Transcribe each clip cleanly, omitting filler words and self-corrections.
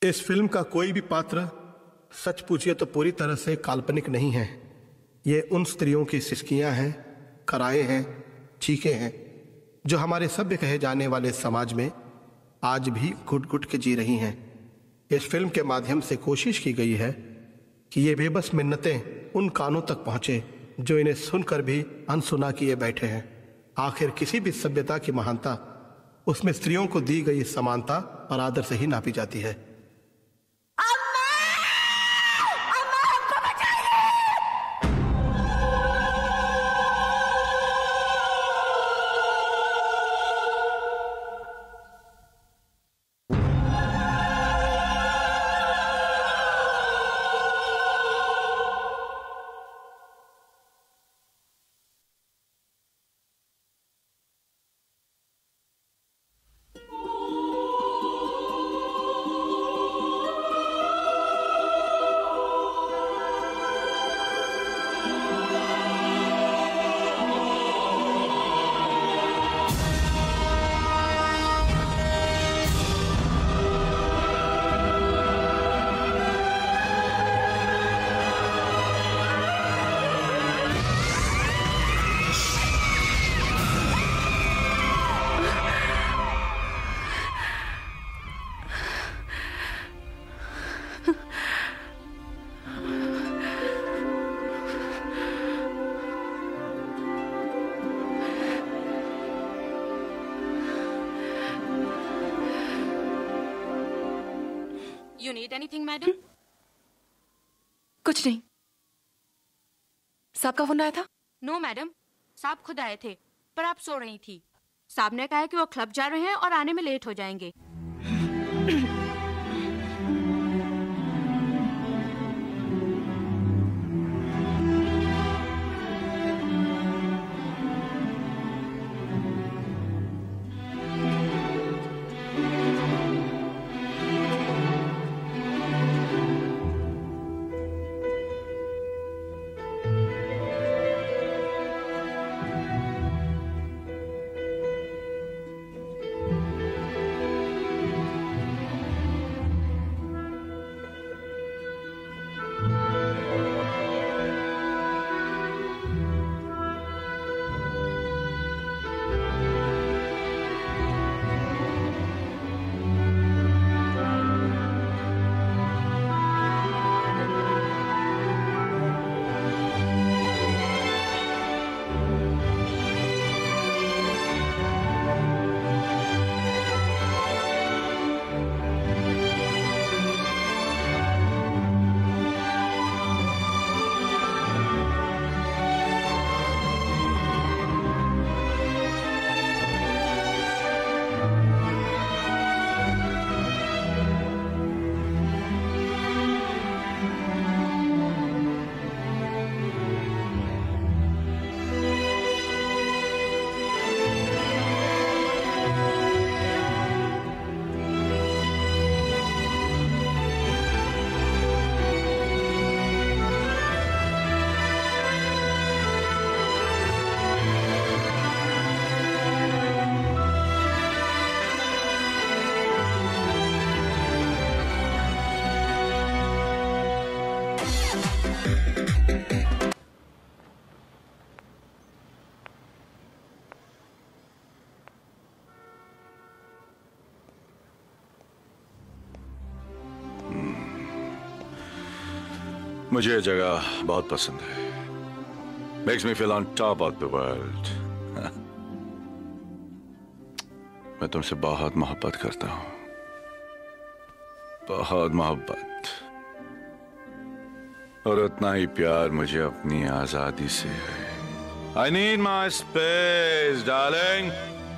इस फिल्म का कोई भी पात्र सच पूछिए तो पूरी तरह से काल्पनिक नहीं है। ये उन स्त्रियों की सिसकियां हैं, कराए हैं, चीखें हैं जो हमारे सभ्य कहे जाने वाले समाज में आज भी घुट घुट के जी रही हैं। इस फिल्म के माध्यम से कोशिश की गई है कि ये बेबस मिन्नतें उन कानों तक पहुंचे जो इन्हें सुनकर भी अनसुना किए बैठे हैं। आखिर किसी भी सभ्यता की महानता उसमें स्त्रियों को दी गई समानता और आदर से ही नापी जाती है। You need anything, madam? कुछ नहीं। साहब का फोन आया था? नो मैडम, साहब खुद आए थे, पर आप सो रही थी। साहब ने कहा कि वो क्लब जा रहे हैं और आने में लेट हो जाएंगे। मुझे ये जगह बहुत पसंद है। Makes me feel on top of the world. मैं तुमसे बहुत मोहब्बत करता हूँ, बहुत मोहब्बत, और उतना ही प्यार मुझे अपनी आजादी से है। I need my space, darling.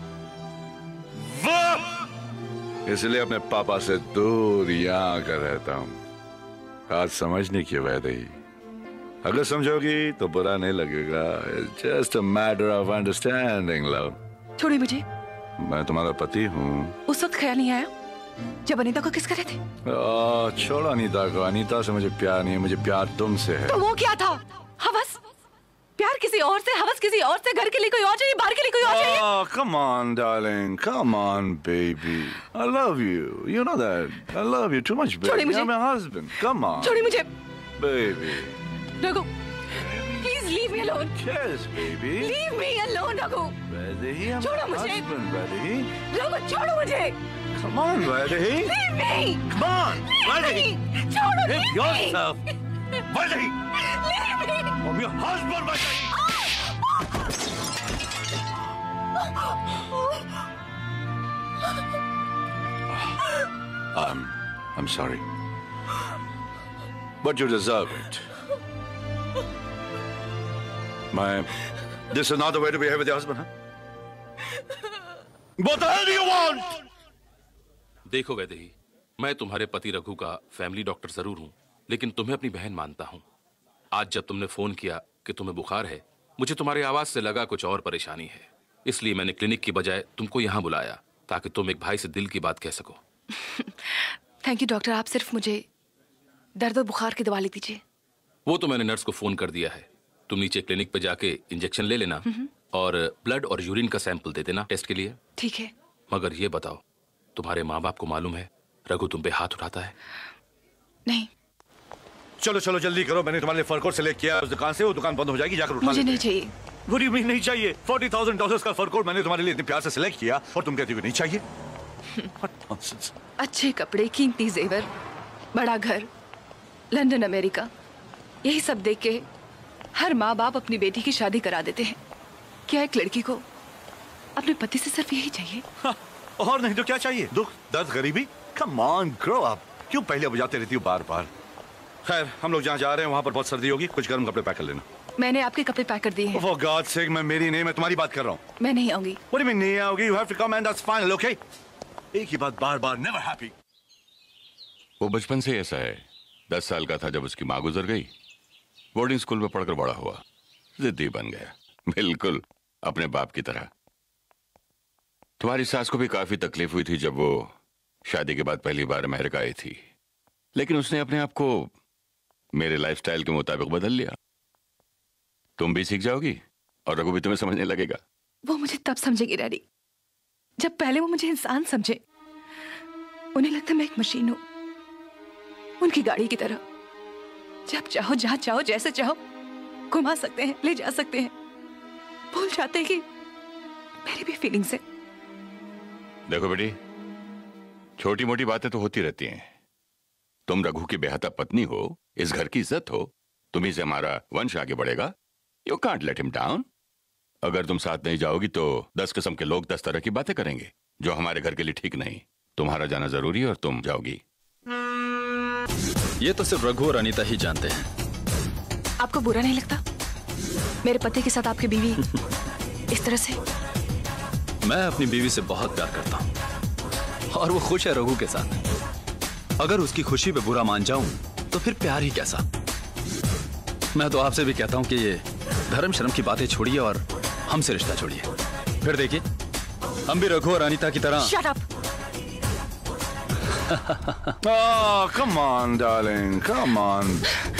इसलिए अपने पापा से दूर यहाँ आकर रहता हूँ। बात समझने की वैद ही, अगर समझोगी तो बुरा नहीं लगेगा। It's just a matter of understanding, love. छोड़िए मुझे। मैं तुम्हारा पति हूँ। उस वक्त ख्याल नहीं आया जब अनीता को किस करे थे? छोड़ अनीता को। अनीता से मुझे प्यार नहीं है, मुझे प्यार तुमसे है। तो वो क्या था? हवस? प्यार किसी और से, हवस किसी और से, घर के लिए कोई और चाहिए, बाहर के लिए कोई और चाहिए। Oh, come on, darling. Come on, baby. I love you. You know that. I love you too much, baby. छोड़िए मुझे। I'm your husband. Come on. छोड़िए मुझे। Baby. Raghu, please leave me alone. Yes, baby. Leave me alone Raghu. Vaidehi, I'm छोड़ो your मुझे। husband, Vaidehi. Raghu छोड़ो मुझे। Come on, Vaidehi. Leave me. Come on, Vaidehi. छोड़ो, Hit leave me. yourself. Vaidehi. Leave me. I'm your husband, Vaidehi. I'm sorry. But you deserve it. This is not the way to behave with your husband, huh? What the hell do you want? देखो वैदेही, मैं तुम्हारे पति रघु का family doctor जरूर हूं, लेकिन तुम्हें अपनी बहन मानता हूं। आज जब तुमने फोन किया कि तुम्हें बुखार है, मुझे तुम्हारी आवाज से लगा कुछ और परेशानी है। इसलिए मैंने क्लिनिक की बजाय तुमको यहाँ बुलाया ताकि तुम एक भाई से दिल की बात कह सको। थैंक यू डॉक्टर, आप सिर्फ मुझे दर्द और बुखार की दवा ले दीजिए। वो तो मैंने नर्स को फोन कर दिया है। तुम नीचे क्लिनिक पे जाके इंजेक्शन ले लेना और ब्लड और यूरिन का सैंपल दे देना टेस्ट के लिए। ठीक है। मगर ये बताओ, तुम्हारे माँ बाप को मालूम है रघु तुम पे हाथ उठाता है? नहीं। चलो चलो जल्दी करो, मैंने तुम्हारे लिए फर कोट सेलेक्ट किया उस दुकान से, वो दुकान बंद हो जाएगी, जाकर उठा मुझे लेते नहीं हैं। चाहिए। What do you mean नहीं चाहिए? $40,000 का फर कोट मैंने तुम्हारे लिए इतने प्यार से सिलेक्ट किया और तुम कहती हो नहीं चाहिए? What nonsense. अच्छे कपड़े, कीमती जेवर, बड़ा घर, लंदन अमेरिका, यही सब देख के हर माँ बाप अपनी बेटी की शादी करा देते हैं। क्या एक लड़की को अपने पति से सिर्फ यही चाहिए? और नहीं तो क्या चाहिए? दुख, दर्द, गरीबी? Come on, grow up. क्यों पहले बुझाते रहती हो बार बार? खैर, हम लोग जहाँ जा रहे हैं वहाँ पर बहुत सर्दी होगी, कुछ गर्म कपड़े पैक कर लेना। मैंने आपके कपड़े पैक कर दिए हैं। For God's sake, मैं मेरी नहीं, मैं तुम्हारी बात कर रहा हूँ। मैं नहीं आऊंगी। What do you mean नहीं आओगी? You have to come and that's final, okay? एक ही बात बार बार, never happy. वो बचपन से ऐसा है। 10 साल का था जब उसकी माँ गुजर गई। बोर्डिंग स्कूल में पढ़कर बड़ा हुआ, जिद्दी बन गया, बिल्कुल अपने बाप की तरह। तुम्हारी सास को भी काफी तकलीफ हुई थी जब वो शादी के बाद पहली बार अमेरिका आई थी, लेकिन उसने अपने आप को मेरे लाइफस्टाइल के मुताबिक बदल लिया। तुम भी सीख जाओगी और रघु भी तुम्हें समझने लगेगा। वो मुझे तब समझेगी डैडी, जब पहले वो मुझे इंसान समझे। उन्हें लगता मैं एक मशीन हूं, उनकी गाड़ी की तरह। जब चाहो, जहां चाहो, जैसे चाहो घुमा सकते हैं, ले जा सकते हैं। भूल जाते हैं कि मेरी भी फीलिंग्स है। देखो बेटी, छोटी मोटी बातें तो होती रहती हैं। तुम रघु की बेहता पत्नी हो, इस घर की इज्जत हो, तुम्ही से हमारा वंश आगे बढ़ेगा। You can't let him down. अगर तुम साथ नहीं जाओगी तो 10 किस्म के लोग 10 तरह की बातें करेंगे जो हमारे घर के लिए ठीक नहीं। तुम्हारा जाना जरूरी है और तुम जाओगी। ये तो सिर्फ रघु और अनीता ही जानते हैं। आपको बुरा नहीं लगता मेरे पति के साथ आपकी बीवी इस तरह से? मैं अपनी बीवी से बहुत प्यार करता हूँ और वो खुश है रघु के साथ। अगर उसकी खुशी पे बुरा मान जाऊं तो फिर प्यार ही कैसा। मैं तो आपसे भी कहता हूं कि ये धर्म शर्म की बातें छोड़िए और हमसे रिश्ता छोड़िए। फिर देखिए, हम भी रघु और अनीता की तरह। Shut up! Oh, come on, darling, come on.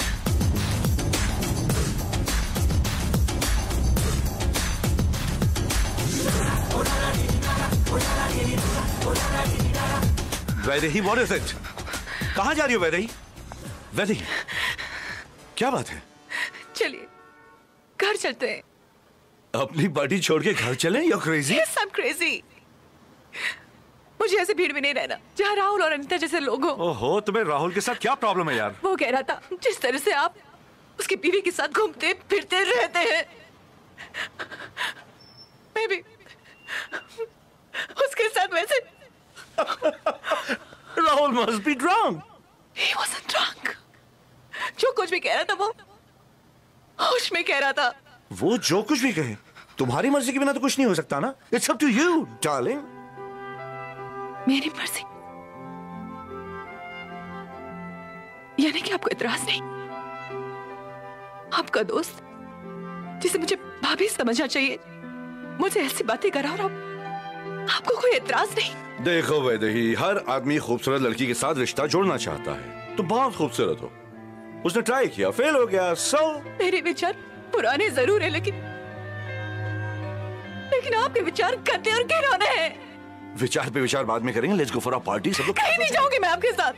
Vaidehi, what is it? कहाँ जा रही हो वैदेही? वैदेही, क्या बात है? चलिए घर चलते हैं। अपनी बॉडी छोड़ के घर चलें? You're crazy? Yes, I'm crazy. मुझे ऐसे भीड़ में नहीं रहना जहाँ राहुल और अनीता जैसे लोग हो। ओहो, तुम्हें राहुल के साथ क्या प्रॉब्लम है यार? वो कह रहा था जिस तरह से आप उसकी बीवी के साथ घूमते फिरते रहते हैं, मैं भी उसके साथ वैसे। Rahul must be drunk. He wasn't drunk. जो कुछ भी कह रहा था वो होश में कह रहा था। वो जो कुछ भी कहे, तुम्हारी मर्जी के बिना तो कुछ नहीं हो सकता ना? It's up to you, darling. मेरी मर्जी? यानी कि आपको इतराज नहीं? आपका दोस्त जिसे मुझे भाभी समझना चाहिए मुझे ऐसी बातें करा और आपको कोई इतराज नहीं? देखो वैदेही, हर आदमी खूबसूरत लड़की के साथ रिश्ता जोड़ना चाहता है। तो बहुत खूबसूरत हो, उसने ट्राई किया, फेल हो गया। सो मेरे विचार पुराने जरूर है, लेकिन आपके विचार गंदे और घिनौने हैं। विचार पे विचार बाद में करेंगे। Let's go for a party. सब लोग कहीं नहीं जाऊंगी मैं आपके साथ।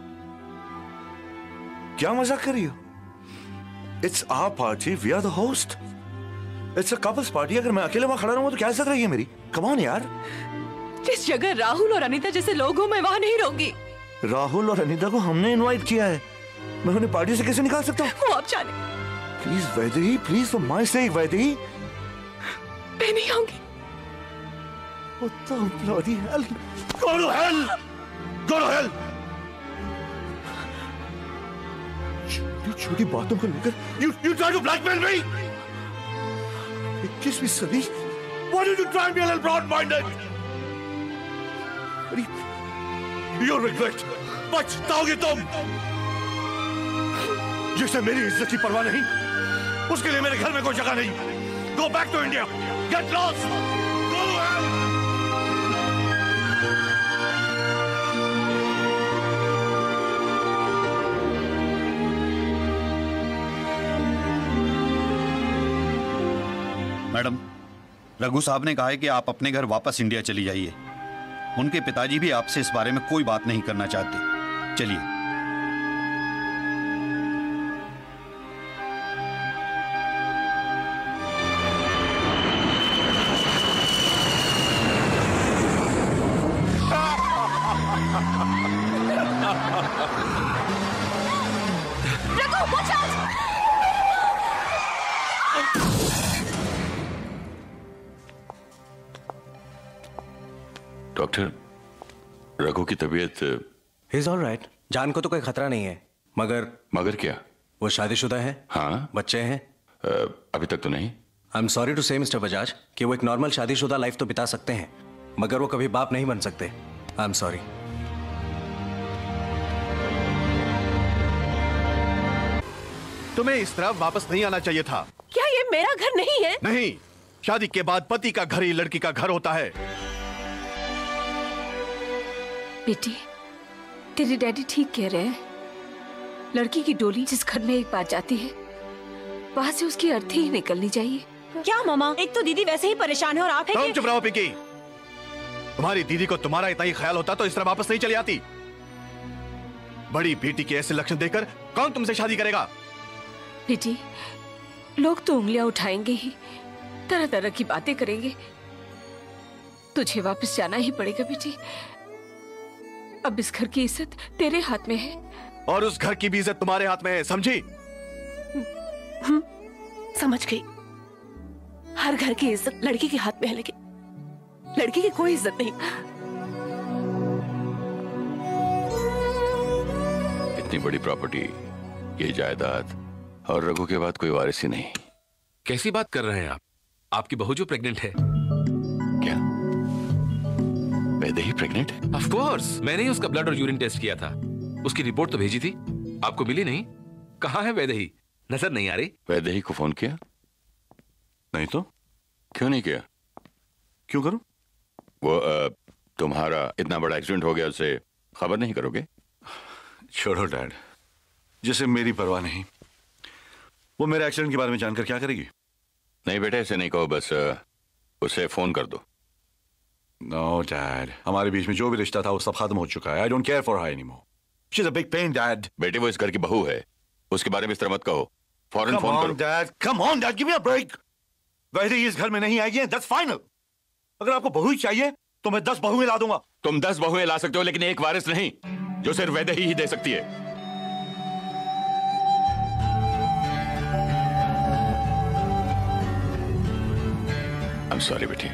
क्या मजाक कर रही हो? It's our party, we are the host. It's a couples party. अगर मैं अकेले वहां खड़ा रहूंगा तो क्या इज्जत रहेगी मेरी? कम ऑन यार। जिस जगह राहुल और अनीता जैसे लोग हो, मैं वहां नहीं रहूंगी। राहुल और अनीता को हमने इनवाइट किया है, मैं उन्हें पार्टी से कैसे निकाल सकता हूँ? वो आप जाने। Please Vaidehi, please for my sake Vaidehi. मैं नहीं आऊंगी। What the bloody hell? Go to hell! Go to hell! छोटी बातों को लेकर you try to blackmail me? 21वीं सदी? Why did you try and be a little broad-minded? You'll regret. पछताओगे तुम। जिसे मेरी इज्जत की परवाह नहीं, उसके लिए मेरे घर में कोई जगह नहीं। Go back to India. Get lost. Go to hell. Madam, Raghu साहब ने कहा है कि आप अपने घर वापस इंडिया चली जाइए। उनके पिताजी भी आपसे इस बारे में कोई बात नहीं करना चाहते। चलिए। डॉक्टर, रघु की तबीयत? He is alright. जान को तो कोई खतरा नहीं है, मगर क्या? वो शादीशुदा है। हाँ। बच्चे हैं? अभी तक तो नहीं। I am sorry to say mister Bajaj कि वो एक नॉर्मल शादीशुदा लाइफ तो बिता सकते हैं, मगर वो कभी बाप नहीं बन सकते। I am sorry. तुम्हें इस तरह वापस नहीं आना चाहिए था। क्या ये मेरा घर नहीं है? नहीं, शादी के बाद पति का घर ही लड़की का घर होता है। बेटी, तेरे डैडी ठीक कह रहे हैं। लड़की की डोली जिस घर में एक बार जाती है, वहां से उसकी अर्थी ही निकलनी चाहिए। क्या मामा, एक तो दीदी वैसे ही परेशान है और आप तुम चुप रहो पिंकी। तुम्हारी दीदी को तुम्हारा इतना ही ख्याल होता तो इस तरह वापस नहीं चली आती। बड़ी बेटी के ऐसे लक्षण देखकर कौन तुमसे शादी करेगा? बेटी, लोग तो उंगलियां उठाएंगे ही, तरह तरह की बातें करेंगे। तुझे वापस जाना ही पड़ेगा बेटी। अब इस घर की इज्जत तेरे हाथ में है और उस घर की भी इज्जत तुम्हारे हाथ में है, समझी? समझ गई। हर घर की इज्जत लड़की के हाथ में है, लेकिन लड़की की कोई इज्जत नहीं। इतनी बड़ी प्रॉपर्टी, ये जायदाद, और रघु के बाद कोई वारिस ही नहीं। कैसी बात कर रहे हैं आप? आपकी बहू जो प्रेग्नेंट है। क्या वैदेही प्रेग्नेंट है? ऑफ कोर्स, मैंने ही उसका ब्लड और यूरिन टेस्ट किया था। उसकी रिपोर्ट तो भेजी थी, आपको मिली नहीं। कहाँ है वैदेही? नजर नहीं आ रही। वैदेही को फोन किया? नहीं तो क्यों नहीं किया? क्यों करूं? वो तुम्हारा इतना बड़ा एक्सीडेंट हो गया, उसे खबर नहीं करोगे? छोड़ो डैड, जिसे मेरी परवाह नहीं, वो मेरे एक्सीडेंट के बारे में जानकर क्या करेगी? नहीं बेटे, ऐसे नहीं कहो, बस उसे फोन कर दो। नो डैड, हमारे बीच में जो भी रिश्ता था वो सब खत्म हो चुका है। I don't care for her anymore. She is a big pain dad. बेटे, वो इस घर की बहू है, उसके बारे में इस तरह मत कहो। फौरन फोन करो। Dad, come on dad, give me a break. वैसे इस घर में नहीं आएगी, दैट्स फाइनल। अगर आपको बहू ही चाहिए तो मैं 10 बहुएं ला दूंगा। तुम 10 बहुएं ला सकते हो, लेकिन एक वारिस नहीं, जो सिर्फ वैदेही ही दे सकती है। I'm sorry बेटी,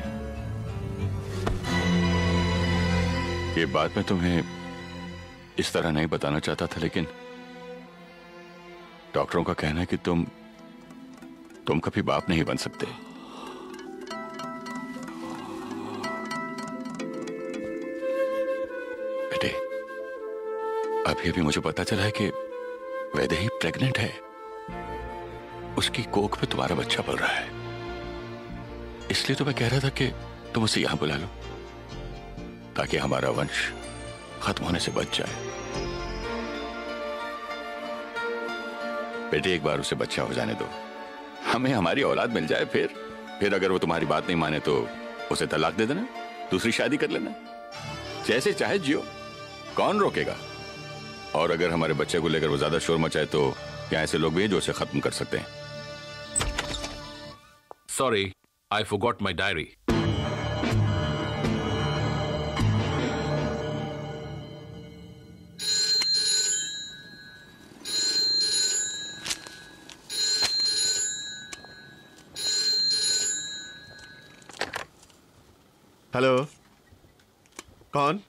ये बात मैं तुम्हें इस तरह नहीं बताना चाहता था, लेकिन डॉक्टरों का कहना है कि तुम कभी बाप नहीं बन सकते। बेटे, अभी मुझे पता चला है कि वैदेही प्रेग्नेंट है। उसकी कोख पे तुम्हारा बच्चा पल रहा है। इसलिए तो मैं कह रहा था कि तुम उसे यहां बुला लो, ताकि हमारा वंश खत्म होने से बच जाए। बेटे, एक बार उसे बच्चा हो जाने दो, हमें हमारी औलाद मिल जाए, फिर अगर वो तुम्हारी बात नहीं माने तो उसे तलाक दे देना, दूसरी शादी कर लेना, जैसे चाहे जियो, कौन रोकेगा। और अगर हमारे बच्चे को लेकर वो ज्यादा शोर मचाए तो क्या ऐसे लोग भी हैं जो उसे खत्म कर सकते हैं। Sorry, I forgot my diary. Hello, कौन?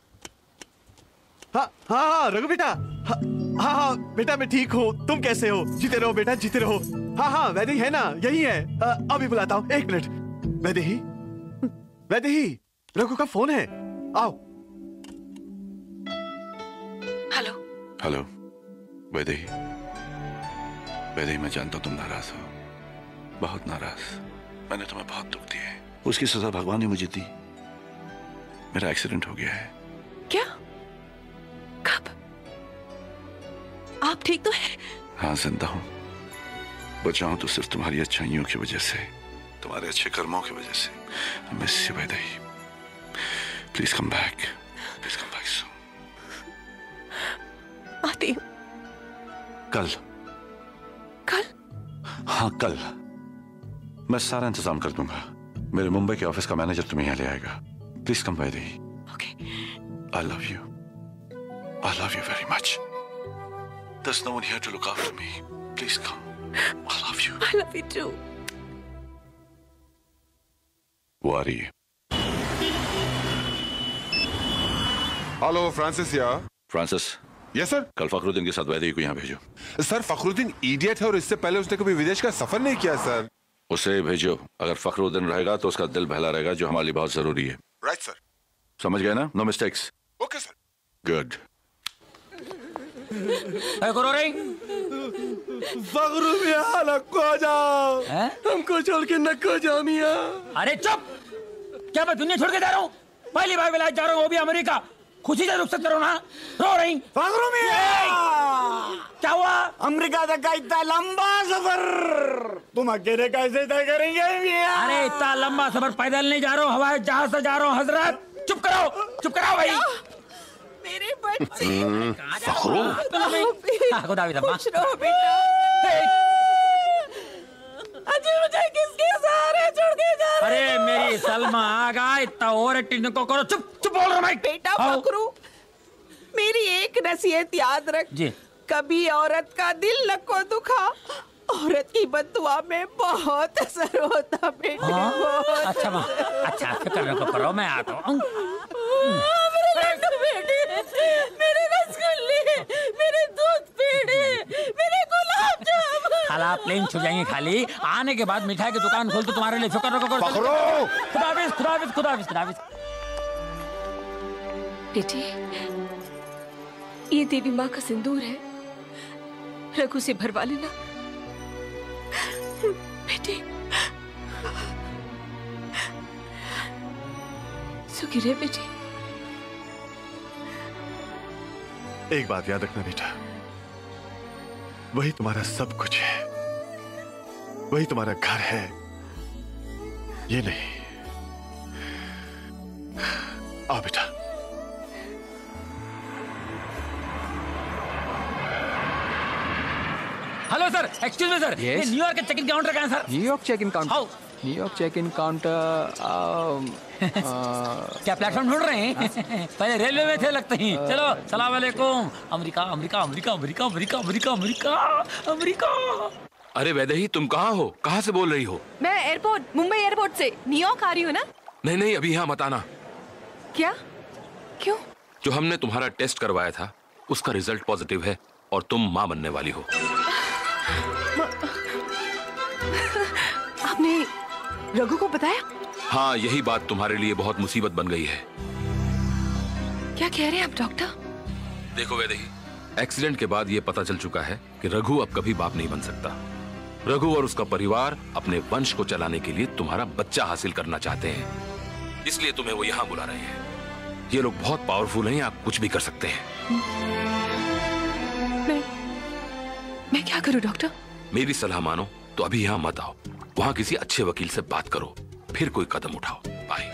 हाँ रघु बेटा। हाँ बेटा, मैं ठीक हूँ। तुम कैसे हो? जीते रहो बेटा, जीते रहो। हाँ वैदेही है ना, यही है। अभी बुलाता हूँ, 1 मिनट। वैदेही, रघु का फोन है, आओ। हेलो वैदेही, मैं जानता हूँ तुम नाराज हो, बहुत नाराज। मैंने तुम्हें बहुत दुख दिया है, उसकी सजा भगवान ने मुझे दी। मेरा एक्सीडेंट हो गया है। क्या? कब? आप ठीक तो हैं? हाँ, जिंदा हूँ। बचा हूं तो सिर्फ तुम्हारी अच्छाइयों की वजह से, तुम्हारे अच्छे कर्मों की वजह से। I miss you, Vaidehi. Please come back, please come back soon. आती हूँ। कल? हाँ कल मैं सारा इंतजाम कर दूंगा। मेरे मुंबई के ऑफिस का मैनेजर तुम्हें यहाँ ले आएगा। Please come Vaidehi. Okay. I love you. I love you very much. There's no one here to look after me. Please come. I love you. I love you too. वो आ रही है। हेलो, फ्रांसिस यार। Francis. Yes sir. कल फखरुद्दीन के साथ वैदेही को यहाँ भेजो। सर, फखरुद्दीन इडियट है और इससे पहले उसने कभी विदेश का सफर नहीं किया सर। उसे भेजो। अगर फखरुद्दीन रहेगा तो उसका दिल बहला रहेगा, जो हमारे लिए बहुत जरूरी है। Right sir. समझ गए ना? No mistakes. Okay sir. Good. करो रे फखरू मियां, नको जाओ, हमको छोड़ के नको जाओ मियां। अरे चुप! क्या मैं दुनिया छोड़ के जा रहा हूँ? पहली बार विलायत जा रहा हूँ, वो भी अमेरिका। खुशी से रुक सकते रहो ना? रो रही फखरू मियां, क्या हुआ? अमेरिका तक का इतना लंबा सफर तुम अकेले कैसे तय करेंगे मियां? अरे इतना लंबा सफर पैदल नहीं जा रहा हूँ, हवाई जहाज से जा रहा हूँ। हजरत चुप कराओ भाई। मेरे बच्चे। फखरू। खुदा भी खुश रहो बेटा। अजय मुझे किसके सहारे छोड़ के जा रहे हो? अरे मेरी सलमा आ गई, इतना और टिन को करो। चुप बोल रहा मैं। बेटा फखरू, मेरी एक नसीहत याद रख जी। कभी औरत का दिल न को दुखा। औरत की बददुआ में बहुत असर होता बेटे। हाँ? अच्छा फिक्र न करो, मैं आता हूँ। मेरे रसगुल्ले, मेरे दूध पेड़े, मेरे गुलाब जामुन। हालात प्लेन छू जाएंगे खाली। आने के बाद मिठाई की दुकान खोल तो तुम्हारे लिए फिक्र न करो। खुदाफिज। बेटी, ये देवी माँ का सिंदूर है, रघु से भरवा लेना बेटी। सुखी रहे बेटी। एक बात याद रखना बेटा, वही तुम्हारा सब कुछ है, वही तुम्हारा घर है, ये नहीं। आओ बेटा। Hello sir, excuse me sir, ये न्यूयॉर्क के चेक इन काउंटर कहाँ है sir? New York check in counter? New York check in counter. क्या प्लेटफॉर्म ढूंढ रहे हैं? पहले रेलवे में थे लगते हैं। चलो, सलाम अलैकुम। अमेरिका। अरे वैदेही, तुम कहाँ हो? कहाँ से बोल रही हो? मैं एयरपोर्ट, मुंबई एयरपोर्ट से न्यूयॉर्क आ रही हूँ ना। नहीं, अभी यहाँ मत आना। क्या? क्यों? जो हमने तुम्हारा टेस्ट करवाया था उसका रिजल्ट पॉजिटिव है और तुम माँ बनने वाली हो। आपने रघु को बताया? हाँ, यही बात तुम्हारे लिए बहुत मुसीबत बन गई है। क्या कह रहे हैं आप डॉक्टर? देखो वैदेही, एक्सीडेंट के बाद ये पता चल चुका है कि रघु अब कभी बाप नहीं बन सकता। रघु और उसका परिवार अपने वंश को चलाने के लिए तुम्हारा बच्चा हासिल करना चाहते हैं, इसलिए तुम्हें वो यहाँ बुला रहे हैं। ये लोग बहुत पावरफुल हैं, आप कुछ भी कर सकते हैं। मैं क्या करूं डॉक्टर? मेरी सलाह मानो तो अभी यहाँ मत आओ। वहां किसी अच्छे वकील से बात करो, फिर कोई कदम उठाओ। बाय।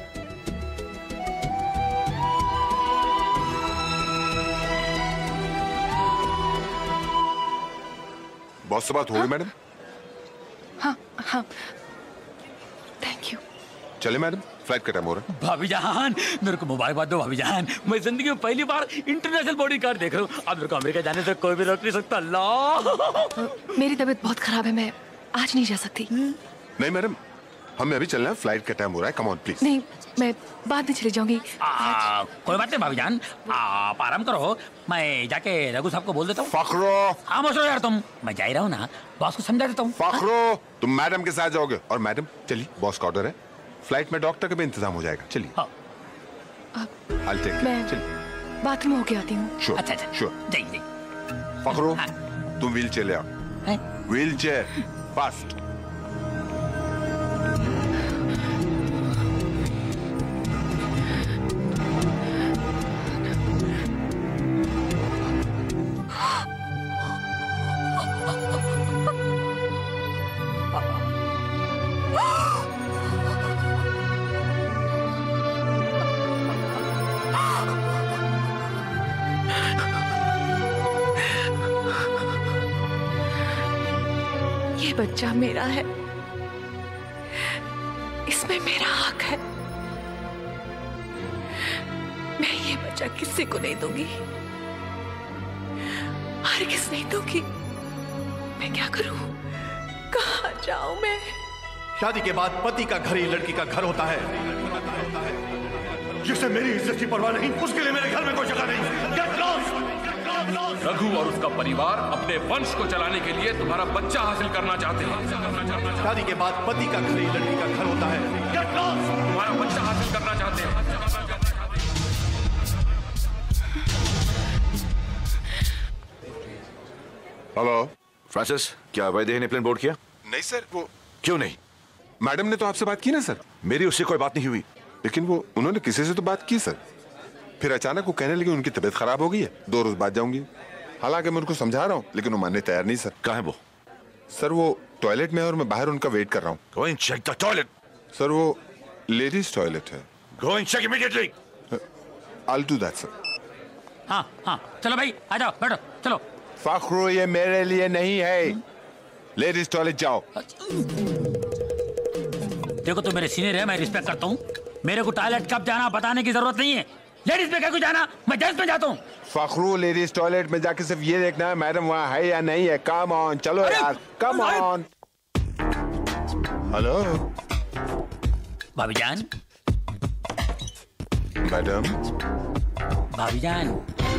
बॉस से बात हो गई मैडम? हाँ हाँ, थैंक यू। चले मैडम, फ्लाइट का टाइम हो रहा है। भाभी जान, मेरे को मुबारकबाद दो भाभी जान। मैं जिंदगी में पहली बार इंटरनेशनल बॉडी गार्ड देख रहा हूँ। अब मेरे को अमेरिका जाने से कोई भी रोक नहीं सकता। अल्लाह, मेरी तबीयत बहुत खराब है, मैं आज नहीं जा सकती। नहीं मैडम, हमें अभी चलना है, फ्लाइट का टाइम हो रहा है। Come on please. नहीं, मैं बाद में चली जाऊंगी। कोई बात नहीं भाभी जान, आप आराम करो। मैं जाके रघु साहब को बोल देता हूँ। फखरो, खामोश रहो यार तुम। मैं जा ही रहा हूँ ना, बॉस को समझा देता हूँ। फखरो, तुम मैडम के साथ जाओगे। और मैडम चलिए, बॉस का ऑर्डर है, फ्लाइट में डॉक्टर का भी इंतजाम हो जाएगा। चलिए। I'll take it. मैं बाथरूम होके आती हूँ। Sure. अच्छा अच्छा, Sure. जाइए। फखरो, तुम व्हील चेयर ले आओ। Wheel chair fast. ये बच्चा मेरा है, इसमें मेरा हक है। मैं ये बच्चा किसी को नहीं दूंगी, हर किस नहीं दूंगी। मैं क्या करूं, कहां जाऊं मैं? शादी के बाद पति का घर ही लड़की का घर होता है। जिसे मेरी इज्जत की परवाह नहीं, उसके लिए मेरे घर में कोई जगह नहीं। Get lost! रघु और उसका परिवार अपने वंश को चलाने के लिए तुम्हारा बच्चा हासिल करना चाहते हैं। शादी के बाद पति का घर ही लड़की का घर होता है। Get lost! तुम्हारा बच्चा हासिल करना चाहते हैं। हेलो फ्रांसिस, क्या वैदेही ने प्लेन बोर्ड किया? नहीं सर, वो क्यों नहीं? मैडम ने तो आपसे बात की ना सर। मेरी उससे कोई बात नहीं हुई। लेकिन वो उन्होंने किसी से तो बात की सर, फिर अचानक वो कहने लगे उनकी तबीयत खराब हो गई है, 2 रोज बाद जाऊंगी। हालांकि मैं उनको समझा रहा हूँ, लेकिन वो मानने तैयार नहीं सर। कहाँ है वो? सर वो टॉयलेट में है और मैं बाहर उनका वेट कर रहा हूँ। Go and check the toilet. Sir वो लेडीज टॉयलेट है। Go and check immediately. I'll do that, sir. हाँ हाँ, चलो भाई आ जाओ, बैठो, चलो। फखरो, ये मेरे लिए नहीं है। लेडीज टॉयलेट जाओ। देखो तो मेरे सीनियर है, मैं रिस्पेक्ट करता हूँ। मेरे को टॉयलेट कब जाना बताने की जरूरत नहीं है। लेडीज में क्या कुछ जाना, मैं जेंट्स में जाता हूँ। फखरू, लेडीज टॉयलेट में जाके सिर्फ ये देखना है मैडम वहाँ है या नहीं है। कम ऑन, चलो यार, कम ऑन। हेलो भाभी जान। मैडम। भाभी जान।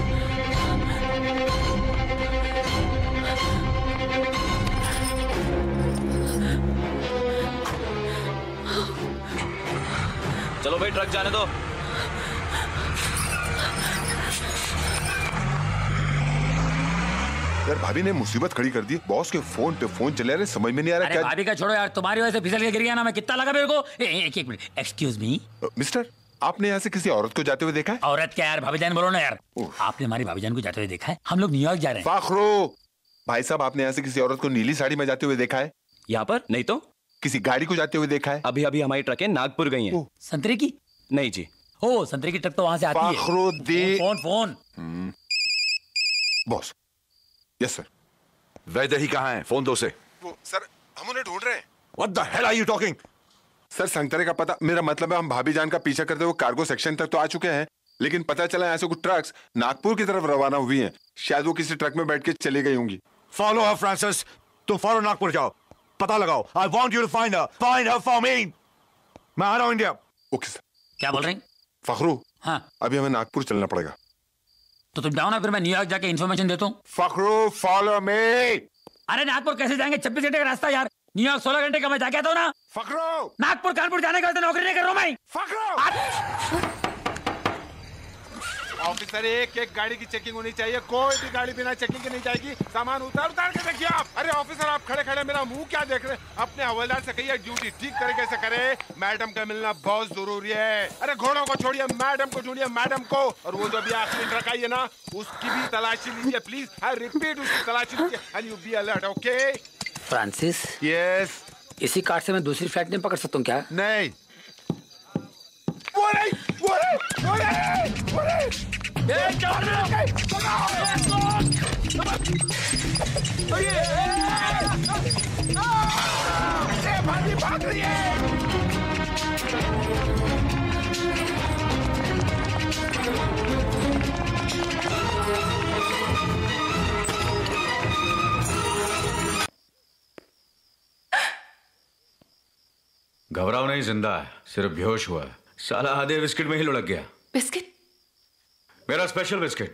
चलो भाई, ट्रक जाने दो। यार भाभी ने मुसीबत खड़ी कर दी। बॉस के फोन पे फोन चले रहे, समझ में नहीं आ रहा क्या। भाभी का छोड़ो यार, तुम्हारी वजह से फिसल के गिर गया ना मैं। कितना लगा मेरे को। एक मिनट, एक्सक्यूज मी मिस्टर, आपने यहाँ से किसी औरत को जाते हुए देखा है? औरत क्या यार, भाभी जान बोलो ना यार। आपने हमारी भाभी जान को जाते हुए देखा है? हम लोग न्यूयॉर्क जा रहे हैं। फखरू भाई साहब, आपने यहाँ से किसी औरत को नीली साड़ी में जाते हुए देखा है? यहाँ पर नहीं तो किसी गाड़ी को जाते हुए देखा है? अभी अभी हमारी ट्रकें नागपुर गई हैं। संतरे की? नहीं जी। ओ, संतरे की ट्रक तो वहां से आती है। Fakhruddin. Phone. Boss. Yes sir. Vaidehi कहाँ है? फोन दो से। वो सर, हम उन्हें ढूंढ रहे हैं। What the hell are you talking? Sir संतरे का पता, मेरा मतलब है हम भाभी जान का पीछा करते हुए कार्गो सेक्शन तक तो आ चुके हैं, लेकिन पता चला यहाँ से कुछ ट्रक्स नागपुर की तरफ रवाना हुई हैं। शायद वो किसी ट्रक में बैठ के चली गई होंगी। फॉलो हर फ्रांसिस, तुम फौरन नागपुर जाओ, पता लगाओ। I want you to find her for me. मैं आ रहा हूँ इंडिया। Okay sir. क्या बोल रहे हैं? फखरू, हाँ, अभी हमें नागपुर चलना पड़ेगा। तो तुम जाओ ना, फिर मैं न्यूयॉर्क जाके इन्फॉर्मेशन देता हूँ। Fakhru follow me. अरे नागपुर कैसे जाएंगे? 26 घंटे का रास्ता यार। न्यूयॉर्क 16 घंटे का मैं जाके आता हूँ ना। फखरू, नागपुर कानपुर जाने के बाद नौकरी नहीं कर रहा हूँ मैं। फखरू, ऑफिसर एक एक गाड़ी की चेकिंग होनी चाहिए। कोई भी गाड़ी बिना चेकिंग के नहीं जाएगी। सामान उतार उतार के देखिए आप। अरे ऑफिसर, आप खड़े खड़े मेरा मुंह क्या देख रहे? अपने हवलदार से कहिए ड्यूटी ठीक तरीके से करे। मैडम का मिलना बहुत जरूरी है। अरे घोड़ों को छोड़िए, मैडम को ढूंढिए, मैडम को। और वो जो भी आखिरी ट्रक आई है ना, उसकी भी तलाशी लीजिए प्लीज। आई रिपीट, उसकी तलाशी लीजिए। And you be alert, okay? Francis. Yes. इसी कार से मैं दूसरी फ्लाइट नहीं पकड़ सकता हूँ क्या? नहीं। भाग रही है। घबराओ नहीं, जिंदा है, सिर्फ बेहोश हुआ है। साला आधे बिस्किट में ही लुढ़क गया। बिस्किट? मेरा स्पेशल बिस्किट,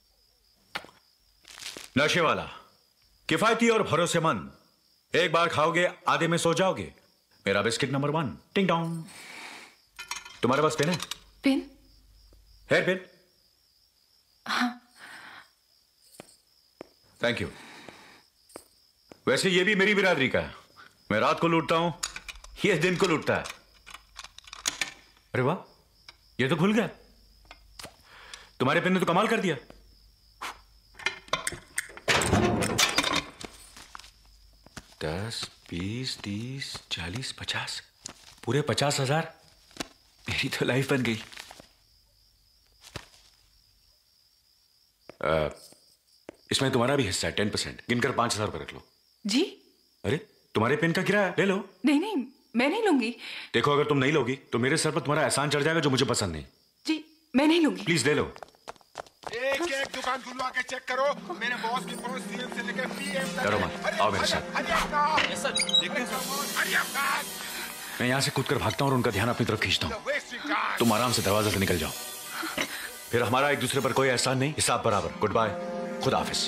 नशे वाला, किफायती और भरोसेमंद। एक बार खाओगे आधे में सो जाओगे। मेरा बिस्किट नंबर 1। टिंग टोंग। तुम्हारे पास पेन है? पेन? Hair pen? हाँ। Thank you. वैसे ये भी मेरी बिरादरी का है। मैं रात को लूटता हूं, ये दिन को लूटता है। अरे वाह, ये तो खुल गया। तुम्हारे पेन ने तो कमाल कर दिया। दस, 20, 30, 40, 50, पूरे 50,000। मेरी तो लाइफ बन गई। इसमें तुम्हारा भी हिस्सा है 10%। गिनकर 5,000 रुपये रख लो। जी? अरे तुम्हारे पेन का किराया ले लो। नहीं नहीं, मैं नहीं लूंगी। देखो, अगर तुम नहीं लोगी तो मेरे सर पर तुम्हारा एहसान चढ़ जाएगा, जो मुझे पसंद नहीं। जी मैं नहीं लूंगी। प्लीज ले लो। एक एक दुकान खुलवा के चेक करो। मेरे बॉस की पहुंच सीएम से लेकर पीएम तक। डरो मत, आओ मेरे साथ। मैं यहाँ से कूदकर भागता हूँ और उनका ध्यान अपनी तरफ खींचता हूँ। तुम आराम से दरवाजे से निकल जाओ। फिर हमारा एक दूसरे पर कोई एहसान नहीं, हिसाब बराबर। गुड बाय, खुदा हाफिज।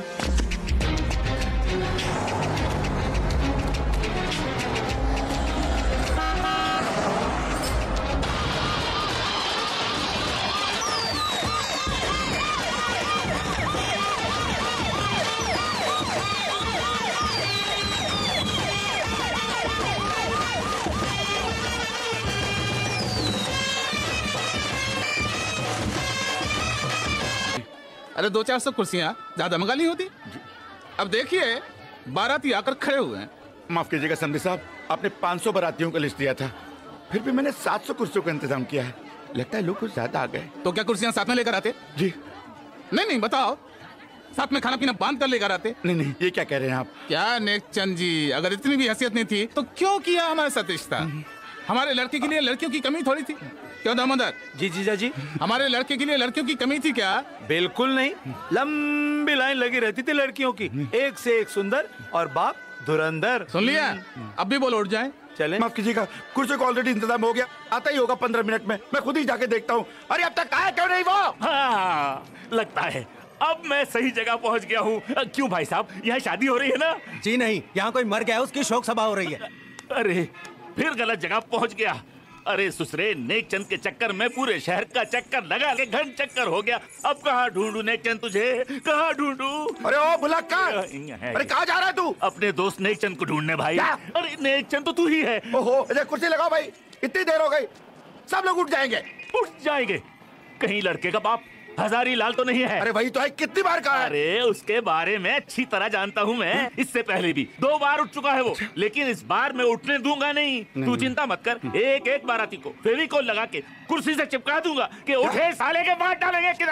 अरे 200-400 कुर्सियां ज्यादा मंगा ली होती। अब देखिए बाराती आकर खड़े हुए हैं। माफ कीजिएगा समधी साहब, आपने 500 बारातियों का लिस्ट दिया था, फिर भी मैंने 700 कुर्सियों का इंतजाम किया है। लगता है लोग कुछ ज्यादा आ गए। तो क्या कुर्सियां साथ में लेकर आते? जी नहीं, बताओ, साथ में खाना पीना बांध कर लेकर आते? नहीं, ये क्या कह रहे हैं आप? क्या नेकचंद जी, अगर इतनी भी हैसियत नहीं थी तो क्यों किया हमारे साथ रिश्ता? हमारे लड़के के लिए लड़कियों की कमी थोड़ी थी। क्यों दामोदर? जी जीजा जी, हमारे लड़के के लिए लड़कियों की कमी थी क्या? बिल्कुल नहीं। लंबी लाइन लगी रहती थी लड़कियों की, एक से एक सुंदर, और बाप धुरंधर। सुन लिया? अब भी बोलो, उठ जाए। चले। माफ कीजिएगा, कुर्सी का ऑलरेडी इंतजाम हो गया, आता ही होगा 15 मिनट में। मैं खुद ही जाके देखता हूँ। अरे अब तक आया क्यों नहीं वो? हाँ, लगता है अब मैं सही जगह पहुँच गया हूँ। क्यों भाई साहब, यहाँ शादी हो रही है ना? जी नहीं, यहाँ कोई मर गया है, उसकी शोक सभा हो रही है। अरे फिर गलत जगह पहुँच गया। अरे सुसरे, नेकचंद के चक्कर में पूरे शहर का चक्कर लगा के घन चक्कर हो गया। अब कहाँ ढूंढूं नेकचंद तुझे, कहाँ ढूंढूं? अरे ओ भुलक्कड़, अरे कहाँ जा रहा है तू? अपने दोस्त नेकचंद को ढूंढने भाई। अरे नेकचंद तो तू ही है। ओहो, कुर्सी लगाओ भाई, इतनी देर हो गई, सब लोग उठ जाएंगे। उठ जाएंगे? कहीं लड़के का बाप हजारी लाल तो नहीं है? अरे वही तो है, कितनी बार कहा है? अरे उसके बारे में अच्छी तरह जानता हूँ मैं। इससे पहले भी 2 बार उठ चुका है वो, लेकिन इस बार मैं उठने दूंगा नहीं। तू चिंता मत कर, एक एक बाराती को फेविकोल लगा के कुर्सी से चिपका दूंगा कि उठे साले के बाद डालेंगे किधर।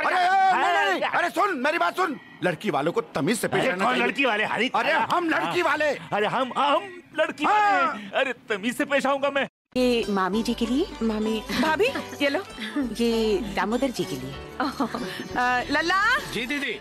अरे सुन, मेरी बात सुन, लड़की वालों को तमीज से पेश आना चाहिए। लड़की वाले? अरे हम लड़की वाले। अरे हम लड़की वाले। अरे तमीज से पेश आऊंगा मैं। ये मामी जी के लिए। मामी भाभी, ये लो। ये दामोदर जी के लिए। लल्ला जी दीदी,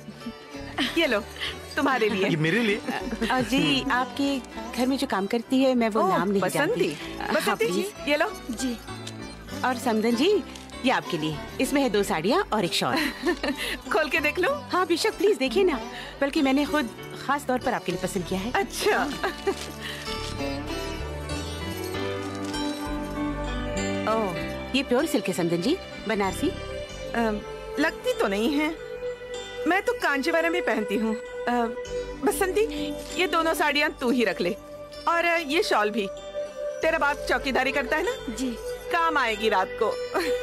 ये लो तुम्हारे लिए। ये मेरे लिए? जी, आपके घर में जो काम करती है, मैं वो नाम नहीं जानती। बसंती जी, ये लो जी। और समदन जी, ये आपके लिए। इसमें है 2 साड़ियाँ और एक शॉल। खोल के देख लो। हाँ बेशक, प्लीज देखिए ना, बल्कि मैंने खुद खास तौर पर आपके लिए पसंद किया है। अच्छा। ओह, ये प्योर सिल्क है समदन जी, बनारसी। लगती तो नहीं है, मैं तो कांजीवरम भी पहनती हूँ। बसंती, ये दोनों साड़ियाँ तू ही रख ले, और ये शॉल भी। तेरा बाप चौकीदारी करता है ना? जी। काम आएगी रात को।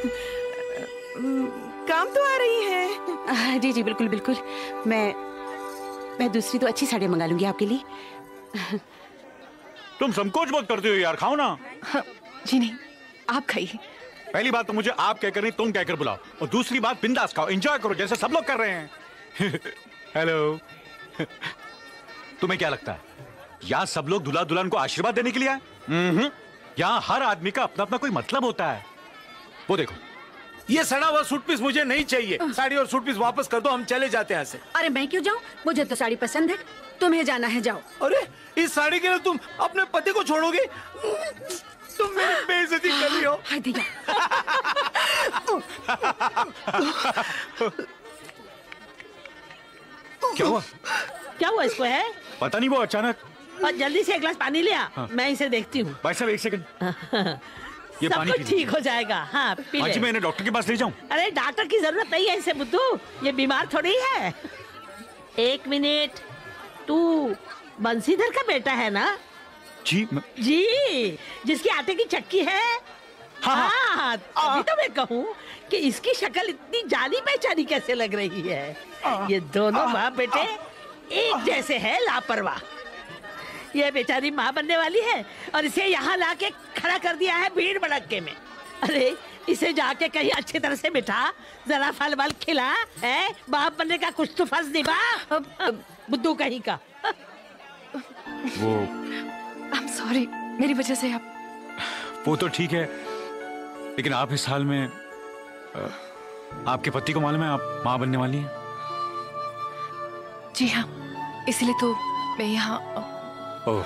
काम तो आ रही है। जी जी बिल्कुल बिल्कुल, मैं दूसरी तो अच्छी साड़ियाँ मंगा लूंगी आपके लिए। तुम संकोच बहुत करते हो यार, खाओ ना। हाँ, जी नहीं, आप खाइए। पहली बात तो मुझे आप कहकर नहीं तुम कहकर बुलाओ, और दूसरी बात बिंदास खाओ, एंजॉय करो जैसे सब लोग कर रहे हैं। हेलो। तुम्हें क्या लगता है यहाँ सब लोग दूल्हा दुल्हन को आशीर्वाद देने के लिए आए? यहाँ हर आदमी का अपना अपना कोई मतलब होता है। वो देखो, ये सड़ा हुआ सूट पीस मुझे नहीं चाहिए। साड़ी और सूट पीस वापस कर दो, हम चले जाते हैं यहाँ से। अरे मैं क्यों जाऊँ? मुझे तो साड़ी पसंद है, तुम्हें जाना है जाओ। अरे इस साड़ी के लिए तुम अपने पति को छोड़ोगे? तुम मेरी बेइज्जती कर रही हो। क्या हुआ? क्या हुआ इसको है? पता नहीं, वो अचानक। और जल्दी से एक गिलास पानी ले आ। हाँ। मैं इसे देखती हूँ। भाई साहब एक सेकंड, ये सब पानी कुछ ठीक हो जाएगा। हाँ पी ले। आज मैं इन्हें डॉक्टर के पास ले जाऊं? अरे डॉक्टर की जरूरत नहीं है इसे बुद्धू, ये बीमार थोड़ी है। एक मिनट, तू बंसीधर का बेटा है ना? जी जी, जिसकी आटे की चक्की है। हाँ, अभी तो मैं कहूँ कि इसकी शक्ल इतनी जानी पहचानी कैसे लग रही है। ये दोनों माँ बेटे एक जैसे हैं, लापरवाह। ये बेचारी माँ बनने वाली है और इसे यहाँ लाके खड़ा कर दिया है भीड़ भड़क्के में। अरे इसे जाके कहीं अच्छी तरह से बिठा, जरा फल वल खिला, है बाप बनने का कुछ तो फर्ज निभा। बुद्धू कहीं का। वो I'm sorry, मेरी वजह से आप। वो तो ठीक है, लेकिन आप इस हाल में आपके पति को मालूम है आप माँ बनने वाली हैं? जी हाँ, इसलिए तो मैं यहाँ। Oh,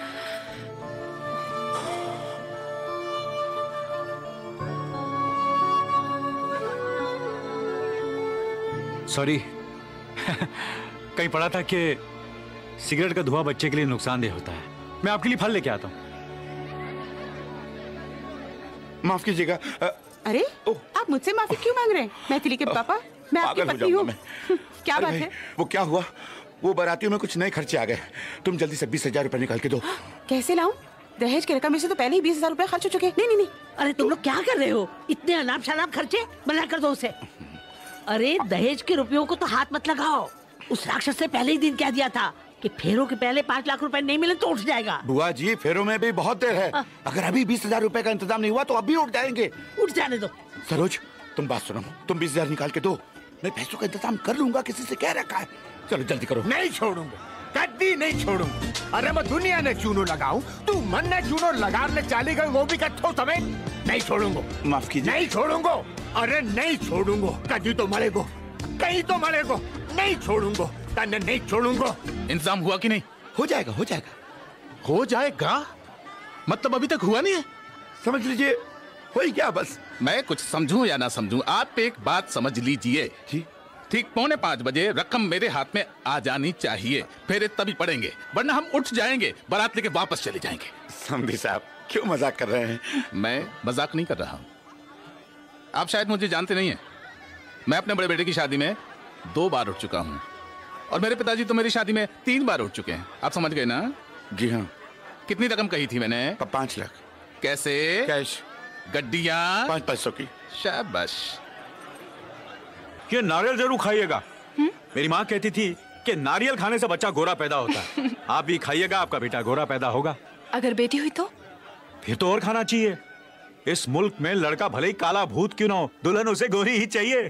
sorry. कहीं पढ़ा था कि सिगरेट का धुआं बच्चे के लिए नुकसानदेह होता है। मैं आपके लिए फल लेके आता हूँ। माफ कीजिएगा। अरे आप मुझसे माफी क्यों मांग रहे हैं? मैथिली के पापा, मैं आपकी पत्नी हूँ। क्या बात है? वो क्या हुआ, वो बारातियों में कुछ नए खर्चे आ गए। तुम जल्दी से 20,000 रुपए निकाल के दो। कैसे लाऊं? दहेज की रकम में से तो पहले ही 20,000 रुपए खर्च हो चुके हैं। नहीं। अरे तुम लोग क्या कर रहे हो? इतने अनाप शनाप खर्चे मना कर दो उसे। अरे दहेज के रुपयों को तो हाथ मत लगाओ। उस राक्षस से पहले ही दिन कह दिया था कि फेरों के पहले 5 लाख रुपए नहीं मिले तो उठ जाएगा। बुआ जी, फेरों में भी बहुत देर है। अगर अभी 20,000 रुपए का इंतजाम नहीं हुआ तो अभी उठ जाएंगे। उठ जाने दो। सरोज, तुम बात सुनो, तुम 20,000 निकाल के दो, मैं पैसों का इंतजाम कर लूंगा, किसी से कह रखा है। चलो जल्दी करो। नहीं छोड़ूंगा, कभी नहीं छोड़ूंगा। अरे मैं दुनिया ने चूनो लगाऊं, तू मन ने चूनो लगाने चाली गई, वो भी कट्ठो समेत। नहीं छोड़ूंगा। माफ कीजिए। नहीं छोड़ूंगा। अरे नहीं छोड़ूंगा, कभी तो मरेगो, कहीं तो मरेगो। नहीं छोड़ूंगा, तन्ने नहीं छोड़ूंगा। इंतजाम हुआ कि नहीं? हो जाएगा, हो जाएगा। हो जाएगा मतलब अभी तक हुआ नहीं है? समझ लीजिए हो ही गया बस। मैं कुछ समझूं या ना समझूं, आप एक बात समझ लीजिए। ठीक 4:45 बजे रकम मेरे हाथ में आ जानी चाहिए, फेरे तभी पड़ेंगे, वरना हम उठ जाएंगे, बारात लेके वापस चले जाएंगे। समझी साहब, क्यों मजाक कर रहे हैं? मैं मजाक नहीं कर रहा हूँ। आप शायद मुझे जानते नहीं हैं। मैं अपने बड़े बेटे की शादी में 2 बार उठ चुका हूँ, और मेरे पिताजी तो मेरी शादी में 3 बार उठ चुके हैं। आप समझ गए ना? जी हाँ। कितनी रकम कही थी मैंने? 5 लाख। कैसे? कैश। गड्डियाँ? 500 की। शाबाश। ये नारियल जरूर खाइएगा। मेरी माँ कहती थी कि नारियल खाने से बच्चा गोरा पैदा होता है। आप भी खाइएगा, आपका बेटा गोरा पैदा होगा। अगर बेटी हुई तो? फिर तो और खाना चाहिए। इस मुल्क में लड़का भले ही काला भूत क्यों ना हो, दुल्हन उसे गोरी ही चाहिए।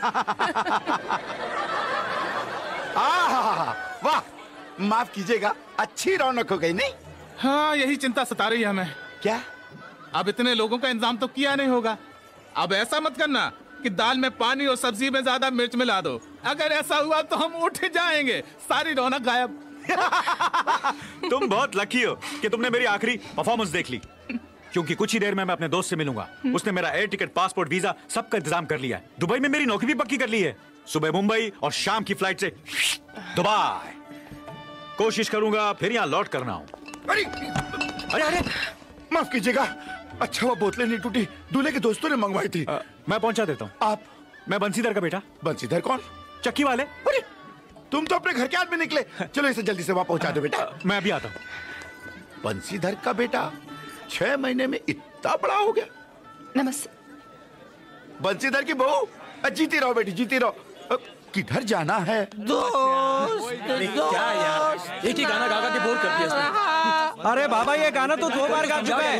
वाह, माफ कीजिएगा, अच्छी रौनक हो गई नहीं? हाँ, यही चिंता सता रही है हमें। क्या? अब इतने लोगों का इंतजाम तो किया नहीं होगा। अब ऐसा मत करना कि दाल में पानी और सब्जी में ज्यादा मिर्च मिला दो। अगर ऐसा हुआ तो हम उठ जाएंगे, सारी रौनक गायब। तुम बहुत लकी हो कि तुमने मेरी आखिरी परफॉर्मेंस देख ली, क्योंकि कुछ ही देर में मैं अपने दोस्त से मिलूंगा। उसने मेरा एयर टिकट, पासपोर्ट, वीजा सबका इंतजाम कर लिया है। दुबई में मेरी नौकरी भी पक्की कर ली है। सुबह मुंबई और शाम की फ्लाइट से दुबई। कोशिश करूंगा फिर यहाँ लौट करना हो। अरे अरे अरे, माफ कीजिएगा, अच्छा वो बोतलें नहीं टूटी, दूल्हे के दोस्तों ने मंगवाई थी। मैं पहुंचा देता हूँ। आप? मैं बंसीधर का बेटा। बंसीधर कौन? चक्की वाले। अरे तुम तो अपने घर के आदमी निकले। चलो इसे जल्दी से वहां पहुंचा दो बेटा। मैं अभी आता हूँ। बंसीधर का बेटा 6 महीने में इतना बड़ा हो गया। नमस्ते। बंसीधर की बहू, जीती रहो बेटी, जीती रहो। किधर जाना है? क्या यार, एक ही गाना गा गा के बोर कर दिया इसने। अरे बाबा, ये गाना तो 2 बार गा चुका है।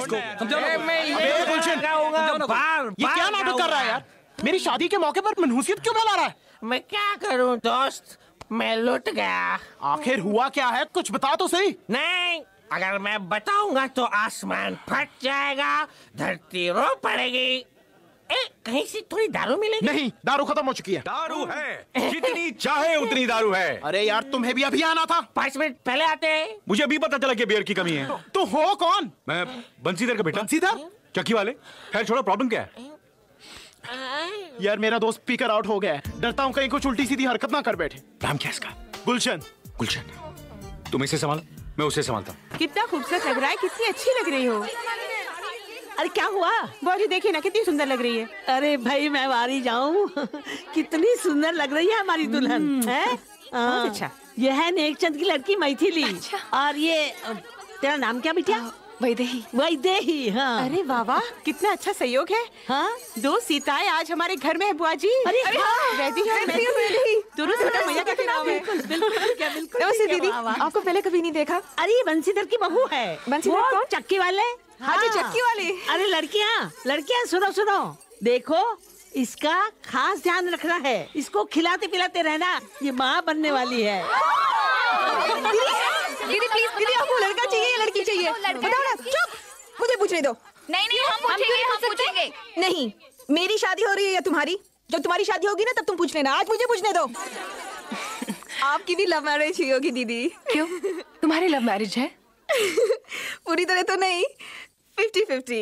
ये क्या नाटक कर रहा है यार? मेरी शादी के मौके पर मनहूसियत क्यों फैला रहा है? मैं क्या करूं दोस्त, मैं लुट गया। आखिर हुआ क्या है, कुछ बता तो सही। नहीं, अगर मैं बताऊंगा तो आसमान फट जाएगा, धरती रो पड़ेगी। कहीं से थोड़ी दारू मिलेगी? नहीं, दारू खत्म हो चुकी है। दारू है, जितनी चाहे उतनी दारू है। अरे यार, तुम्हें भी अभी आना था। 5 मिनट पहले आते। मुझे अभी पता चला कि बियर की कमी है। तो हो कौन? मैं बंसीधर का बेटा। बंसीधर? चक्की वाले। खैर छोड़ो, प्रॉब्लम क्या है? यार मेरा दोस्त स्पीकर आउट हो गया है। डरता हूँ कहीं कुछ उल्टी सीधी हरकत ना कर बैठे। नाम क्या है इसका? गुलशन। गुलशन, तुम इसे संभालो, मैं उसे संभालता हूँ। कितना खूबसूरत लग रहा है, कितनी अच्छी लग रही हो। अरे क्या हुआ? बॉडी देखिए ना, कितनी सुंदर लग रही है। अरे भाई, मैं वारी जाऊं। कितनी सुंदर लग रही है हमारी दुल्हन है। बहुत अच्छा। ये है नेकचंद की लड़की मैथिली। और ये तेरा नाम क्या बिटिया? वैदेही। वैदेही, हाँ। अरे वाह वाह, कितना अच्छा सहयोग है। हाँ, 2 सीताएं आज हमारे घर में है बुआ जी। अरे हाँ, वैदेही और मैथिली दोनों सीता मैया का नाम है। बिल्कुल। नमस्ते दीदी, आपको पहले कभी नहीं देखा। अरे ये बंसीधर की बहू है। बंसीधर कौन? चक्की वाले। हाँ जी, चक्की वाले। अरे लड़कियाँ सुनो, देखो इसका खास ध्यान रखना है। इसको खिलाते पिलाते रहना, ये माँ बनने वाली है। दीदी प्लीज, दीदी आपको लड़का चाहिए या लड़की चाहिए? बताओ ना। चुप, मुझे पूछने दो। नहीं, हम पूछेंगे। नहीं, मेरी शादी हो रही है या तुम्हारी? जब तुम्हारी शादी होगी ना तब तुम पूछ लेना, आज मुझे पूछने दो। आपकी भी लव मैरिज हुई होगी दीदी। क्यों, तुम्हारी लव मैरिज है? पूरी तरह तो नहीं, 50-50।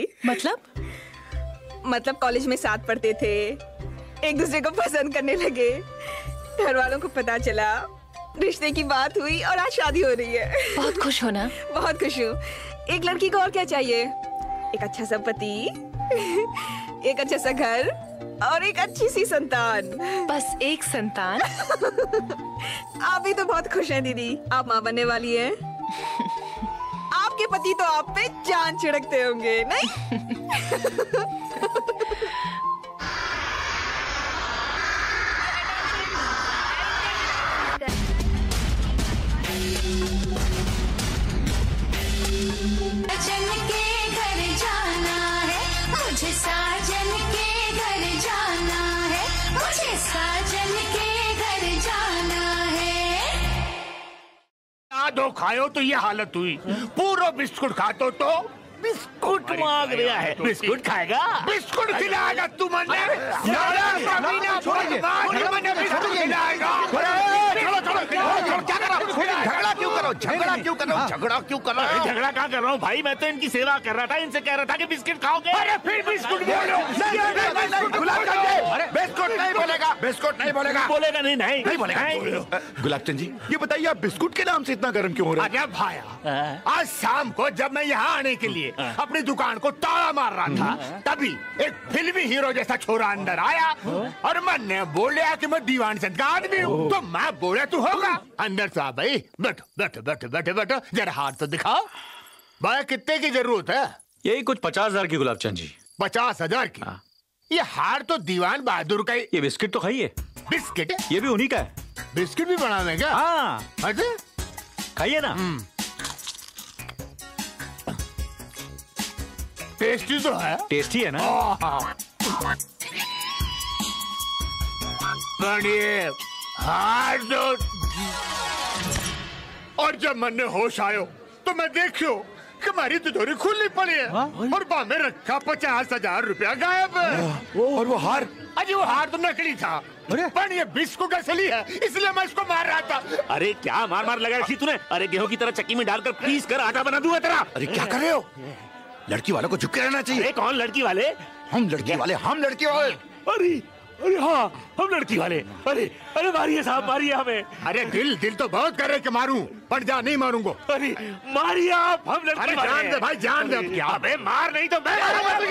मतलब कॉलेज में साथ पढ़ते थे, एक दूसरे को पसंद करने लगे, घर वालों को पता चला, रिश्ते की बात हुई और आज शादी हो रही है। बहुत खुश हो ना? बहुत खुश हूँ। एक लड़की को और क्या चाहिए? एक अच्छा सा पति, एक अच्छा सा घर और एक अच्छी सी संतान। बस एक संतान? आप भी तो बहुत खुश हैं दीदी, आप माँ बनने वाली हैं। आपके पति तो आप पे जान छिड़कते होंगे, नहीं? साजन के घर जाना है मुझे, साजन के घर जाना है मुझे, साजन के घर जाना है। दो खाओ तो ये हालत हुई, पूरा बिस्कुट खातो तो बिस्कुट मांग रहा है। बिस्कुट खाएगा? बिस्कुट खिलाएगा तू मन्ने? झगड़ा क्यों कर रहा हूँ? झगड़ा कहाँ कर रहा हूँ भाई, मैं तो इनकी सेवा कर रहा था, इनसे कह रहा था कि बिस्किट खाओगे। अरे फिर बिस्कुट बोलो। बिस्कुट नहीं बोलेगा, बिस्कुट नहीं बोलेगा। बोलेगा नहीं बोलेगा। गुलाबचंद जी, ये बताइए आप बिस्कुट के नाम से इतना गर्म क्यों हो रहा है? अरे भाया, आज शाम को जब मैं यहाँ आने के लिए अपनी दुकान को ताला मार रहा था, तभी एक फिल्मी हीरो जैसा छोरा अंदर आया और मैंने बोला कि मैं दीवान चंद का आदमी हूँ। तो मैं बोला तू होगा अंदर से आ भाई, बैठो बैठो बैठो बैठो बैठो, जरा हाथ तो दिखाओ। भाई कितने की जरूरत है? यही कुछ 50,000 की गुलाबचंद जी। 50,000 की? ये हार तो दीवान बहादुर का ही। ये बिस्किट तो खाइए। बिस्किट? ये भी उन्हीं का है। बिस्किट भी बनाने क्या? हाँ। अच्छा खाइए ना। टेस्टी तो है। टेस्टी है ना? हार दो। और जब मन होश आयो तो मैं देखियो कि हमारी तिजोरी खुली पड़ी है और बामे रखा 50,000 रुपया गायब है। और वो हार? अजी वो हार तो नकली था, पर ये बिस्कुट असली है, इसलिए मैं इसको मार रहा था। अरे क्या मार मार लगा रखी तूने? अरे गेहूं की तरह चक्की में डालकर पीस कर आटा बना दूंगा तेरा। अरे क्या कर रहे हो? लड़की वालों को झुके रहना चाहिए। कौन लड़की वाले? हम लड़की वाले, हम लड़की वाले। अरे अरे हाँ, हम लड़की वाले। अरे अरे मारिए साहब, मारिए हमें। अरे दिल तो बहुत कर रहे कि मारूं, पर जा नहीं मारूंगा। अरे मारिए आप, हम लड़की वाले। जान दे भाई, जान दे। क्या अबे मार नहीं तो मैं।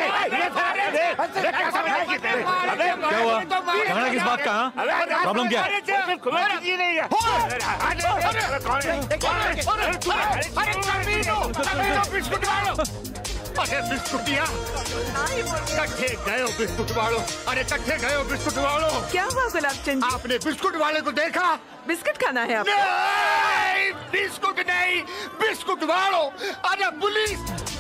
क्या हुआ? झगड़ा किस बात का? प्रॉब्लम क्या है? अरे बिस्कुटिया कट्ठे गए हो बिस्कुट वालों, अरे कट्ठे गए हो बिस्कुट वालों। क्या हुआ गुलाब चंद? आपने बिस्कुट वाले को देखा? बिस्किट खाना है आपको? नहीं, बिस्कुट नहीं, बिस्कुट वालों। अरे police!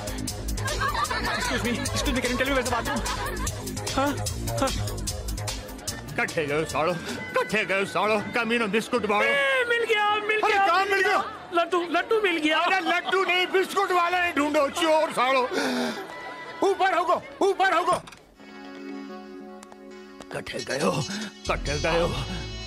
Excuse me, can you tell me where's the bathroom? हाँ, हाँ। कट्ठे गए साड़ो, कट्ठे गए साड़ो, कमीनों बिस्कुट वालों। मिल गया। अरे कहाँ मिल गया? लड्डू मिल गया। अरे लड्डू नहीं, बिस्कुट वाले ढूंढो, चोर साड़ो। ऊपर होगो, ऊपर होगो। कट्ठे गए हो, कट्ठे गए हो।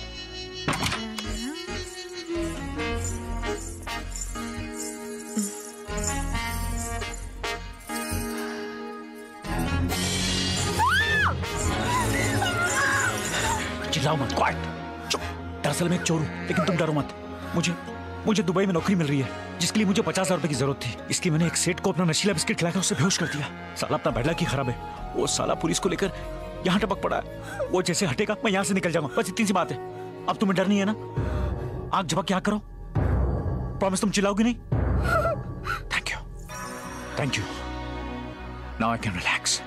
चिल्लाओ मत, क्वाइट, चुप। दरअसल मैं एक चोर हूँ, लेकिन तुम डरो मत। मुझे दुबई में नौकरी मिल रही है, जिसके लिए मुझे 50,000 रुपए की जरूरत थी। इसलिए मैंने एक सेठ को अपना नशीला बिस्किट खिलाकर उसे बेहोश कर दिया। साला अपना बैडलक ही खराब है। वो साला पुलिस को लेकर यहाँ टपक पड़ा है। वो जैसे हटेगा मैं यहाँ से निकल जाऊंगा, बस इतनी सी बात है। अब तुम्हें डर नहीं है ना? आग झपक क्या करो, प्रॉमिस तुम चिल्लाओगी नहीं? Thank you. Now I can relax.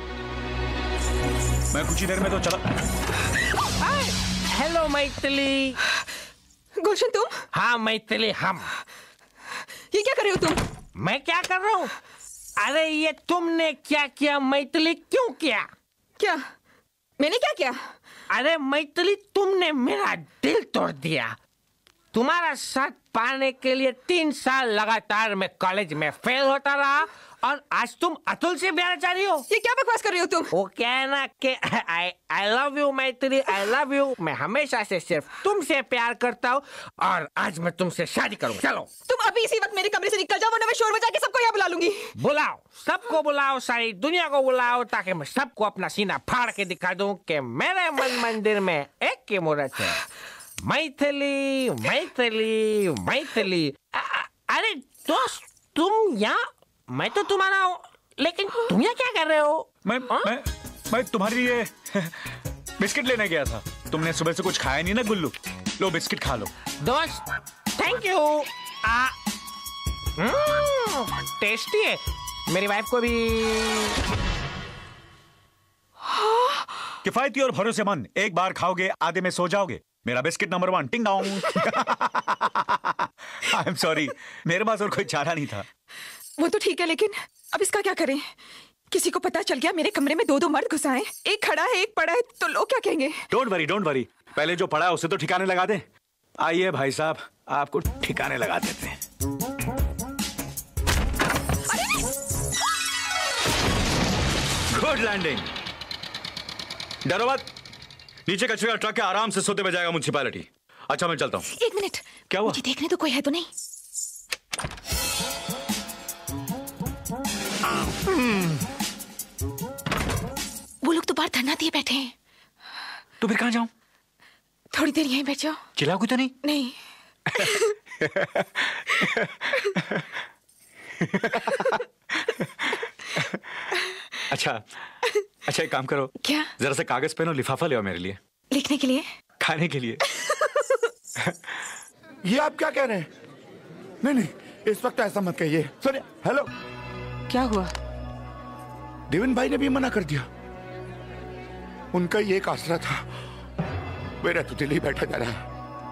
मैं कुछ ही देर में तो चला। हेलो मैथिली। गुलशन तुम? हाँ मैथिली हम। ये क्या कर रहे हो तुम? मैं क्या कर रहा हूँ? अरे ये तुमने क्या किया मैथिली? क्यों किया? क्या मैंने क्या किया? अरे मैथिली तुमने मेरा दिल तोड़ दिया। तुम्हारा साथ पाने के लिए 3 साल लगातार मैं कॉलेज में फेल होता रहा और आज तुम अतुल से प्यार चाह रही हो। ये क्या बकवास कर रही हो तुम? वो क्या है ना कि I love you Maithili, I love you. मैं हमेशा से सिर्फ तुमसे प्यार करता हूँ और आज मैं तुमसे शादी करूँगा। चलो तुम अभी इसी वक्त मेरे कमरे से निकल जाओ, वरना मैं शोर मचा के सबको यहाँ बुला लूंगी। बुलाओ, सबको बुलाओ, सारी दुनिया को बुलाओ, ताकि मैं सबको अपना सीना फाड़ के दिखा दूं कि मेरे मन मंदिर में एक की मूर्त है। मैथिली मैथिली मैथिली। अरे दोस्त तुम यहाँ, मैं तो तुम्हारा हूँ, लेकिन तुम यहाँ क्या कर रहे हो? मैं तुम्हारे लिए बिस्किट लेने गया था। तुमने सुबह से कुछ खाया नहीं ना गुल्लू, लो बिस्किट खा लो। दोस्त थैंक यू। टेस्टी है, मेरी वाइफ को भी। किफायती और भरोसेमंद, एक बार खाओगे आधे में सो जाओगे। मेरा बिस्किट नंबर 1 टिंग डोंग। आई एम सॉरी, मेरे पास और कोई चारा नहीं था। वो तो ठीक है, लेकिन अब इसका क्या करें? किसी को पता चल गया मेरे कमरे में 2 मर्द घुस आए, एक खड़ा है एक पड़ा है, तो लोग क्या कहेंगे? डोंट वरी, पहले जो पड़ा है उसे तो ठिकाने लगा दे। आइए भाई साहब, आपको ठिकाने लगा देते हैं। Good landing. डरो मत, नीचे कचरे का ट्रक है, आराम से सोते बजाएगा म्युनिसिपैलिटी। अच्छा मैं चलता हूँ। 1 मिनट, क्या हुआ? मुझे देखने तो कोई है तो नहीं? वो लोग तो बाहर धरना दिए बैठे हैं। तो फिर कहाँ जाऊं? थोड़ी देर यहीं बैठ जाओ। चिल्लाओगी तो नहीं? नहीं। अच्छा एक काम करो। क्या? जरा सा कागज पेन और लिफाफा ले आओ मेरे लिए। लिखने के लिए? खाने के लिए। ये आप क्या कह रहे हैं? नहीं, इस वक्त ऐसा मत कहिए। सुनिए, हेलो। क्या हुआ? देवन भाई ने भी मना कर दिया। उनका ये एक आसरा था, मेरा तो दिल ही बैठा जा रहा है।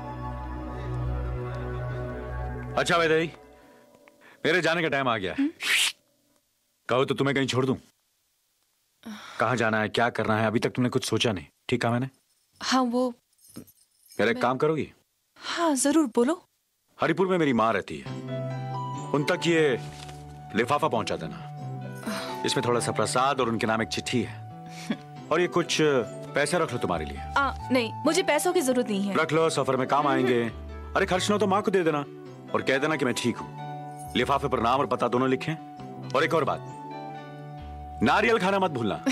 अच्छा वैदेही, मेरे जाने का टाइम आ गया है। कहो तो तुम्हें कहीं छोड़ दूं? कहाँ जाना है, क्या करना है, अभी तक तुमने कुछ सोचा नहीं। ठीक कहा मैंने? हाँ वो मेरा एक काम करोगी? हाँ जरूर, बोलो। हरिपुर में मेरी माँ रहती है, उन तक ये लिफाफा पहुंचा देना। इसमें थोड़ा सा प्रसाद और उनके नाम एक चिट्ठी है, और ये कुछ पैसे रख लो तुम्हारे लिए। नहीं, मुझे पैसों की जरूरत नहीं है। रख लो, सफर में काम आएंगे। अरे खर्च ना तो माँ को दे देना और कह देना कि मैं ठीक हूँ। लिफाफे पर नाम और पता दोनों लिखें। और एक और बात, नारियल खाना मत भूलना।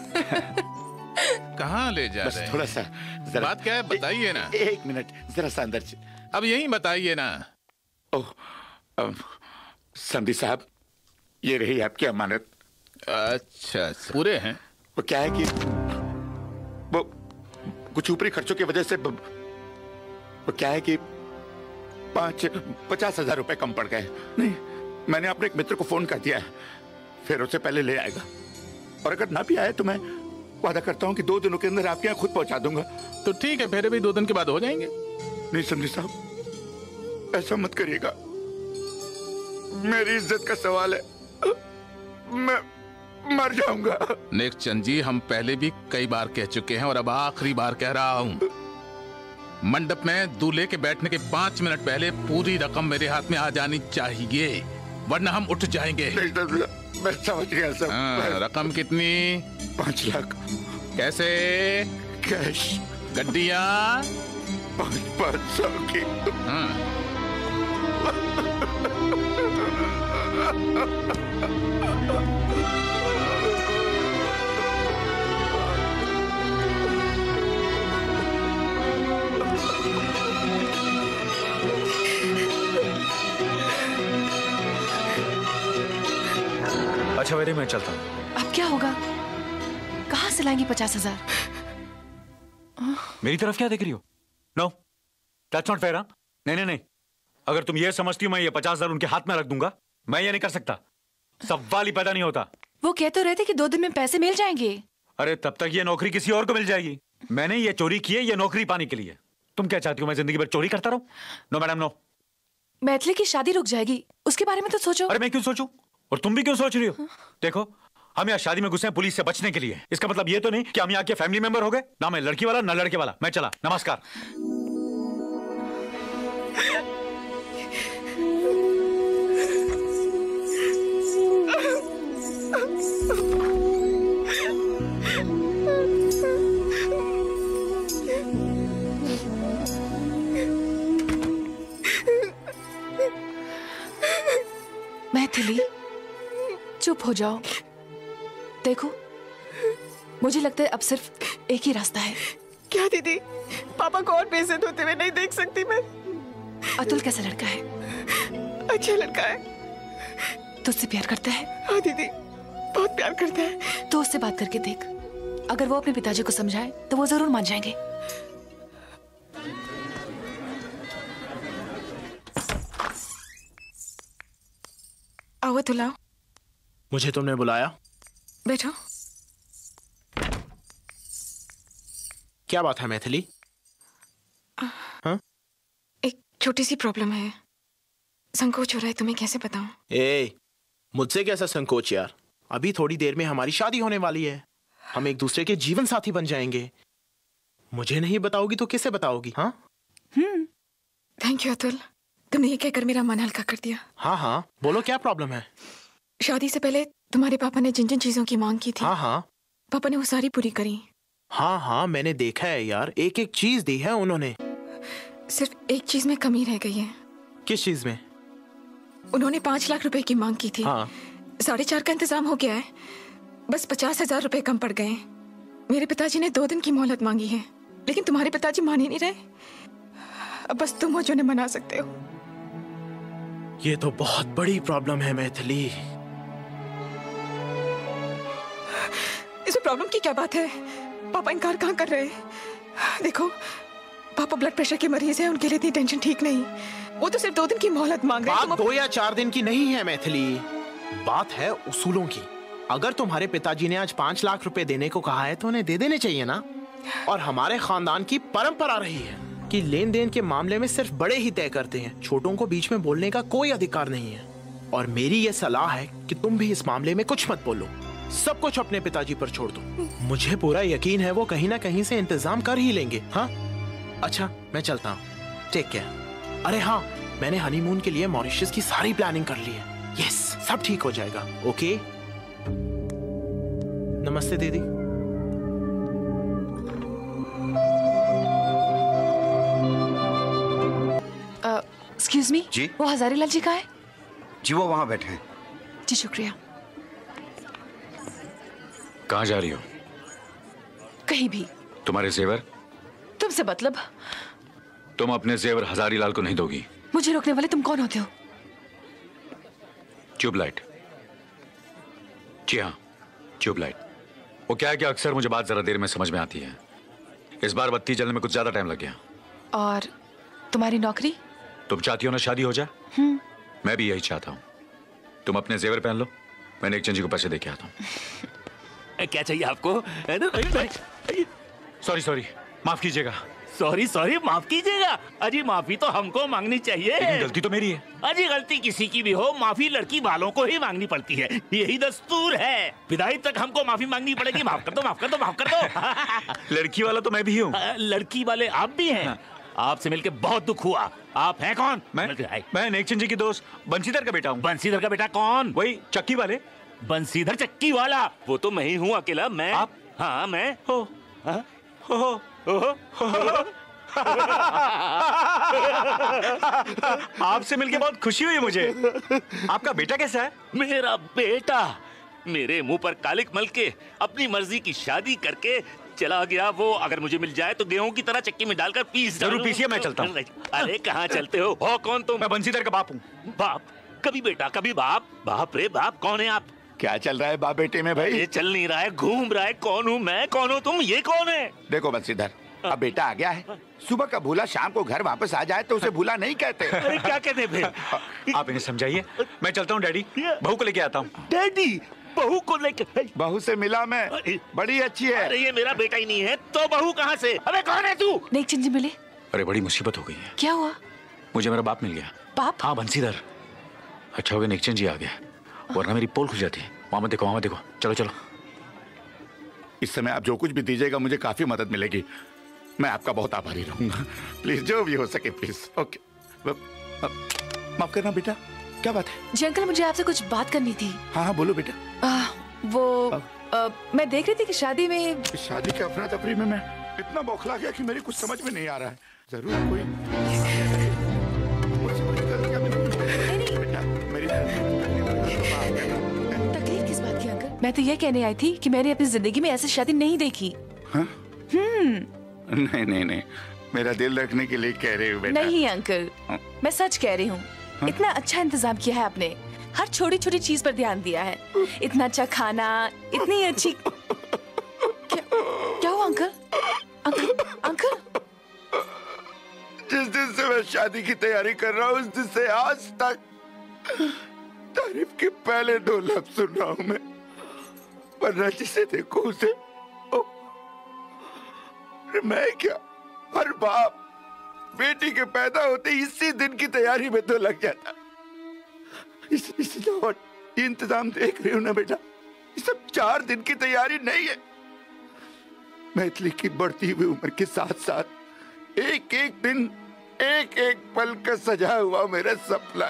कहाँ ले जा रहे हैं? थोड़ा सा बात क्या है बताइए ना। 1 मिनट, जरा सा अंदर। अब यही बताइए ना। ओह, समधी साहब, ये रही आपकी अमानत। अच्छा, पूरे हैं? वो क्या है कि वो कुछ ऊपरी खर्चों की वजह से वो क्या है कि 50,000 रुपए कम पड़ गए। नहीं, मैंने अपने एक मित्र को फोन कर दिया है, फेरों से पहले ले आएगा। और अगर ना भी आए तो मैं वादा करता हूँ कि 2 दिनों के अंदर आपके यहाँ खुद पहुंचा दूंगा। तो ठीक है, फेरे भी 2 दिन के बाद हो जाएंगे। नहीं समझे साहब, ऐसा मत करिएगा, मेरी इज्जत का सवाल है, मैं मर जाऊंगा। नेकचंद जी, हम पहले भी कई बार कह चुके हैं और अब आखिरी बार कह रहा हूँ, मंडप में दूल्हे के बैठने के 5 मिनट पहले पूरी रकम मेरे हाथ में आ जानी चाहिए, वरना हम उठ जाएंगे। मैं समझ गया सब। रकम कितनी? 5 लाख। कैसे? कैश। गड्डियाँ? 500 की। अच्छा वेरे, मैं चलता हूँ। अब क्या होगा? कहाँ से लाएंगी 50,000? मेरी तरफ क्या देख रही हो? No, that's not fair. नहीं नहीं नहीं, अगर तुम ये समझती हो मैं ये 50,000 उनके हाथ में रख दूंगा, मैं ये नहीं कर सकता। सवाल ही पैदा नहीं होता। वो कह तो रहे थे कि 2 दिन में पैसे मिल जाएंगे। अरे तब तक ये नौकरी किसी और को मिल जाएगी। मैंने ये चोरी की है ये नौकरी पाने के लिए। तुम क्या चाहती हो, मैं जिंदगी भर चोरी करता रहूं? No madam no. मैथिली की शादी रुक जाएगी, उसके बारे में तो सोचो। अरे मैं क्यों सोचूं? और तुम भी क्यों सोच रही हो? देखो, हम यहाँ शादी में घुसे हैं पुलिस से बचने के लिए। इसका मतलब ये तो नहीं कि हम यहाँ के फैमिली मेंबर हो गए। ना मैं लड़की वाला ना लड़के वाला। मैं चला, नमस्कार। मैथिली, चुप हो जाओ। देखो, मुझे लगता है अब सिर्फ एक ही रास्ता है। क्या दीदी, पापा को और बेइज्जत होते हुए नहीं देख सकती मैं। अतुल कैसा लड़का है? अच्छा लड़का है। तुझसे प्यार करता है? हाँ दीदी, बहुत प्यार करता है। तो उससे बात करके देख, अगर वो अपने पिताजी को समझाए तो वो जरूर मान जाएंगे। आओ अतुल, आओ। मुझे तुमने बुलाया? बैठो। क्या बात है मैथिली? हाँ? एक छोटी सी प्रॉब्लम है, संकोच हो रहा है, तुम्हें कैसे बताऊं? मुझसे कैसा संकोच यार? अभी थोड़ी देर में हमारी शादी होने वाली है, हम एक दूसरे के जीवन साथी बन जाएंगे। मुझे नहीं बताओगी तो किसे बताओगी? हाँ? थैंक यू अतुल, तुमने ये कहकर मेरा मन हल्का कर दिया। हाँ हाँ, बोलो क्या प्रॉब्लम है? शादी से पहले तुम्हारे पापा ने जिन जिन चीजों की मांग की थी, हाँ, पापा ने वो सारी पूरी करी। हाँ, मैंने देखा है यार, एक एक चीज दी है उन्होंने। सिर्फ एक चीज में कमी रह गई है। किस चीज में? उन्होंने 5 लाख रुपए की मांग की थी। 4.5 का इंतजाम हो गया है, बस 50,000 रुपए कम पड़ गए। मेरे पिताजी ने 2 दिन की मोहलत मांगी है, लेकिन तुम्हारे पिताजी मान ही नहीं रहे। अब बस तुम हो जो उन्हें मना सकते हो। ये तो बहुत बड़ी प्रॉब्लम है मैथिली। इसमें प्रॉब्लम की क्या बात है? पापा इनकार कहाँ कर रहे हैं? देखो, पापा ब्लड प्रेशर के मरीज हैं, उनके लिए इतनी टेंशन ठीक नहीं। वो तो सिर्फ 2 दिन की मोहलत मांग रहे हैं। बात 2 या 4 दिन की नहीं है मैथिली, बात है उसूलों की। अगर तुम्हारे पिताजी ने आज 5 लाख रुपए देने को कहा है तो उन्हें दे देने चाहिए ना। और हमारे खानदान की परंपरा रही है कि लेन देन के मामले में सिर्फ बड़े ही तय करते हैं, छोटों को बीच में बोलने का कोई अधिकार नहीं है। और मेरी ये सलाह है कि तुम भी इस मामले में कुछ मत बोलो, सब कुछ अपने पिताजी पर छोड़ दो। मुझे पूरा यकीन है वो कहीं ना कहीं से इंतजाम कर ही लेंगे। हाँ, अच्छा मैं चलता हूँ, टेक केयर। अरे हाँ, मैंने हनीमून के लिए मॉरिशस की सारी प्लानिंग कर ली है। यस, सब ठीक हो जाएगा। ओके, नमस्ते दीदी। एक्सक्यूज मी जी, वो हजारीलाल जी कहाँ है? जी वो वहां बैठे हैं। जी शुक्रिया। कहाँ जा रही हो? कहीं भी। तुम्हारे जेवर? तुमसे मतलब? तुम अपने जेवर हजारीलाल को नहीं दोगी। मुझे रोकने वाले तुम कौन होते हो? ट्यूबलाइट। जी हाँ, ट्यूबलाइट। वो क्या है कि अक्सर मुझे बात जरा देर में समझ में आती है। इस बार बत्ती जलने में कुछ ज्यादा टाइम लग गया। और तुम्हारी नौकरी? तुम चाहती हो ना शादी हो जाए? मैं भी यही चाहता हूँ। तुम अपने जेवर पहन लो, मैं नेकचंद जी को पैसे दे के आता हूँ। क्या चाहिए आपको? सॉरी सॉरी, माफ कीजिएगा। सॉरी सॉरी माफ कीजिएगा। अजी माफी तो हमको मांगनी चाहिए। लेकिन गलती तो मेरी है। अजी गलती किसी की भी हो, माफी लड़की वालों को ही मांगनी पड़ती है, यही दस्तूर है। विदाई तक हमको माफी मांगनी पड़ेगी। माफ कर दो, माफ कर दो, माफ कर दो। लड़की वाला तो मैं भी हूँ। लड़की वाले आप भी हैं? हाँ। आपसे मिलके बहुत दुख हुआ। आप हैं कौन? मैं नेकचंद जी की दोस्त बंसीधर का बेटा हूँ। बंसीधर का बेटा कौन? वही चक्की वाले। बंसीधर चक्की वाला? वो तो मैं ही हूँ अकेला। मैं? आप? हाँ मैं। हो आपसे मिलके बहुत खुशी हुई मुझे। आपका बेटा कैसा है? मेरा बेटा मेरे मुंह पर कालिक मल के अपनी मर्जी की शादी करके चला गया। वो अगर मुझे मिल जाए तो गेहूं की तरह चक्की में डालकर पीस। जरूर पीसिए, मैं चलता हूँ। अरे कहाँ चलते हो कौन तुम? मैं बंसीधर का बाप हूँ। बाप? कभी बेटा कभी बाप। बाप रे बाप। कौन है आप? क्या चल रहा है बाप बेटे में भाई? ये चल नहीं रहा है, घूम रहा है। कौन हूँ मैं, कौन हो तुम, ये कौन है? देखो बंसीधर, अब बेटा आ गया है। सुबह का भूला शाम को घर वापस आ जाए तो उसे भूला नहीं कहते। अरे क्या कहते फिर? आप इन्हें समझाइए। मैं चलता हूँ डैडी, बहू को लेके आता हूँ। डैडी? बहू को लेके? बहू से मिला मैं, बड़ी अच्छी है। अरे ये मेरा बेटा ही नहीं है तो बहू कहाँ से? अबे कौन है तू? नेकचंद जी मिले? अरे बड़ी मुसीबत हो गई है। क्या हुआ? मुझे मेरा बाप मिल गया। बाप? हाँ बंसीधर। अच्छा हो गया नेकचंद जी आ गया, वरना मेरी पोल खुल जाती है। वहां मत देखो, वहां मत देखो। चलो चलो। इस समय आप जो कुछ भी दीजिएगा मुझे काफी मदद मिलेगी। मैं आपका बहुत आभारी रहूंगा। प्लीज जो भी हो सके प्लीज। ओके। माफ करना बेटा, क्या बात है? जी अंकल, मुझे आपसे कुछ बात करनी थी। हाँ बोलो बेटा। मैं देख रही थी कि शादी में के अफरा तफरी में मैं इतना बौखला गया कि मेरी कुछ समझ में नहीं आ रहा है। जरूर कोई तकलीफ किस बात की अंकल? मैं तो ये कहने आई थी कि मैंने अपनी जिंदगी में ऐसी शादी नहीं देखी। नहीं, मेरा दिल रखने के लिए कह रही हूँ बेटा। नहीं अंकल, मैं सच कह रही हूँ। इतना अच्छा इंतजाम किया है आपने, हर छोटी छोटी चीज पर ध्यान दिया है। इतना अच्छा खाना, इतनी अच्छी क्या हुआ अंकल? अंकल जिस दिन से मैं शादी की तैयारी कर रहा हूँ उस दिन से आज तक तारीफ के पहले 2 लफ्ज सुन रहा हूँ मैं। वरना जिसे देखो उसे मैं क्या, हर बाप बेटी के पैदा होते इसी दिन की तैयारी में तो लग जाता। इस इंतजाम देख रही हूँ ना बेटा, ये सब 4 दिन की तैयारी नहीं है। मैथिली की बढ़ती हुई उम्र के साथ साथ एक एक दिन, एक एक पल का सजा हुआ मेरा सपना।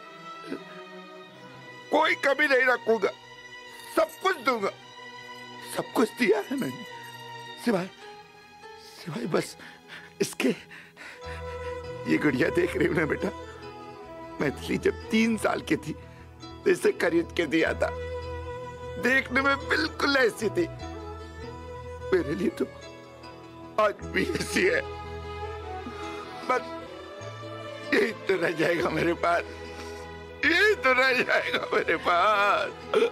कोई कमी नहीं रखूंगा, सब कुछ दूंगा। सब कुछ दिया है मैंने, सिवाय बस इसके। ये गुड़िया देख रही हूँ ना बेटा, मैथिली जब 3 साल की थी तो इसे खरीद के दिया था। देखने में बिल्कुल ऐसी थी। मेरे लिए तो आज भी ऐसी है। बस यही तो रह जाएगा मेरे पास, यही तो रह जाएगा मेरे पास।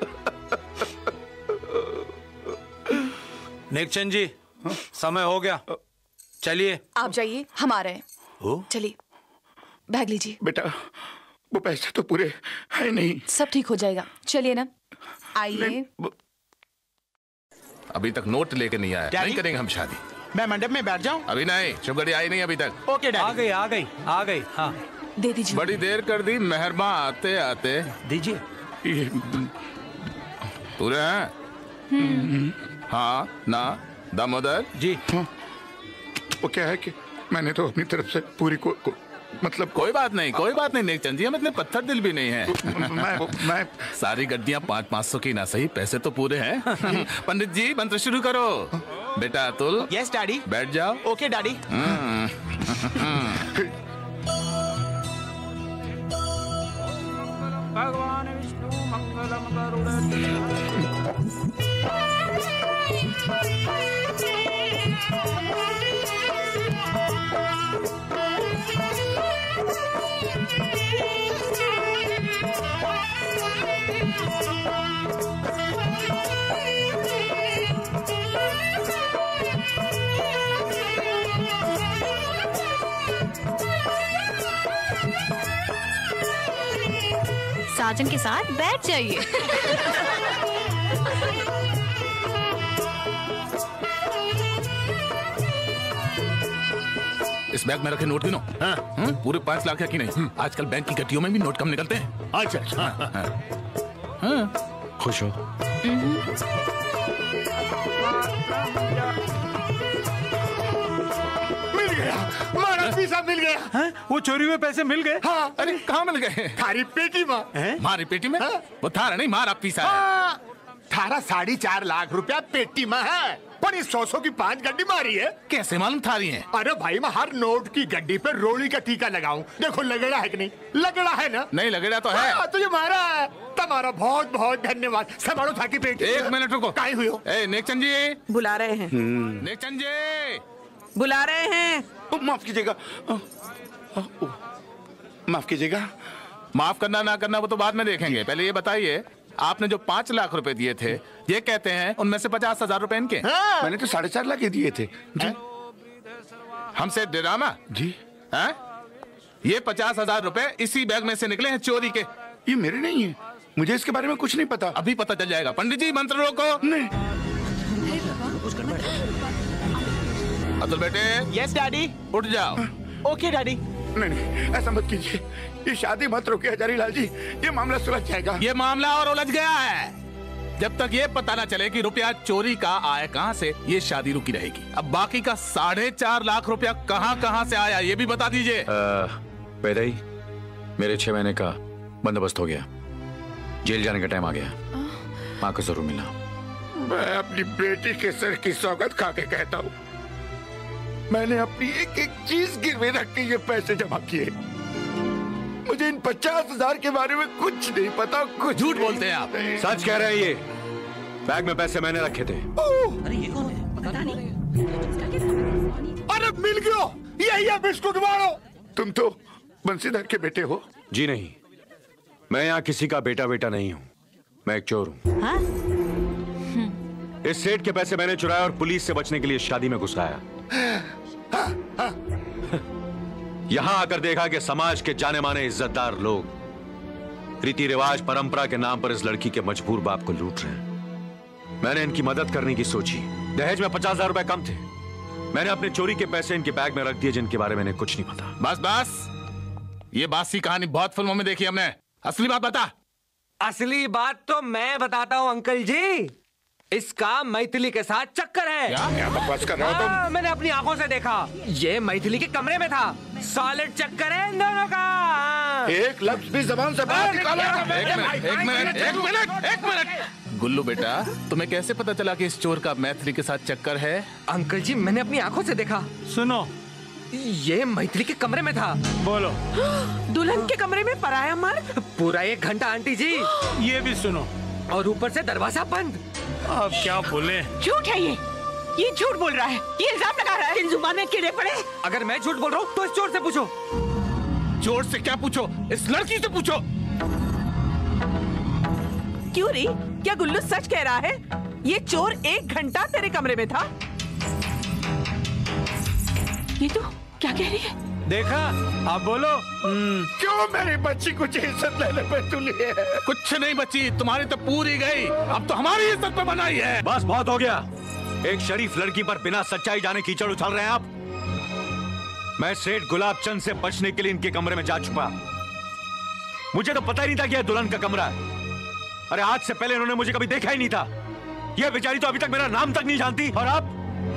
नेकचंद जी, समय हो गया, चलिए। आप जाइए, हम आ रहे हैं। चलिए, बैग लीजिए। बेटा वो पैसे तो पूरे है नहीं। सब ठीक हो जाएगा, चलिए ना, आइए। अभी तक नोट लेके नहीं आया। नहीं करेंगे हम शादी। मैं मंडप में बैठ जाऊं? अभी नहीं, शुभगढ़ी आई नहीं अभी तक। Okay daddy. आ गई। हाँ दे दीजिए। बड़ी देर कर दी, मेहरबान आते आते दीजिए। पूरे हैं? हाँ ना दामोदर जी। वो क्या है कि मैंने तो अपनी तरफ से पूरी मतलब कोई बात नहीं नेकचंद जी, हम इतने पत्थर दिल भी नहीं है। मैं सारी गड्डियां 500-500 की ना सही, पैसे तो पूरे हैं। पंडित जी मंत्र शुरू करो। बेटा अतुल। Yes daddy. बैठ जाओ। Okay daddy. भगवान विष्णु मंगलम साजन के साथ बैठ जाइए। इस बैग में रखे नोट गिनो। हाँ? पूरे 5 लाख है कि नहीं? आजकल बैंक की गड्डियों में भी नोट कम निकलते हैं। अच्छा। खुश हो? मिल गया, मारा पीसा मिल गया। हैं? वो चोरी हुए पैसे मिल गए? हाँ। अरे कहाँ मिल गए? थारी पेटी में। मारी पेटी में? वो थारा नहीं, मारा पीसा है। हाँ। थारा 4.5 लाख रुपया पेटी में है, पर इस 100 की 5 गड्डी मारी है। कैसे मालूम थारी है? अरे भाई, मैं हर नोट की गड्डी पे रोली का टीका लगाऊं। देखो लगड़ा है कि नहीं? लगड़ा है ना? नहीं लगड़ा तो है। तुझे मारा है। तुम्हारा बहुत बहुत धन्यवाद। संभालो था की पेटी। 1 मिनट रुको। काहे हुई हो? नेकचंद जी बुला रहे हैं। नेकचंद जी बुला रहे हैं। माफ कीजिएगा, माफ कीजिएगा। माफ करना ना करना वो तो बाद में देखेंगे। पहले ये बताइए, आपने जो 5 लाख रुपए दिए थे, ये कहते हैं उनमें से 50,000 रुपए इनके। हाँ। मैंने तो 4.5 लाख दिए थे जी। हमसे डरामा जी है? ये 50,000 रुपए इसी बैग में से निकले हैं चोरी के। ये मेरे नहीं है, मुझे इसके बारे में कुछ नहीं पता। अभी पता चल जाएगा। पंडित जी मंत्र रोको। नहीं। अतुल बेटे। Yes daddy. उठ जाओ। Okay daddy. नहीं, ऐसा मत कीजिए। ये शादी मत रोकिए हजारीलाल जी, ये मामला सुलझ जाएगा। ये मामला और उलझ गया है। जब तक ये पता ना चले कि रुपया चोरी का आया कहाँ से, ये शादी रुकी रहेगी। अब बाकी का 4.5 लाख रुपया कहाँ से आया, ये भी बता दीजिए। पैदाई, मेरे 6 महीने का बंदोबस्त हो गया। जेल जाने का टाइम आ गया। माँ को जरूर मिलना। मैं अपनी बेटी के सर की सौगत खा के कहता हूँ, मैंने अपनी एक एक चीज गिरवे रख के ये पैसे जमा किए। मुझे इन 50,000 के बारे में कुछ नहीं पता। कुछ झूठ बोलते हैं आप। सच कह रहे हैं ये। बैग में पैसे मैंने रखे थे। अरे ये कौन है? पता नहीं। अरे मिल गया, यही है बिस्कुट वालों। तुम तो बंसीधर के बेटे हो? जी नहीं, मैं यहाँ किसी का बेटा नहीं हूँ। मैं एक चोर हूँ। हाँ? इस सेठ के पैसे मैंने चुराया और पुलिस से बचने के लिए शादी में घुसाया। यहां आकर देखा कि समाज के जाने माने इज्जतदार लोग रीति रिवाज परंपरा के नाम पर इस लड़की के मजबूर बाप को लूट रहे हैं। मैंने इनकी मदद करने की सोची। दहेज में 50,000 रुपए कम थे। मैंने अपने चोरी के पैसे इनके बैग में रख दिए, जिनके बारे में इन्हें कुछ नहीं पता। बस ये बासी कहानी बहुत फिल्मों में देखी हमने। असली बात बता। असली बात तो मैं बताता हूँ अंकल जी। इसका मैथिली के साथ चक्कर है। क्या बकवास कर रहे हो तुम? मैंने अपनी आंखों से देखा। ये मैथिली के कमरे में था। सॉलिड चक्कर है इन दोनों का। एक लफ्ज भी जबान से बाहर निकालो। एक मिनट। गुल्लू बेटा, तुम्हें कैसे पता चला कि इस चोर का मैथिली के साथ चक्कर है? अंकल जी, मैंने अपनी आंखों से देखा। सुनो, ये मैथिली के कमरे में था। बोलो। दुल्हन के कमरे में पराया मर्द? पूरा 1 घंटा आंटी जी। ये भी सुनो। और ऊपर से दरवाजा बंद। अब क्या बोले? झूठ है ये झूठ बोल रहा है। ये इल्जाम लगा रहा है। इन जुबान में कीड़े पड़े। अगर मैं झूठ बोल रहा हूँ तो इस चोर से पूछो। चोर से क्या पूछो? इस लड़की से पूछो। क्यों री? क्या गुल्लू सच कह रहा है? ये चोर 1 घंटा तेरे कमरे में था? ये तो क्या कह रही है? देखा, आप बोलो। क्यों मेरी बच्ची कुछ इज्जत लेने पे तुली है? कुछ नहीं बची, तुम्हारी तो पूरी गई। अब तो हमारी इज्जत पे बनाई है। बस बहुत हो गया। एक शरीफ लड़की पर बिना सच्चाई जाने कीचड़ उछाल रहे हैं आप। मैं सेठ गुलाबचंद से बचने के लिए इनके कमरे में जा चुका। मुझे तो पता ही नहीं था कि यह दुल्हन का कमरा है। अरे आज से पहले इन्होंने मुझे कभी देखा ही नहीं था। यह बेचारी तो अभी तक मेरा नाम तक नहीं जानती। और आप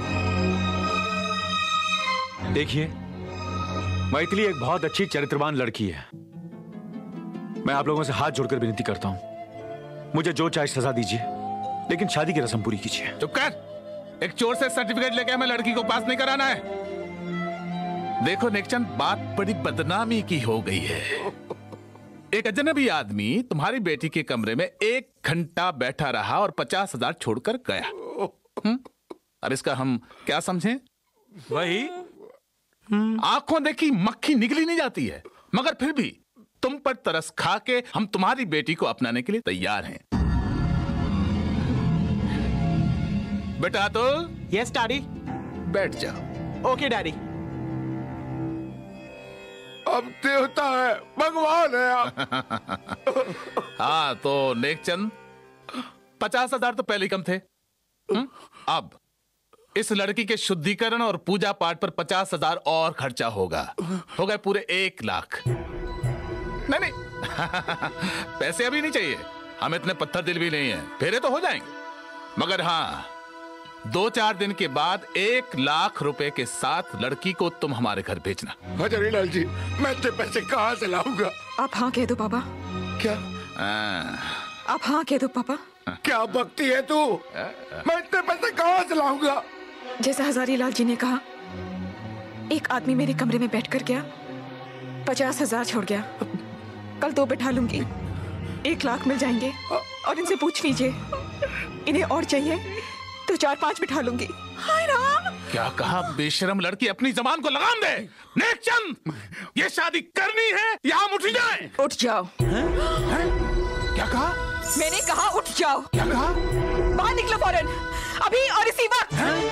देखिए, मैथिली एक बहुत अच्छी चरित्रवान लड़की है। मैं आप लोगों से हाथ जोड़कर विनती करता हूं, मुझे जो चाहे सजा दीजिए, लेकिन शादी की रस्म पूरी कीजिए। चुप कर। एक चोर से सर्टिफिकेट लेके हमें लड़की को पास नहीं कराना है। देखो नेकचंद, बात बड़ी बदनामी की हो गई है। एक अजनबी आदमी तुम्हारी बेटी के कमरे में 1 घंटा बैठा रहा और 50,000 छोड़कर गया। अब इसका हम क्या समझें? वही आंखों देखी मक्खी निकली नहीं जाती है, मगर फिर भी तुम पर तरस खा के हम तुम्हारी बेटी को अपनाने के लिए तैयार हैं। बेटा तो यस डैडी। बैठ जाओ। Okay daddy. अब देवता है, भगवान है आप। हाँ तो नेकचंद 50,000 तो पहले ही कम थे। अब इस लड़की के शुद्धिकरण और पूजा पाठ पर 50,000 और खर्चा होगा। हो गए पूरे 1 लाख। नहीं पैसे अभी नहीं चाहिए, हम इतने पत्थर दिल भी नहीं है, फेरे तो हो जाएंगे। मगर हाँ 2-4 दिन के बाद 1 लाख रुपए के साथ लड़की को तुम हमारे घर भेजना। हजारीलाल जी, मैं इतने पैसे कहाँ से लाऊंगा? आप हाँ कह दो पापा। क्या? आप हाँ कह दो पापा। क्या बकती है तू? मैं इतने पैसे कहाँ से लाऊंगा? जैसा हजारीलाल जी ने कहा, एक आदमी मेरे कमरे में बैठ कर गया, 50,000 छोड़ गया। कल 2 बैठा लूंगी, 1 लाख मिल जाएंगे। और इनसे पूछ लीजिए, इन्हें और चाहिए तो 4-5 बिठा लूंगी। हाय राम! क्या कहा बेशरम लड़की, अपनी जबान को लगाम दे। नेकचंद, ये शादी करनी है या हम उठ जाएं? उठ जाओ। क्या कहा? मैंने कहा उठ जाओ। क्या कहा? बाहर निकलो फौरन, अभी और इसी वक्त।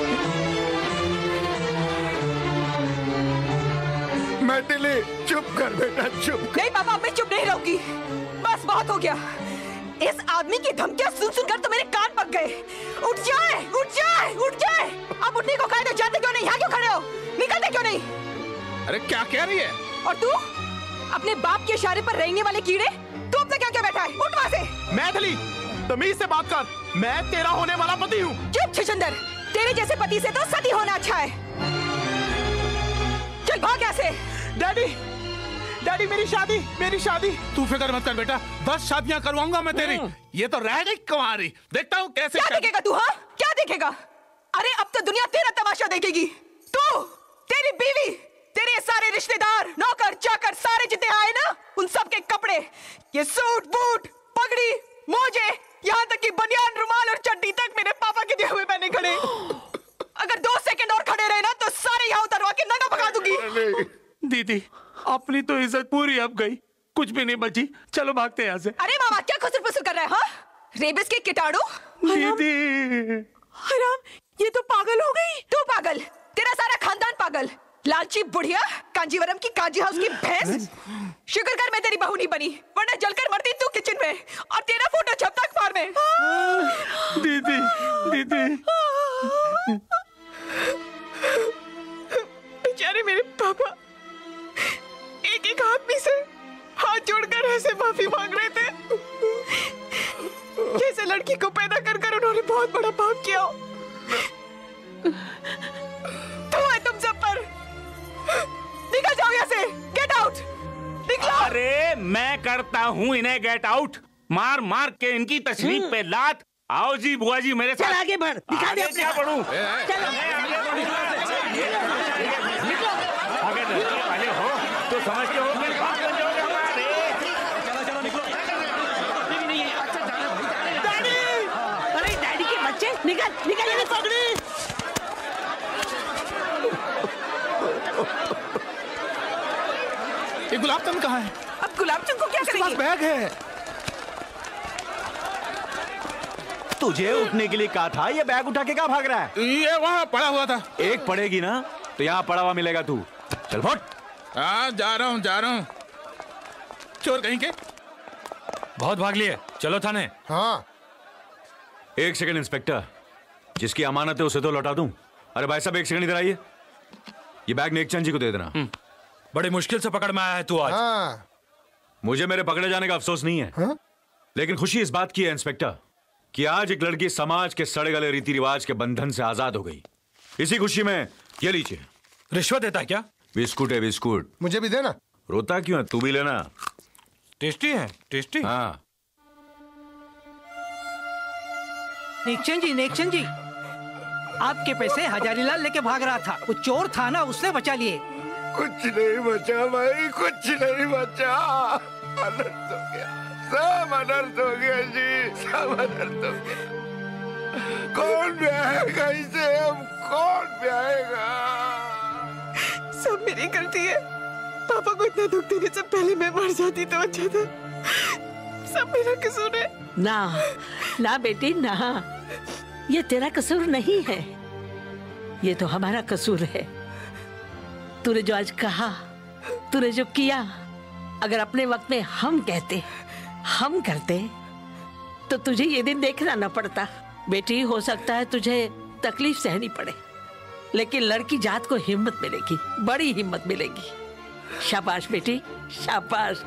मैथिली चुप कर बेटा, चुप। नहीं पापा, मैं चुप नहीं रहूंगी। बस बहुत हो गया। इस आदमी की धमकियां सुन सुनकर तो मेरे कान पक गए। उठ जाए, उठ जाए, उठ जाए। अब उठने को कहे तो जाते क्यों नहीं? यहाँ क्यों खड़े हो? निकलते क्यों नहीं? अरे क्या कह रही है? और तू अपने बाप के इशारे पर रेंगने वाले कीड़े, तू अब तक क्या क्या बैठा है? उठ वहाँ से। मैथिली, तमीज से बात कर, मैं तेरा होने वाला पति हूँ। चुप छछंदर, तेरे जैसे पति से तो सती होना अच्छा है। चल भाग यहाँ से। डैडी, डैडी मेरी शादी। तू फिक्र मत कर बेटा, 10 शादियां करवाऊंगा मैं तेरी। ये तो रह गई कुंवारी, देखता हूँ कैसे। क्या देखेगा तू? हाँ क्या देखेगा? अरे अब तो दुनिया तेरा तमाशा देखेगी। तू, तेरी बीवी, तेरे सारे रिश्तेदार, नौकर चाकर सारे जितने आए ना, उन सब के कपड़े, ये सूट बूट पगड़ी मोजे, यहाँ तक कि बनियान रुमाल और चड्डी तक मेरे पापा के दिए हुए पहने खड़े। अगर 2 सेकंड और खड़े रहे ना तो सारे यहाँ उतरवा के नंगा भगा दूंगी। दीदी, अपनी तो इज्जत पूरी अब गई, कुछ भी नहीं बची। चलो भागते यहाँ से। अरे मामा क्या खुसर फुसर कर रहा है? हाँ रेबिस के कीटाणु। दीदी, हराम, ये तो पागल हो गई। तू पागल, तेरा सारा खानदान पागल। लालची बुढ़िया, कांजीवरम की काजी हाउस की भैंस। शुक्र कर मैं तेरी बहू नहीं बनी, वरना जलकर मरती तू किचन में और तेरा फोटो छपता अखबार में। दीदी, दीदी। बेचारे मेरे पापा एक आदमी से हाथ जोड़कर ऐसे माफी मांग रहे थे, जैसे लड़की को पैदा कर कर उन्होंने बहुत बड़ा पाप किया। तो है तुम सब पर। निकल जाओ यहाँ से, गेट आउट, निकलो। अरे मैं करता हूँ इन्हें गेट आउट, मार मार के इनकी तशरीफ पे लात। आओ जी बुआ जी मेरे साथ। चल आगे बढ़, दिखा दे क्या बढ़ूं? आगे हो तो समझते हो फिर बात बन जाओगे हमारे। डैडी, अरे डैडी के बच्चे, निकल निकल यहाँ से। ये गुलाबचंद कहाँ है? अब गुलाबचंद को क्या करेंगे? बैग है। तुझे उठने के लिए कहा था, ये बैग उठा के क्या भाग रहा है? ये वहाँ पड़ा हुआ था। एक पड़ेगी ना तो यहाँ पड़ा हुआ मिलेगा तू। चल फुट। हाँ जा रहा हूँ। चोर कहीं के। बहुत भाग लिए, चलो थाने। हाँ 1 सेकंड इंस्पेक्टर, जिसकी अमानत है उसे तो लौटा दूं। अरे भाई साहब 1 सेकंड इधर आइए, ये बैग नेकचंद जी को दे देना। बड़ी मुश्किल से पकड़ में आया है तू आज। हाँ। मुझे मेरे पकड़े जाने का अफसोस नहीं है। हाँ? लेकिन खुशी इस बात की है इंस्पेक्टर कि आज एक लड़की समाज के सड़े गले रीति रिवाज के बंधन से आजाद हो गई। इसी खुशी में ये लीजिए। रिश्वत देता है क्या? बिस्कुट है बिस्कुट। मुझे भी देना। रोता क्यों है, तू भी लेना। टेस्टी है, टेस्टी। हाँ नेकचंद जी, आपके पैसे हजारीलाल लेके भाग रहा था, वो चोर था ना, उसने बचा लिए। कुछ नहीं बचा भाई, कुछ नहीं बचा। अनर्थ हो गया, सब अनर्थ हो गया जी, सब अनर्थ हो गया। कौन ब्याहेगा इसे, अब कौन ब्याहेगा? सब मेरी गलती है। पापा को इतना दुख देने से पहले मैं मर जाती तो अच्छा था। सब मेरा कसूर है। ना बेटी ना, ये तेरा कसूर नहीं है, ये तो हमारा कसूर है। तूने जो आज कहा तूने जो किया, अगर अपने वक्त में हम करते तो तुझे ये दिन देखना न पड़ता। बेटी, हो सकता है तुझे तकलीफ सहनी पड़े, लेकिन लड़की जात को हिम्मत मिलेगी, बड़ी हिम्मत मिलेगी। शाबाश बेटी, शाबाश।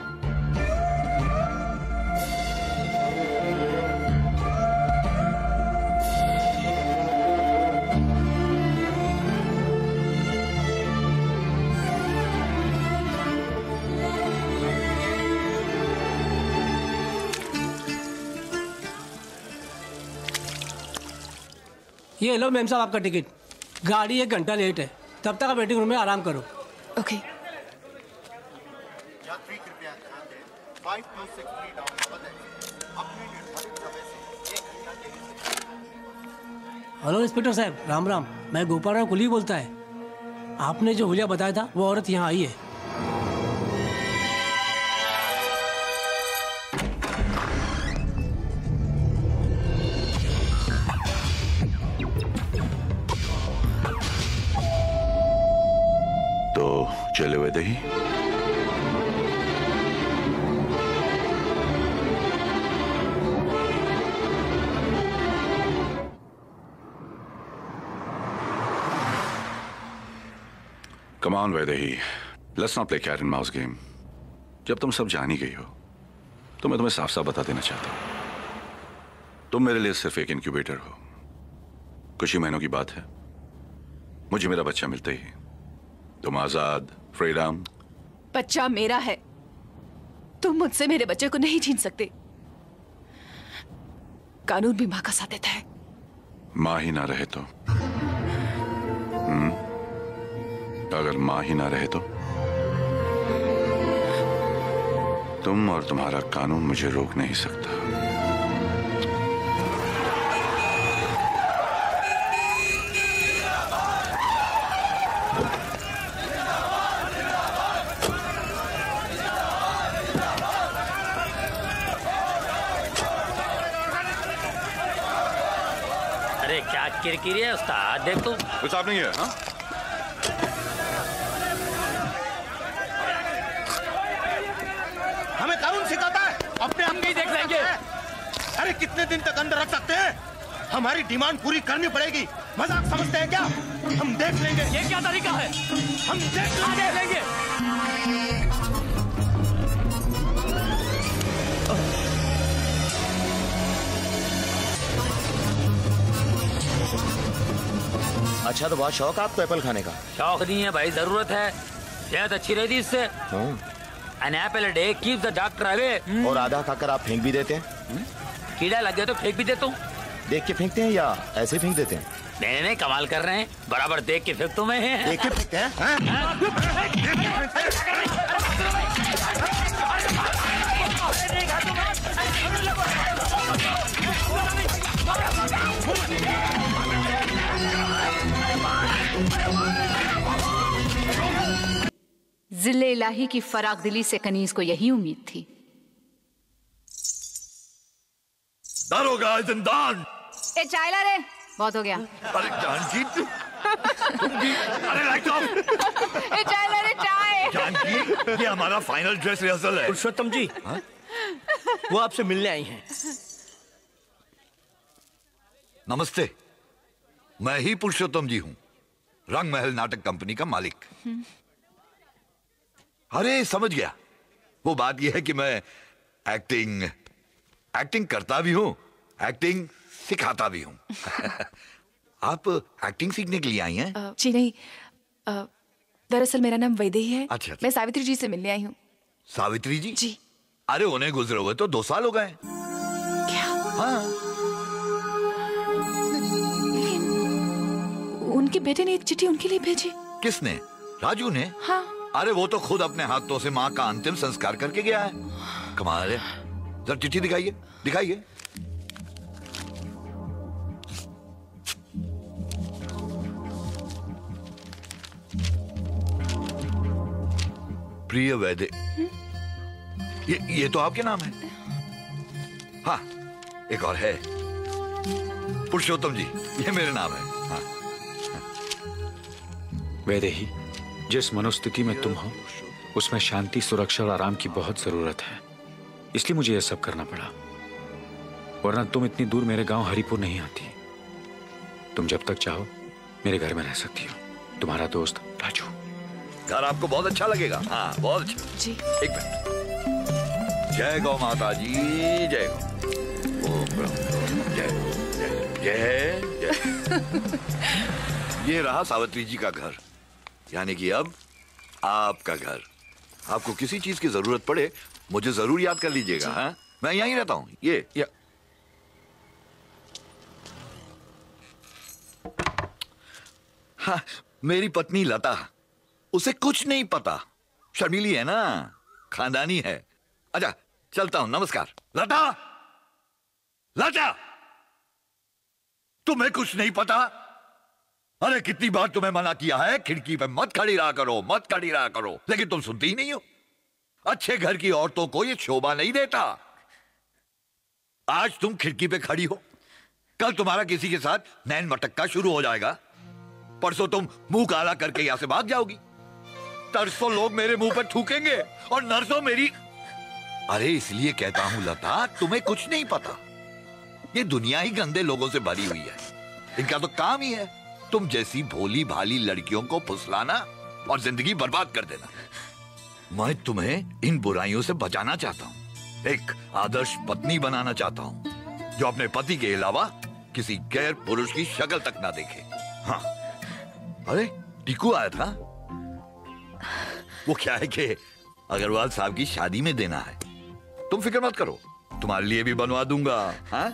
ये लो मैम साहब आपका टिकट। गाड़ी 1 घंटा लेट है, तब तक आप वेटिंग रूम में आराम करो। ओके। हेलो इंस्पेक्टर साहब, राम राम। मैं गोपाल कुली बोलता है। आपने जो हुलिया बताया था वो औरत यहाँ आई है। चले हुए थे ही। Come on, Vaidehi. Let's not play cat and mouse game. जब तुम सब जान ही गई हो तो मैं तुम्हें साफ साफ बता देना चाहता हूं, तुम मेरे लिए सिर्फ एक इंक्यूबेटर हो। कुछ ही महीनों की बात है, मुझे मेरा बच्चा मिलते ही तुम आजाद, फ्रीडम। बच्चा मेरा है, तुम मुझसे मेरे बच्चे को नहीं छीन सकते। कानून भी मां का साथ देता है। मां ही ना रहे तो? अगर मां ही ना रहे तो? तुम और तुम्हारा कानून मुझे रोक नहीं सकता। अरे क्या किरकिरी है उस्ताद, देख तू। कुछ आप नहीं है? हाँ? हमें कानून सिखाता है, अपने हम नहीं देख लेंगे। अरे कितने दिन तक अंदर रख सकते हैं? हमारी डिमांड पूरी करनी पड़ेगी। मजाक समझते हैं क्या? हम देख लेंगे। ये क्या तरीका है? हम देख लेंगे। अच्छा, तो बहुत शौक है आपको एप्पल खाने का? शौक नहीं है भाई, जरूरत है। सेहत अच्छी रहती इससे। An apple a day keeps the doctor away। और आधा खाकर आप फेंक भी देते हैं? कीड़ा लग गया तो फेंक भी देता हूँ। देख के फेंकते हैं या ऐसे फेंक देते हैं? नहीं, कमाल कर रहे हैं, बराबर देख के फेंकता हूँ मैं। देख के फेंकते हैं? जिले इलाही की फराग दिली से कनीज को यही उम्मीद थी। दारोगा जिंदान। ए चाय ला रे, बहुत हो गया। अरे जानकी तुम भी, अरे लाइट ऑफ। ए चाय ला रे, चाय। जानकी, ये हमारा फाइनल ड्रेस रिहर्सल है। पुरुषोत्तम जी, वो आपसे मिलने आई हैं। नमस्ते, मैं ही पुरुषोत्तम जी हूँ, रंग महल नाटक कंपनी का मालिक। अरे समझ गया, वो बात यह है कि मैं एक्टिंग करता भी हूँ, एक्टिंग सिखाता भी हूँ। आप एक्टिंग सीखने के लिए आई हैं? जी नहीं, दरअसल मेरा नाम वैदेही है। अच्छा। मैं सावित्री जी से मिलने आई हूँ। सावित्री जी? जी। अरे उन्हें गुजरे हुए तो 2 साल हो गए। क्या? हाँ। उनके बेटे ने एक चिट्ठी उनके लिए भेजी। किसने? राजू ने? हाँ। अरे वो तो खुद अपने हाथों से माँ का अंतिम संस्कार करके गया है। कमाल है। जरा चिट्ठी दिखाइए, दिखाइए। प्रिय वैदे, ये तो आपके नाम है। हाँ, एक और है, पुरुषोत्तम जी, ये मेरे नाम है। हाँ। वैदेही, जिस मनोस्थिति में तुम हो उसमें शांति, सुरक्षा और आराम की बहुत जरूरत है, इसलिए मुझे यह सब करना पड़ा। वरना तुम इतनी दूर मेरे गांव हरिपुर नहीं आती। तुम जब तक चाहो मेरे घर में रह सकती हो। तुम्हारा दोस्त राजू। घर आपको बहुत अच्छा लगेगा। हाँ, बहुत अच्छा जी। एक मिनट। जय गौ माता जी, जय गौ। जय जय जय। ये रहा सावित्री जी का घर, यानी कि अब आपका घर। आपको किसी चीज की जरूरत पड़े मुझे जरूर याद कर लीजिएगा। हाँ, मैं यहीं रहता हूँ। ये हाँ, मेरी पत्नी लता, उसे कुछ नहीं पता, शर्मीली है ना, खानदानी है। अच्छा, चलता हूं, नमस्कार। लता, लता, तुम्हें कुछ नहीं पता? अरे कितनी बार तुम्हें मना किया है, खिड़की पे मत खड़ी रहा करो, मत खड़ी रहा करो, लेकिन तुम सुनती ही नहीं हो। अच्छे घर की औरतों को ये शोभा नहीं देता। आज तुम खिड़की पे खड़ी हो, कल तुम्हारा किसी के साथ नैन मटक्का शुरू हो जाएगा, परसों तुम मुंह काला करके यहां से भाग जाओगी, तरसों लोग मेरे मुंह पर थूकेंगे और नरसों मेरी। अरे इसलिए कहता हूं लता, तुम्हें कुछ नहीं पता। ये दुनिया ही गंदे लोगों से भरी हुई है। इनका तो काम ही है तुम जैसी भोली भाली लड़कियों को फुसलाना और जिंदगी बर्बाद कर देना। मैं तुम्हें इन बुराइयों से बचाना चाहता हूं, एक आदर्श पत्नी बनाना चाहता हूं जो अपने पति के अलावा किसी गैर पुरुष की शक्ल तक ना देखे। हाँ, अरे टीकू आया था, वो क्या है कि अग्रवाल साहब की शादी में देना है। तुम फिक्र मत करो, तुम्हारे लिए भी बनवा दूंगा। हाँ?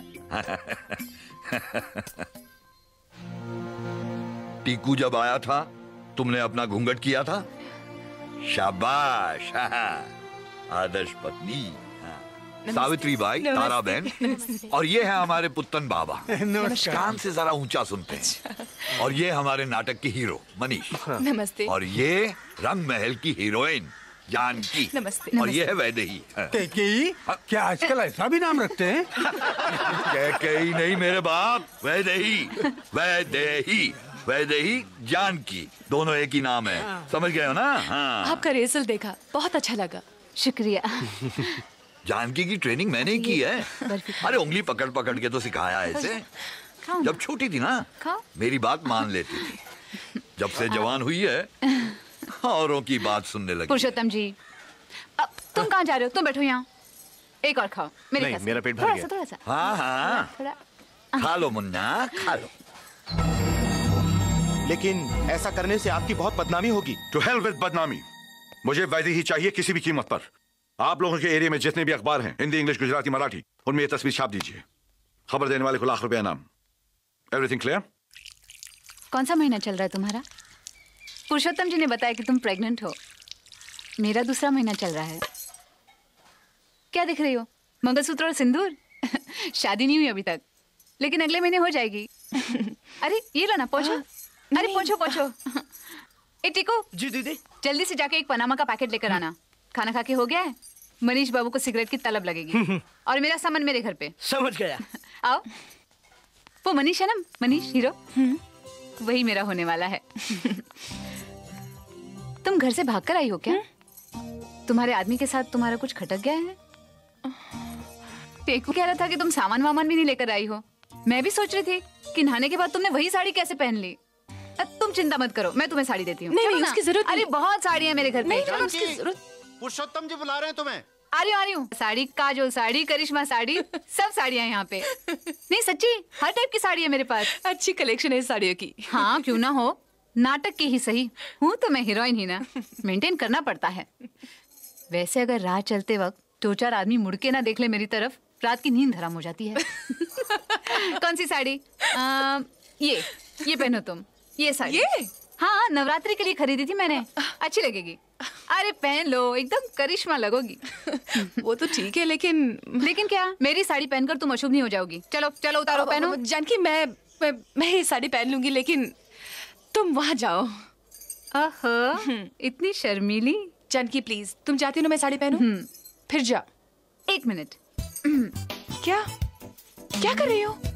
टीकू जब आया था तुमने अपना घूंघट किया था। शाबाश। आदर्श पत्नी। सावित्री बाई, तारा बहन, और ये है हमारे पुत्तन बाबा, कान से जरा ऊंचा सुनते हैं। और ये हमारे नाटक की हीरो मनीष। नमस्ते। और ये रंग महल की हीरोइन जानकी। नमस्ते। और ये है वैदेही। कैकेयी? क्या आजकल ऐसा भी नाम रखते हैं? कैकेयी नहीं मेरे बाप, वैदेही। वैदेही, वैदेही, जानकी, दोनों एक ही नाम है। समझ गए हो ना? हाँ। आपका रिहर्सल देखा, बहुत अच्छा लगा। शुक्रिया। जानकी की ट्रेनिंग मैंने ही की है। अरे उंगली पकड़ पकड़ के तो सिखाया है इसे। जब छोटी थी ना, मेरी बात मान लेती थी। जब से जवान हुई है औरों की बात सुनने लगी। पुरुषोत्तम जी, अब तुम कहाँ जा रहे हो? तुम बैठो यहाँ, एक और खाओ। नहीं, मेरा पेट भर गया। थोड़ा सा। हाँ हाँ, खा लो मुन्ना, खा लो। लेकिन ऐसा करने से आपकी बहुत बदनामी होगी। To hell with बदनामी। मुझे वैदेही चाहिए किसी भी कीमत पर। आप लोगों के एरिया में जितने भी अखबार हैं, हिंदी, इंग्लिश, गुजराती, मराठी, उनमें ये तस्वीर छाप दीजिए। खबर देने वाले को ₹1,00,000 इनाम। Everything clear? कौन सा महीना चल रहा है तुम्हारा? पुरुषोत्तम जी ने बताया कि तुम प्रेग्नेंट हो। मेरा दूसरा महीना चल रहा है। क्या दिख रही हो? मंगलसूत्र और सिंदूर? शादी नहीं हुई अभी तक, लेकिन अगले महीने हो जाएगी। अरे ये लो ना, पोंछो। अरे पोंछो पोंछो। ए टीकू। जी दीदी। जल्दी से जाके एक पनामा का पैकेट लेकर आना। खाना खा के हो गया है? मनीष बाबू को सिगरेट की तलब लगेगी। और मेरा सामान मेरे घर पे। समझ गया। आओ। वो मनीष है ना, मनीष हीरो, वही मेरा होने वाला है। तुम घर से भागकर आई हो क्या? तुम्हारे आदमी के साथ तुम्हारा कुछ खटक गया है? टेकू कह रहा था कि तुम सामान वामान भी नहीं लेकर आई हो। मैं भी सोच रही थी कि नहाने के बाद तुमने वही साड़ी कैसे पहन ली। तुम चिंता मत करो, मैं तुम्हें साड़ी देती हूँ। नहीं, उसकी जरूरत नहीं। अरे बहुत साड़ियाँ मेरे घर पे। उसकी जरूरत। पुरुषोत्तम जी बुला रहे हैं तुम्हें। आ रही हूँ। साड़ी, काजोल साड़ी, करिश्मा साड़ी, सब साड़ियाँ यहाँ पे। नहीं सच्ची, हर टाइप की साड़ी है मेरे पास। अच्छी कलेक्शन है साड़ियों की। हाँ क्यों ना हो, नाटक की ही सही। हूँ तो मैं हीरोइन ही ना, मेंटेन करना पड़ता है। वैसे अगर राह चलते वक्त 2-4 आदमी मुड़ के ना देख ले मेरी तरफ, रात की नींद हराम हो जाती है। कौन सी साड़ी? ये पहनो तुम। ये साड़ी। ये? हाँ, नवरात्रि के लिए खरीदी थी मैंने, अच्छी लगेगी। अरे पहन लो, एकदम करिश्मा लगोगी। वो तो ठीक है, लेकिन क्या? मेरी साड़ी पहनकर तुम अशुभ नहीं हो जाओगी। चलो चलो उतारो, पहनो। जानकी, मैं ये साड़ी पहन लूंगी, लेकिन तुम वहां जाओ। इतनी शर्मीली। जानकी प्लीज, तुम चाहती हो ना मैं साड़ी पहनूं? फिर जा। 1 मिनट। क्या कर रही हो?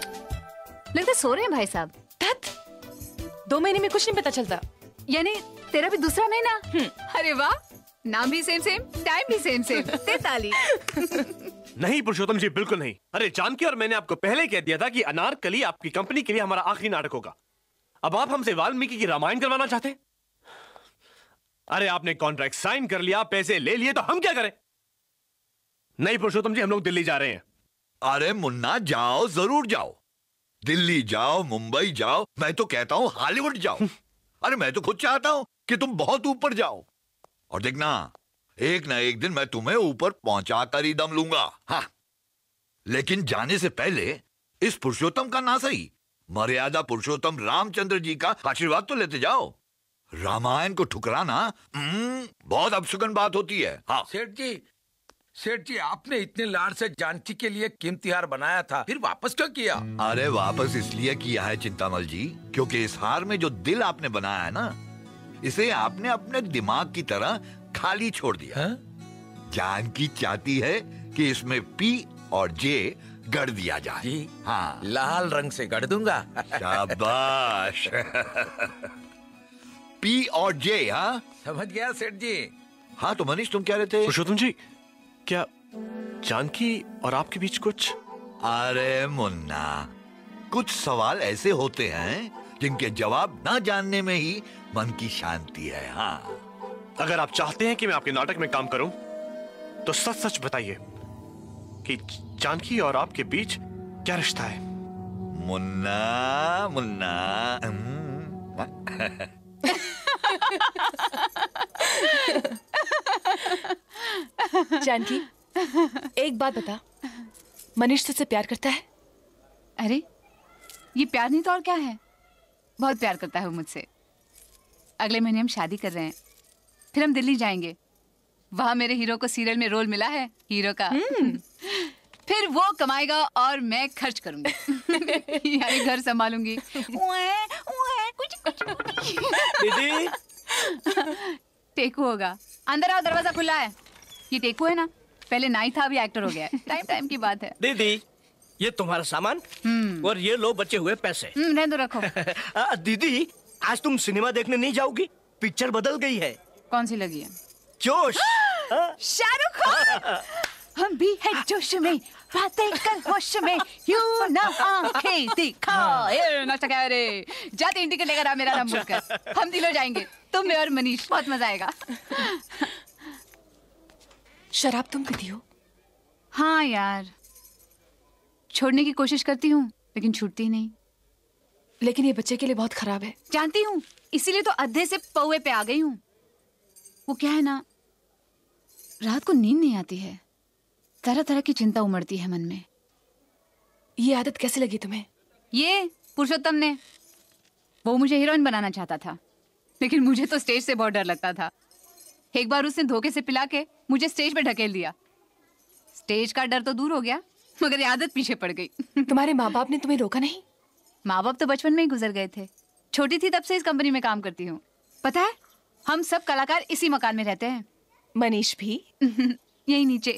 लगता सो रहे हैं भाई साहब। 2 महीने में कुछ नहीं पता चलता। यानी तेरा भी दूसरा महीना? अरे वाह, नाम भी सेम सेम, टाइम भी सेम सेम, 43। नहीं पुरुषोत्तम जी, बिल्कुल नहीं। अरे जानकी और मैंने आपको पहले कह दिया था कि अनारकली आपकी कंपनी के लिए हमारा आखिरी नाटक होगा। अब आप हमसे वाल्मीकि की रामायण करवाना चाहते हैं? अरे आपने कॉन्ट्रैक्ट साइन कर लिया, पैसे ले लिए, तो हम क्या करें? नहीं पुरुषोत्तम जी, हम लोग दिल्ली जा रहे हैं। अरे मुन्ना जाओ, जरूर जाओ। दिल्ली जाओ, मुंबई जाओ, मैं तो कहता हूं हॉलीवुड जाओ। अरे मैं तो खुद चाहता हूं कि तुम बहुत ऊपर जाओ। और देखना, एक ना एक दिन मैं तुम्हें ऊपर पहुंचा कर ही दम लूंगा। हाँ, लेकिन जाने से पहले इस पुरुषोत्तम का ना सही, मर्यादा पुरुषोत्तम रामचंद्र जी का आशीर्वाद तो लेते जाओ। रामायण को ठुकराना बहुत अपशुकन बात होती है। हाँ सेठ जी, आपने इतने लाड से जानकी के लिए कीमती हार बनाया था, फिर वापस क्यों किया? अरे वापस इसलिए किया है चिंतामल जी, क्योंकि इस हार में जो दिल आपने बनाया है ना, इसे आपने अपने दिमाग की तरह खाली छोड़ दिया। जानकी चाहती है कि इसमें पी और जे गढ़ दिया जाए। जी, हाँ, लाल रंग से गढ़ दूंगा। शाबाश। पी और जे। हाँ, समझ गया सेठ जी। हाँ, तो मनीष तुम कह रहे थे? पुरुषोत्तम जी, क्या जानकी और आपके बीच कुछ? अरे मुन्ना, कुछ सवाल ऐसे होते हैं जिनके जवाब ना जानने में ही मन की शांति है। हाँ, अगर आप चाहते हैं कि मैं आपके नाटक में काम करूं, तो सच सच बताइए कि जानकी और आपके बीच क्या रिश्ता है? मुन्ना मुन्ना। जानकी, एक बात बता, मनीष तुझसे प्यार करता है? अरे ये प्यार नहीं तो और क्या है, बहुत प्यार करता है वो मुझसे। अगले महीने हम शादी कर रहे हैं, फिर हम दिल्ली जाएंगे। वहां मेरे हीरो को सीरियल में रोल मिला है, हीरो का। फिर वो कमाएगा और मैं खर्च करूंगी। यानी घर संभालूंगी। दीदी, टेकू होगा। अंदर आओ, दरवाजा खुला है। ये टेकू है ना, पहले नाई था, अभी एक्टर हो गया है। टाइम टाइम की बात है। दीदी, ये तुम्हारा सामान और ये लो बचे हुए पैसे। रहने दो, रखो। दीदी, आज तुम सिनेमा देखने नहीं जाओगी? पिक्चर बदल गई है। कौन सी लगी है? जोश। शाहरुख खान। हम भी है जोश में, बातें कर होश में, यूं ना आंखें दिखा। नाश्ता क्या रे? जाते ही टिकट लेकर आ, मेरा नाम बोलकर। हम दिलों जाएंगे, तुम मैं और मनीष, बहुत मजा आएगा। शराब तुम पीती हो? हाँ यार, छोड़ने की कोशिश करती हूँ लेकिन छूटती नहीं। लेकिन ये बच्चे के लिए बहुत खराब है। जानती हूँ, इसीलिए तो अद्धे से पौवे पे आ गई हूँ। वो क्या है ना, रात को नींद नहीं आती है, तरह तरह की चिंता उमड़ती है मन में। ये आदत कैसे लगी तुम्हें? ये पुरुषोत्तम ने, वो मुझे हीरोइन बनाना चाहता था, लेकिन मुझे तो स्टेज से बहुत डर लगता था। एक बार उसने धोखे से पिला के मुझे स्टेज पे ढकेल दिया। स्टेज का डर तो दूर हो गया, मगर ये आदत पीछे पड़ गई। तुम्हारे माँ बाप ने तुम्हें रोका नहीं? माँ बाप तो बचपन में ही गुजर गए थे। छोटी थी तब से इस कंपनी में काम करती हूँ। पता है, हम सब कलाकार इसी मकान में रहते हैं। मनीष भी यही नीचे।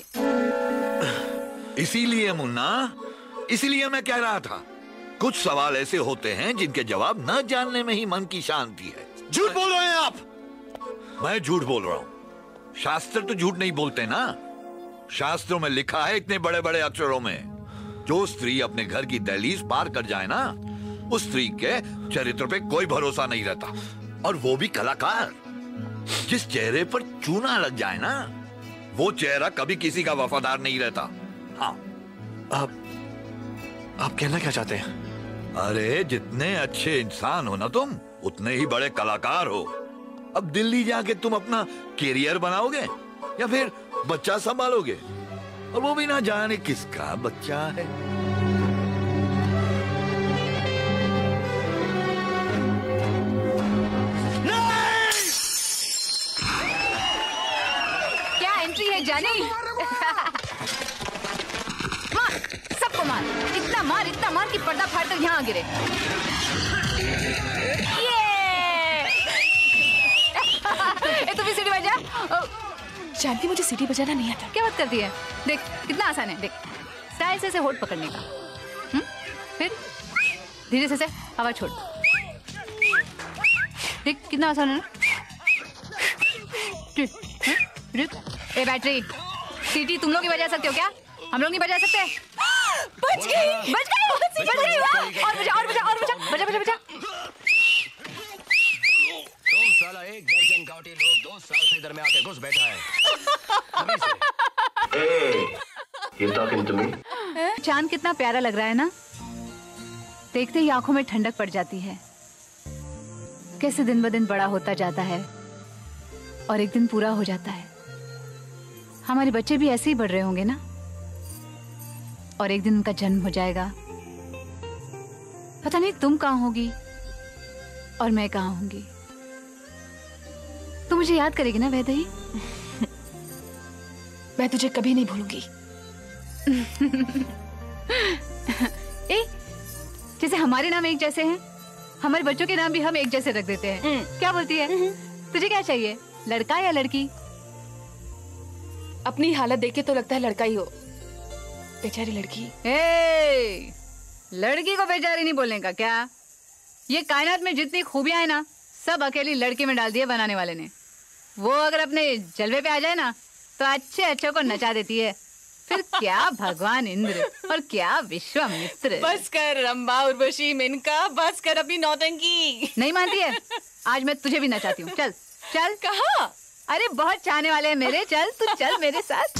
इसीलिए मुन्ना, इसीलिए मैं कह रहा था, कुछ सवाल ऐसे होते हैं जिनके जवाब न जानने में ही मन की शांति है। झूठ बोल रहे हैं आप। मैं झूठ बोल रहा हूं। शास्त्र तो झूठ नहीं बोलते ना। शास्त्रों में लिखा है इतने बड़े बड़े अक्षरों में, जो स्त्री अपने घर की दहलीज पार कर जाए ना, उस स्त्री के चरित्र पे कोई भरोसा नहीं रहता। और वो भी कलाकार। जिस चेहरे पर चूना लग जाए ना, वो चेहरा कभी किसी का वफादार नहीं रहता। हाँ, आप कहना क्या चाहते हैं? अरे जितने अच्छे इंसान हो ना तुम, उतने ही बड़े कलाकार हो। अब दिल्ली जाके तुम अपना कैरियर बनाओगे या फिर बच्चा संभालोगे, और वो भी ना जाने किसका बच्चा है। क्या एंट्री है जानी? मार, सबको मार, इतना मार कि पर्दा फाड़कर यहाँ गिरे। ये तू भी सीटी बजा। जानती, मुझे सीटी बजाना नहीं आता। क्या बात करती है? देख कितना आसान है। देख, स्टाइल से होठ पकड़ने का। फिर धीरे से हवा छोड़। देख कितना आसान है ना। रुक। ए बैटरी, सीटी तुम लोग ही बजा सकते हो क्या? हम लोग नहीं बजा सकते? बच गई, बच गई। और बजा। तुम साला एक दर्जन गांवटी लोग 2 साल से इधर में आके घुस बैठा है। अभी से। You talking to me? चांद कितना प्यारा लग रहा है ना? देखते ही आंखों में ठंडक पड़ जाती है। कैसे दिन ब दिन बड़ा होता जाता है और एक दिन पूरा हो जाता है। हमारे बच्चे भी ऐसे ही बढ़ रहे होंगे ना, और एक दिन उनका जन्म हो जाएगा। पता नहीं तुम कहाँ होगी और मैं कहाँ होंगी। तू मुझे याद करेगी ना वैदेही? मैं तुझे कभी नहीं भूलूंगी। ए, जैसे हमारे नाम एक जैसे हैं, हमारे बच्चों के नाम भी हम एक जैसे रख देते हैं। क्या बोलती है? तुझे क्या चाहिए, लड़का या लड़की? अपनी हालत देख के तो लगता है लड़का ही हो। बेचारी लड़की। ए, लड़की को बेचारी नहीं बोलने का क्या? ये कायनात में जितनी खूबियां हैं ना, सब अकेली लड़की में डाल दिए बनाने वाले ने। वो अगर अपने जलवे पे आ जाए ना, तो अच्छे को नचा देती है। फिर क्या भगवान इंद्र और क्या विश्वामित्र। बस कर रंबा उर्वशी मेनका, बस कर अपनी नौटंकी। नहीं मानती है? आज मैं तुझे भी नचाती हूँ। चल चल। कहाँ? अरे बहुत चाहने वाले हैं मेरे। चल तू चल मेरे साथ।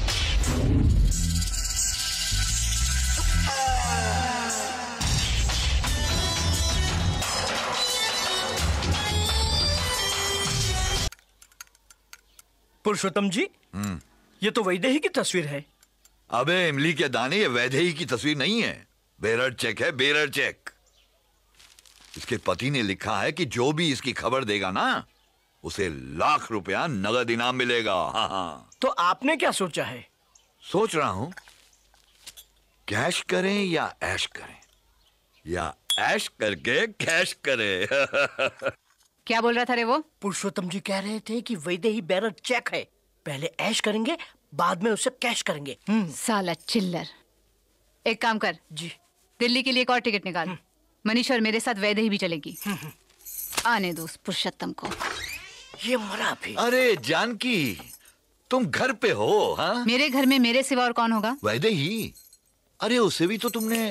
पुरुषोत्तम जी, ये तो वैदेही की तस्वीर है। अबे इमली के दाने, ये वैदेही की तस्वीर नहीं है, बेरर चेक है, बेरर चेक। इसके पति ने लिखा है कि जो भी इसकी खबर देगा ना, उसे लाख रुपया नगद इनाम मिलेगा। हाँ। तो आपने क्या सोचा है? सोच रहा हूं कैश करें या ऐश करें, या ऐश करके कैश करें। क्या बोल रहा था रे वो? पुरुषोत्तम जी कह रहे थे कि वैदेही बेरर चेक है, पहले ऐश करेंगे, बाद में उसे कैश करेंगे। साला चिल्लर। एक काम कर जी, दिल्ली के लिए एक और टिकट निकाल। मनीष और मेरे साथ वैदेही भी चलेगी। आने दो उस पुरुषोत्तम को। ये मरा भी। अरे जानकी, तुम घर पे हो? हाँ, मेरे घर में मेरे सिवा और कौन होगा? वैदेही। अरे उसे भी तो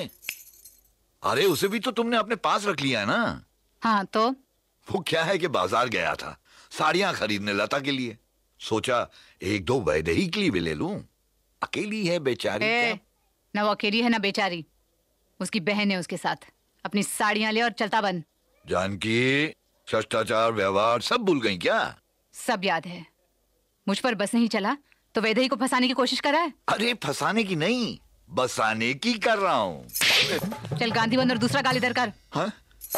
तुमने अपने पास रख लिया है ना। हाँ तो वो क्या है कि बाजार गया था साड़ियां खरीदने लता के लिए, सोचा 1-2 वैदेही के लिए भी ले लूं। अकेली है बेचारी। ना वो अकेली है ना बेचारी, उसकी बहन है उसके साथ। अपनी साड़ियां ले और चलता बन। जानकी, शिष्टाचार व्यवहार सब भूल गई क्या? सब याद है। मुझ पर बस नहीं चला तो वैदेही को फंसाने की कोशिश कर रहा है। अरे फंसाने की नहीं, बसाने की कर रहा हूँ। चल गांधी बंद और दूसरा गाली दर कर। हाँ?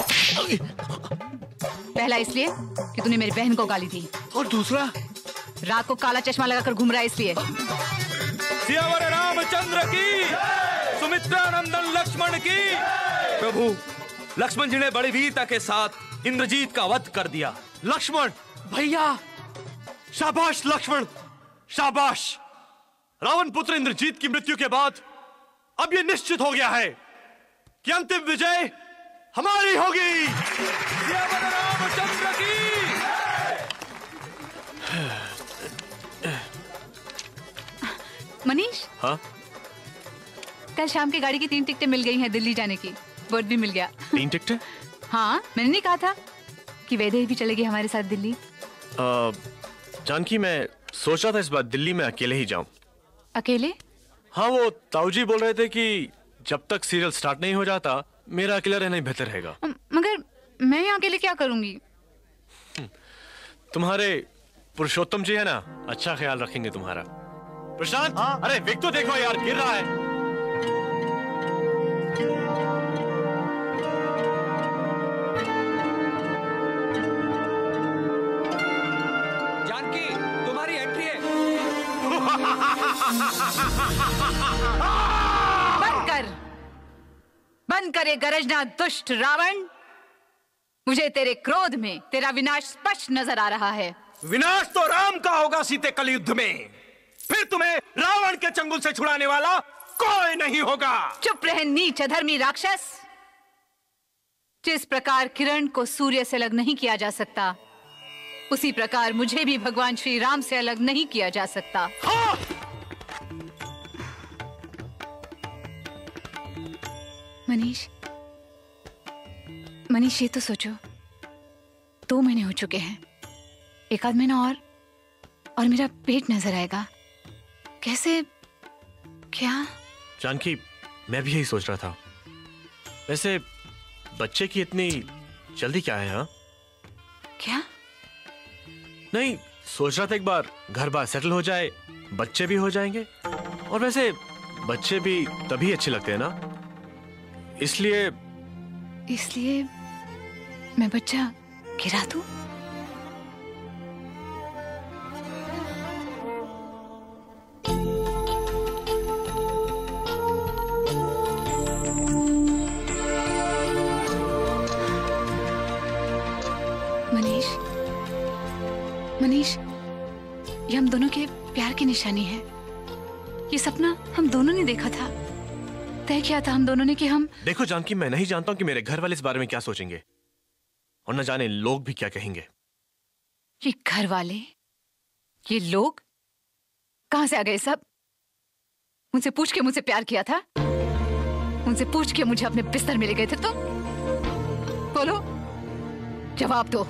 पहला इसलिए कि तूने मेरी बहन को गाली दी, और दूसरा रात को काला चश्मा लगाकर घूम रहा है इसलिए। सियावर रामचंद्र की, सुमित्रा नंदन लक्ष्मण की। प्रभु, लक्ष्मण जी ने बड़ी वीरता के साथ इंद्रजीत का वध कर दिया। लक्ष्मण भैया, शाबाश लक्ष्मण, शाबाश। रावण पुत्र इंद्रजीत की मृत्यु के बाद अब यह निश्चित हो गया है कि अंतिम विजय हमारी होगी। सियावर रामचंद्र की। मनीष, हाँ? कल शाम की गाड़ी की 3 टिकटें मिल गई हैं दिल्ली जाने की। बोर्ड भी मिल गया। 3 टिकटें? हाँ, मैंने नहीं कहा था कि वैदेही भी चलेगी हमारे साथ दिल्ली। जानकी, मैं सोच रहा था इस बार दिल्ली में अकेले ही जाऊं। अकेले? हाँ, वो ताऊजी बोल रहे थे कि जब तक सीरियल स्टार्ट नहीं हो जाता मेरा अकेला रहना ही बेहतर रहेगा। मगर मैं यहाँ अकेले क्या करूंगी? तुम्हारे पुरुषोत्तम जी है ना, अच्छा ख्याल रखेंगे तुम्हारा। प्रशांत, हाँ? अरे विक तो देखो यार, गिर रहा है। जानकी, तुम्हारी एंट्री है। बंद कर ये गरजना दुष्ट रावण। मुझे तेरे क्रोध में तेरा विनाश स्पष्ट नजर आ रहा है। विनाश तो राम का होगा सीते कल युद्ध में, फिर तुम्हें रावण के चंगुल से छुड़ाने वाला कोई नहीं होगा। चुप रहे नीच अधर्मी राक्षस। जिस प्रकार किरण को सूर्य से अलग नहीं किया जा सकता, उसी प्रकार मुझे भी भगवान श्री राम से अलग नहीं किया जा सकता। हाँ! मनीष ये तो सोचो, 2 महीने हो चुके हैं, 1 आध महीना और मेरा पेट नजर आएगा। कैसे? क्या? जानकी, मैं भी यही सोच रहा था। वैसे बच्चे की इतनी जल्दी क्या है? हाँ, क्या? नहीं, सोच रहा था एक बार घर बार सेटल हो जाए, बच्चे भी हो जाएंगे। और वैसे बच्चे भी तभी अच्छे लगते हैं ना, इसलिए मैं बच्चा गिरा दूं? मनीष, ये हम दोनों के प्यार की निशानी है। ये सपना हम दोनों ने देखा था, तय किया था हम दोनों ने कि हम। देखो जानकी, मैं नहीं जानता हूं कि मेरे घर वाले इस बारे में क्या सोचेंगे, और न जाने लोग भी क्या कहेंगे। ये घर वाले, ये लोग कहां से आ गए सब? मुझसे पूछ के मुझसे प्यार किया था? मुझसे पूछ के मुझे अपने बिस्तर में ले गए थे तुम? बोलो, जवाब दो।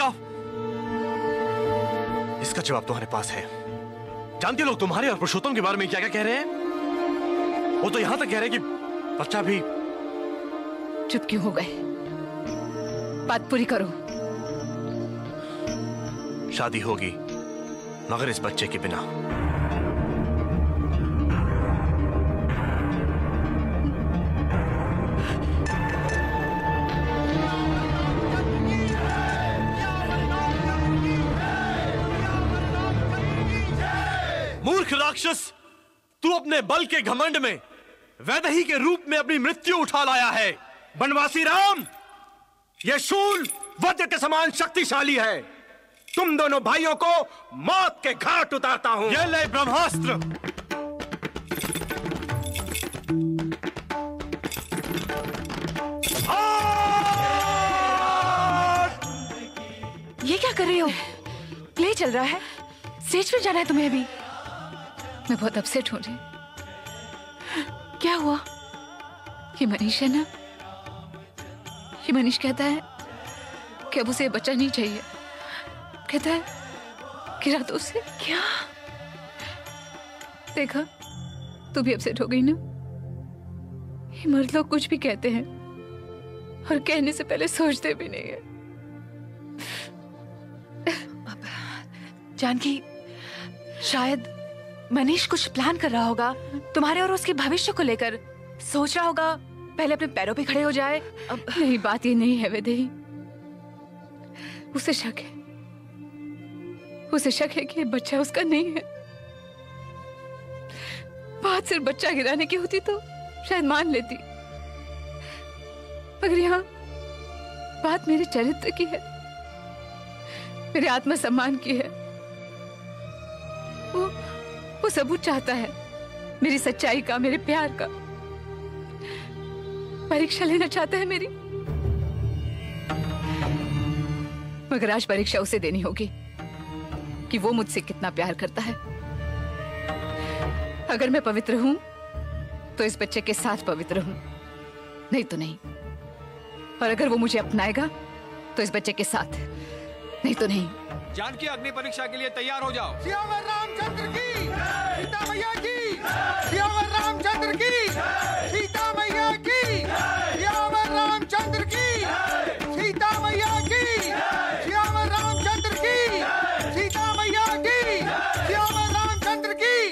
इसका जवाब तुम्हारे पास है। जानती हो लोग तुम्हारे और पुरुषोत्तम के बारे में क्या क्या कह रहे हैं? वो तो यहां तक कह रहे हैं कि बच्चा भी। चुप क्यों हो गए? बात पूरी करो। शादी होगी, मगर इस बच्चे के बिना। मूर्ख राक्षस, तू अपने बल के घमंड में वैदेही के रूप में अपनी मृत्यु उठा लाया है। बनवासी राम, यह शूल वज्र के समान शक्तिशाली है। तुम दोनों भाइयों को मौत के घाट उतारता हूं। ये ले ब्रह्मास्त्र। ये क्या कर रहे हो? प्ले चल रहा है, स्टेज पे जाना है तुम्हें अभी। मैं बहुत अपसेट हो रही। क्या हुआ? ये मनीष है ना, ये मनीष कहता है कि अब उसे बच्चा नहीं चाहिए। कहता है गिरा दो उसे। क्या? देखा, तू भी अपसेट हो गई ना। ये मर्द लोग कुछ भी कहते हैं और कहने से पहले सोचते भी नहीं है। जानकी, शायद मनीष कुछ प्लान कर रहा होगा तुम्हारे और उसके भविष्य को लेकर। सोच रहा होगा पहले अपने पैरों पे खड़े हो जाए। अब नहीं, बात ये नहीं है वैदेही। उसे शक है, उसे शक है कि ये बच्चा उसका नहीं है। बात सिर्फ बच्चा गिराने की होती तो शायद मान लेती, मगर यहाँ बात मेरे चरित्र की है, मेरे आत्मसम्मान की है। वो सबूत चाहता है मेरी सच्चाई का, मेरे प्यार का। परीक्षा लेना चाहता है मेरी, मगर आज परीक्षा उसे देनी होगी कि वो मुझसे कितना प्यार करता है। अगर मैं पवित्र हूं तो इस बच्चे के साथ पवित्र हूं, नहीं तो नहीं। और अगर वो मुझे अपनाएगा तो इस बच्चे के साथ, नहीं तो नहीं। जानकी, अग्नि परीक्षा के लिए तैयार हो जाओ। सियावर रामचंद्र की, सीता मैया की, सियावर रामचंद्र की, सीता मैया की, सियावर रामचंद्र की, सीता मैया की, सियावर रामचंद्र की, सीता मैया की, सियावर रामचंद्र की।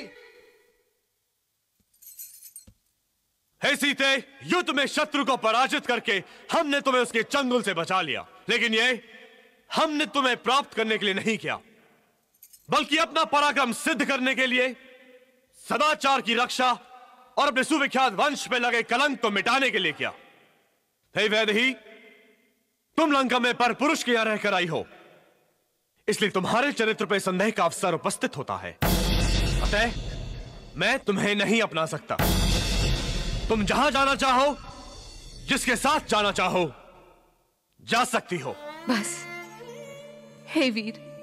हे सीते, युद्ध में शत्रु को पराजित करके हमने तुम्हें उसके चंगुल से बचा लिया, लेकिन ये हमने तुम्हें प्राप्त करने के लिए नहीं किया, बल्कि अपना पराक्रम सिद्ध करने के लिए, सदाचार की रक्षा और अपने सुविख्यात वंश पे लगे कलंक को मिटाने के लिए किया। हे वैदेही, तुम लंका में परपुरुष के यहां रहकर आई हो, इसलिए तुम्हारे चरित्र पर संदेह का अवसर उपस्थित होता है। अतः मैं तुम्हें नहीं अपना सकता। तुम जहां जाना चाहो, जिसके साथ जाना चाहो, जा सकती हो। बस हे वीर,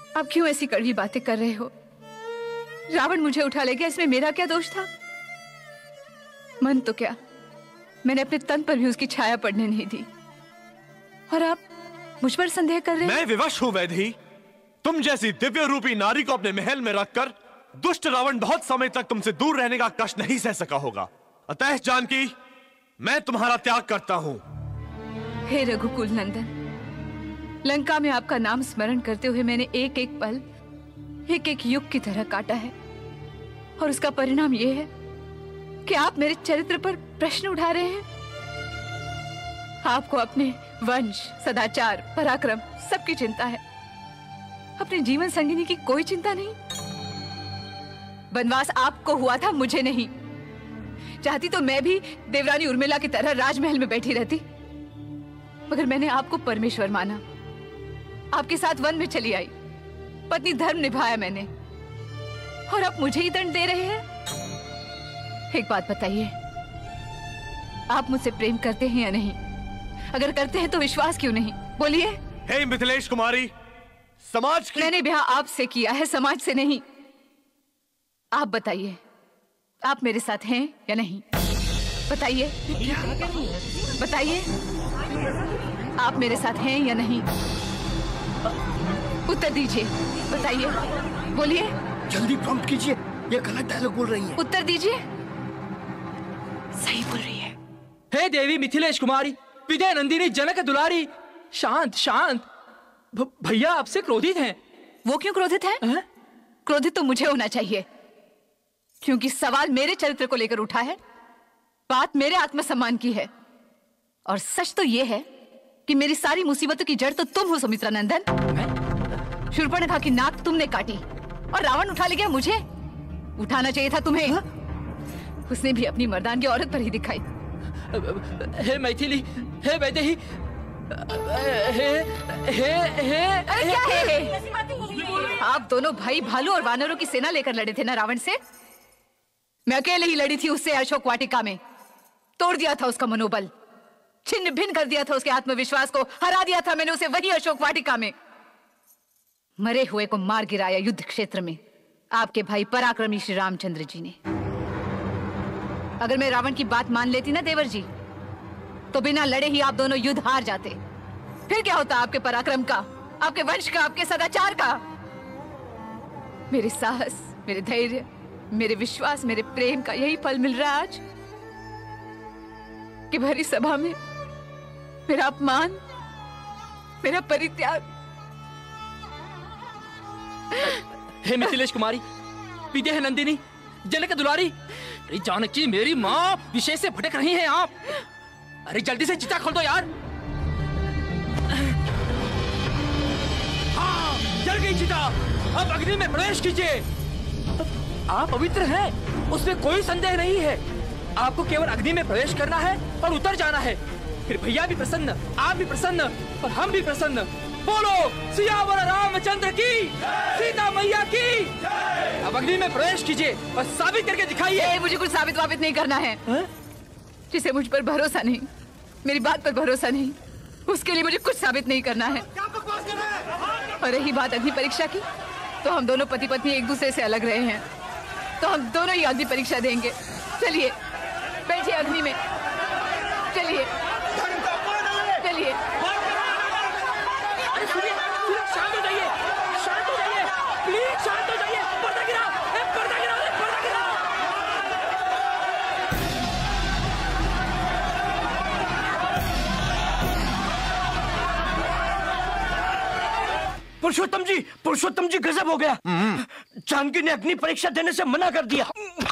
आप क्यों ऐसी कड़वी बातें कर रहे हो? रावण मुझे उठा ले गया, इसमें मेरा क्या दोष था? मन तो क्या, मैंने अपने तन पर भी उसकी छाया पड़ने नहीं दी। और आप मुझ पर संदेह कर रहे हैं? मैं विवश हूं वैदेही। तुम जैसी दिव्य रूपी नारी को अपने महल में रखकर दुष्ट रावण बहुत समय तक तुमसे दूर रहने का कष्ट नहीं सह सका होगा। अतः जानकी, मैं तुम्हारा त्याग करता हूं। हे रघुकुल नंदन, लंका में आपका नाम स्मरण करते हुए मैंने एक एक पल एक एक युग की तरह काटा है, और उसका परिणाम यह है कि आप मेरे चरित्र पर प्रश्न उठा रहे हैं। आपको अपने वंश, सदाचार, पराक्रम सबकी चिंता है, अपने जीवन संगिनी की कोई चिंता नहीं। वनवास आपको हुआ था, मुझे नहीं। चाहती तो मैं भी देवरानी उर्मिला की तरह राजमहल में बैठी रहती, मगर मैंने आपको परमेश्वर माना, आपके साथ वन में चली आई, पत्नी धर्म निभाया मैंने, और अब मुझे ही दंड दे रहे हैं। एक बात बताइए, आप मुझसे प्रेम करते हैं या नहीं? अगर करते हैं तो विश्वास क्यों नहीं? बोलिए। हे मिथिलेश कुमारी, समाज की... मैंने ब्याह आपसे किया है, समाज से नहीं। आप बताइए, आप मेरे साथ हैं या नहीं? बताइए, बताइए, आप मेरे साथ हैं या नहीं? उत्तर दीजिए, बताइए, बोलिए। जल्दी प्रॉम्प्ट कीजिए, ये गलत डायलॉग बोल रही है। उत्तर दीजिए। सही बोल रही है। हे देवी मिथिलेश कुमारी, विजय नंदिनी, जनक दुलारी, शांत शांत। भैया आपसे क्रोधित हैं। वो क्यों क्रोधित है? क्रोधित तो मुझे होना चाहिए, क्योंकि सवाल मेरे चरित्र को लेकर उठा है, बात मेरे आत्मसम्मान की है। और सच तो यह है कि मेरी सारी मुसीबतों की जड़ तो तुम हो सुमित्रा नंदन। शूर्पणखा की नाक तुमने काटी और रावण उठा ले गया मुझे। उठाना चाहिए था तुम्हें। उसने भी अपनी मर्दान की औरत पर ही दिखाई। हे मैथिली, हे वैदेही, अरे क्या है? आप दोनों भाई भालू और वानरों की सेना लेकर लड़े थे ना रावण से? मैं अकेले ही लड़ी थी उससे अशोक वाटिका में। तोड़ दिया था उसका मनोबल, छिन्न भिन्न कर दिया था उसके आत्मविश्वास को, हरा दिया था मैंने उसे वही अशोक वाटिका में। मरे हुए को मार गिराया युद्ध क्षेत्र में आपके भाई पराक्रमी श्री रामचंद्र जी ने। अगर मैं रावण की बात मान लेती ना देवर जी, तो बिना लड़े ही आप दोनों युद्ध हार जाते। फिर क्या होता आपके पराक्रम का, आपके वंश का, आपके सदाचार का? मेरे साहस, मेरे धैर्य, मेरे विश्वास, मेरे प्रेम का यही फल मिल रहा है आज कि भरी सभा में मेरा अपमान, मेरा परित्याग। हे मिथिलेश कुमारी, विजय नंदिनी, जनक दुलारी, अरे जानकी मेरी माँ, विषय से भटक रही हैं आप। अरे जल्दी से चिता खोल दो यार। हाँ, जल गई चिता, अब अग्नि में प्रवेश कीजिए। आप पवित्र हैं, उसमें कोई संदेह नहीं है। आपको केवल अग्नि में प्रवेश करना है और उतर जाना है। फिर भैया भी प्रसन्न, आप भी प्रसन्न और हम भी प्रसन्न। बोलो सियावर रामचंद्र की, सीता मैया की। अब अग्नि में प्रवेश कीजिए और साबित करके दिखाइए। मुझे कुछ साबित वाबित नहीं करना है। जिसे मुझ पर भरोसा नहीं, मेरी बात पर भरोसा नहीं, उसके लिए मुझे कुछ साबित नहीं करना है। और रही बात अग्नि परीक्षा की, तो हम दोनों पति पत्नी एक दूसरे से अलग रहे हैं, तो हम दोनों ही अग्नि परीक्षा देंगे। चलिए बैठिए अग्नि में, चलिए चलिए। शांत हो जाइए, शांत हो जाइए, प्लीज शांत हो जाइए। पर्दा गिराओ, पर्दा गिराओ, पर्दा गिराओ। पुरुषोत्तम जी गजब हो गया। जानकी ने अग्नि परीक्षा देने से मना कर दिया।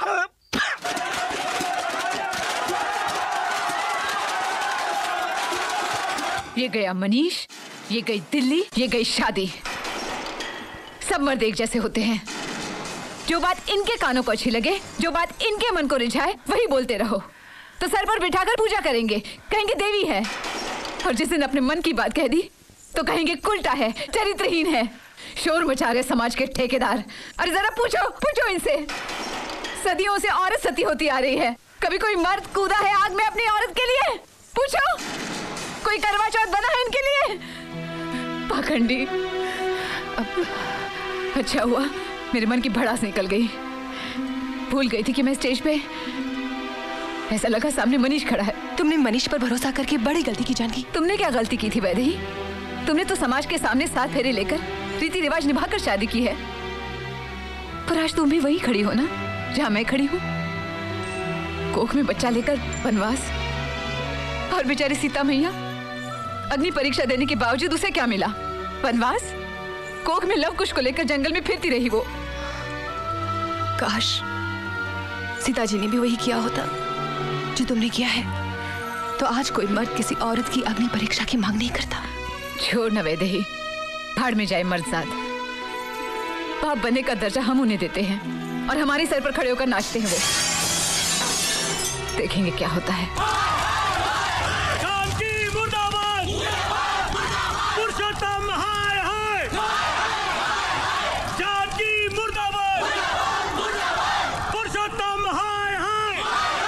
ये गया मनीष, ये गई दिल्ली, ये गई शादी। सब मर्द एक जैसे होते हैं। जो बात इनके कानों को अच्छी लगे, जो बात इनके मन को रिझाए, वही बोलते रहो। तो सर पर बिठाकर पूजा करेंगे, कहेंगे देवी है। और जिस दिन अपने मन की बात कह दी तो कहेंगे उल्टा है, चरित्रहीन है। शोर मचा रहे समाज के ठेकेदार। अरे जरा पूछो, पूछो इनसे। सदियों से औरत सती होती आ रही है। कभी कोई मर्द कूदा है आग में अपनी औरत के लिए? पूछो। कोई करवा चौथ बना है इनके लिए? पाखंडी। अच्छा हुआ मेरे मन की भड़ास निकल गई। भूल गई थी कि मैं स्टेज पे, ऐसा लगा सामने मनीष खड़ा है। तुमने मनीष पर भरोसा करके बड़ी गलती की जानकी। तुमने क्या गलती की थी वैदेही? तुमने तो समाज के सामने 7 फेरे लेकर रीति रिवाज निभाकर शादी की है, पर आज तुम भी वही खड़ी हो ना जहाँ मैं खड़ी हूँ। कोख में बच्चा लेकर वनवास, और बेचारी सीता मैया अग्नि परीक्षा देने के बावजूद उसे क्या मिला? वनवास। कोख में लव कुश को लेकर जंगल में फिरती रही वो। काश सीता जी ने भी वही किया होता जो तुमने किया है, तो आज कोई मर्द किसी औरत की अग्नि परीक्षा की मांग नहीं करता। छोड़ न वैदेही, भाड़ में जाए मर्दजाद। बाप बनने का दर्जा हम उन्हें देते हैं और हमारे सर पर खड़े होकर नाचते हैं वो। देखेंगे क्या होता है। जानकी मुर्दाबाद, पुरुषोत्तम हाय हाय, जानकी मुर्दाबाद, पुरुषोत्तम हाय हाय।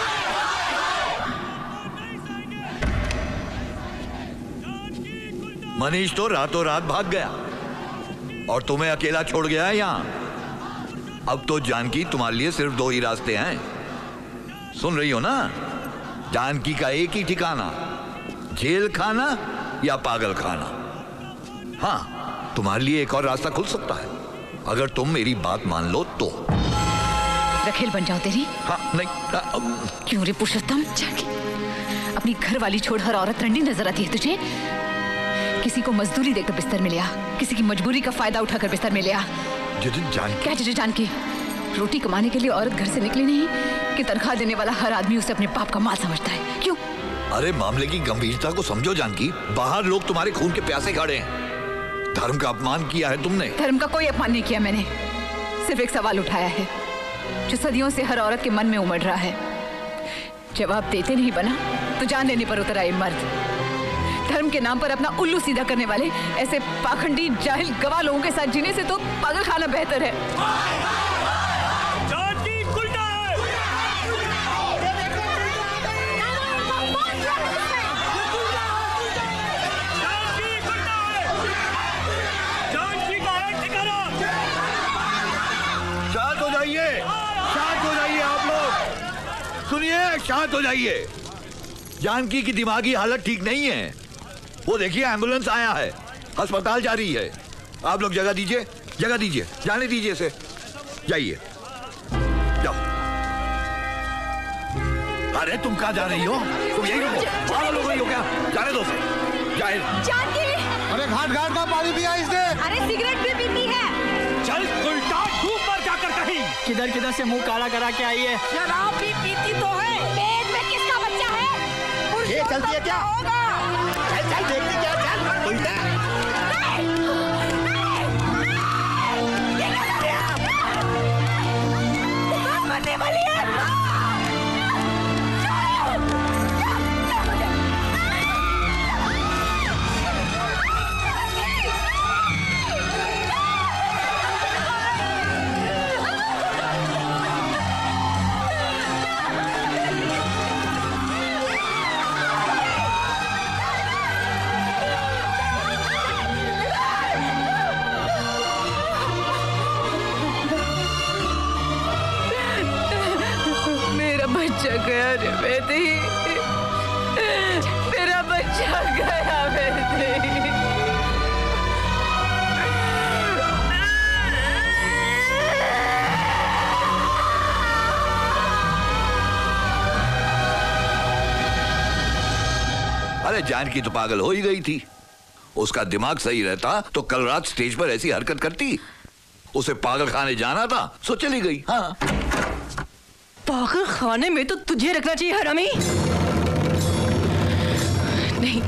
मनीष तो रातों रात भाग गया और तुम्हें अकेला छोड़ गया है यहाँ। अब तो जानकी तुम्हारे लिए सिर्फ 2 ही रास्ते हैं, सुन रही हो ना? जानकी का एक ही ठिकाना, जेल खाना या पागल खाना। हाँ, तुम्हारे लिए एक और रास्ता खुल सकता है अगर तुम मेरी बात मान लो तो। रखेल बन जाओ तेरी? हाँ, नहीं। क्यों रे पुरुषोत्तम? अपनी घर वाली छोड़ हर औरत रंडी नजर आती है तुझे। किसी को मजदूरी देकर बिस्तर में लिया, किसी की मजबूरी का फायदा उठाकर बिस्तर में लिया। क्या जानकी? रोटी कमाने के लिए औरत घर से निकली नहीं कि तनख्वाह देने वाला हर आदमी उसे अपने बाप का माल समझता है। क्यों? अरे मामले की गंभीरता को समझो जानकी। बाहर लोग तुम्हारे खून के प्यासे खड़े हैं। धर्म का अपमान किया है तुमने। धर्म का कोई अपमान नहीं किया मैंने, सिर्फ एक सवाल उठाया है जो सदियों से हर औरत के मन में उमड़ रहा है। जवाब देते नहीं बना तो जान लेने पर उतर आए मर्द। धर्म के नाम पर अपना उल्लू सीधा करने वाले ऐसे पाखंडी जाहिल गवाह लोगों के साथ जीने से तो पागल खाना बेहतर है। जानकी उल्टा है। जानकी उल्टा है। जानकी का है ठिकाना। शांत हो जाइए, शांत हो जाइए आप लोग। सुनिए, शांत हो जाइए। जानकी की दिमागी हालत ठीक नहीं है। वो देखिए एम्बुलेंस आया है, अस्पताल जा रही है। आप लोग जगह दीजिए, जगह दीजिए, जाने दीजिए इसे। जाइए, जाओ। अरे तुम कहाँ जा रही हो? तुम यही रुको। पागल हो गई हो क्या? जाने दो उसे। जाए। जानकी! अरे घाट घाट का पानी पिया इसने। अरे सिगरेट भी पीती है। चल उल्टा धूप पर जाकर कहीं। किधर किधर से मुंह काला करा के आई है। शराब भी पीती तो है। पेट में किसका बच्चा है? ये चलती है क्या? चल चल देखती क्या? चल उल्टा। मरने वाली है। बच्चा गया रे वैदेही, मेरा बच्चा गया वैदेही। अरे जानकी तो पागल हो ही गई थी। उसका दिमाग सही रहता तो कल रात स्टेज पर ऐसी हरकत करती। उसे पागल खाने जाना था सो चली गई। हाँ, पागल खाने में तो तुझे रखना चाहिए हरामी। नहीं,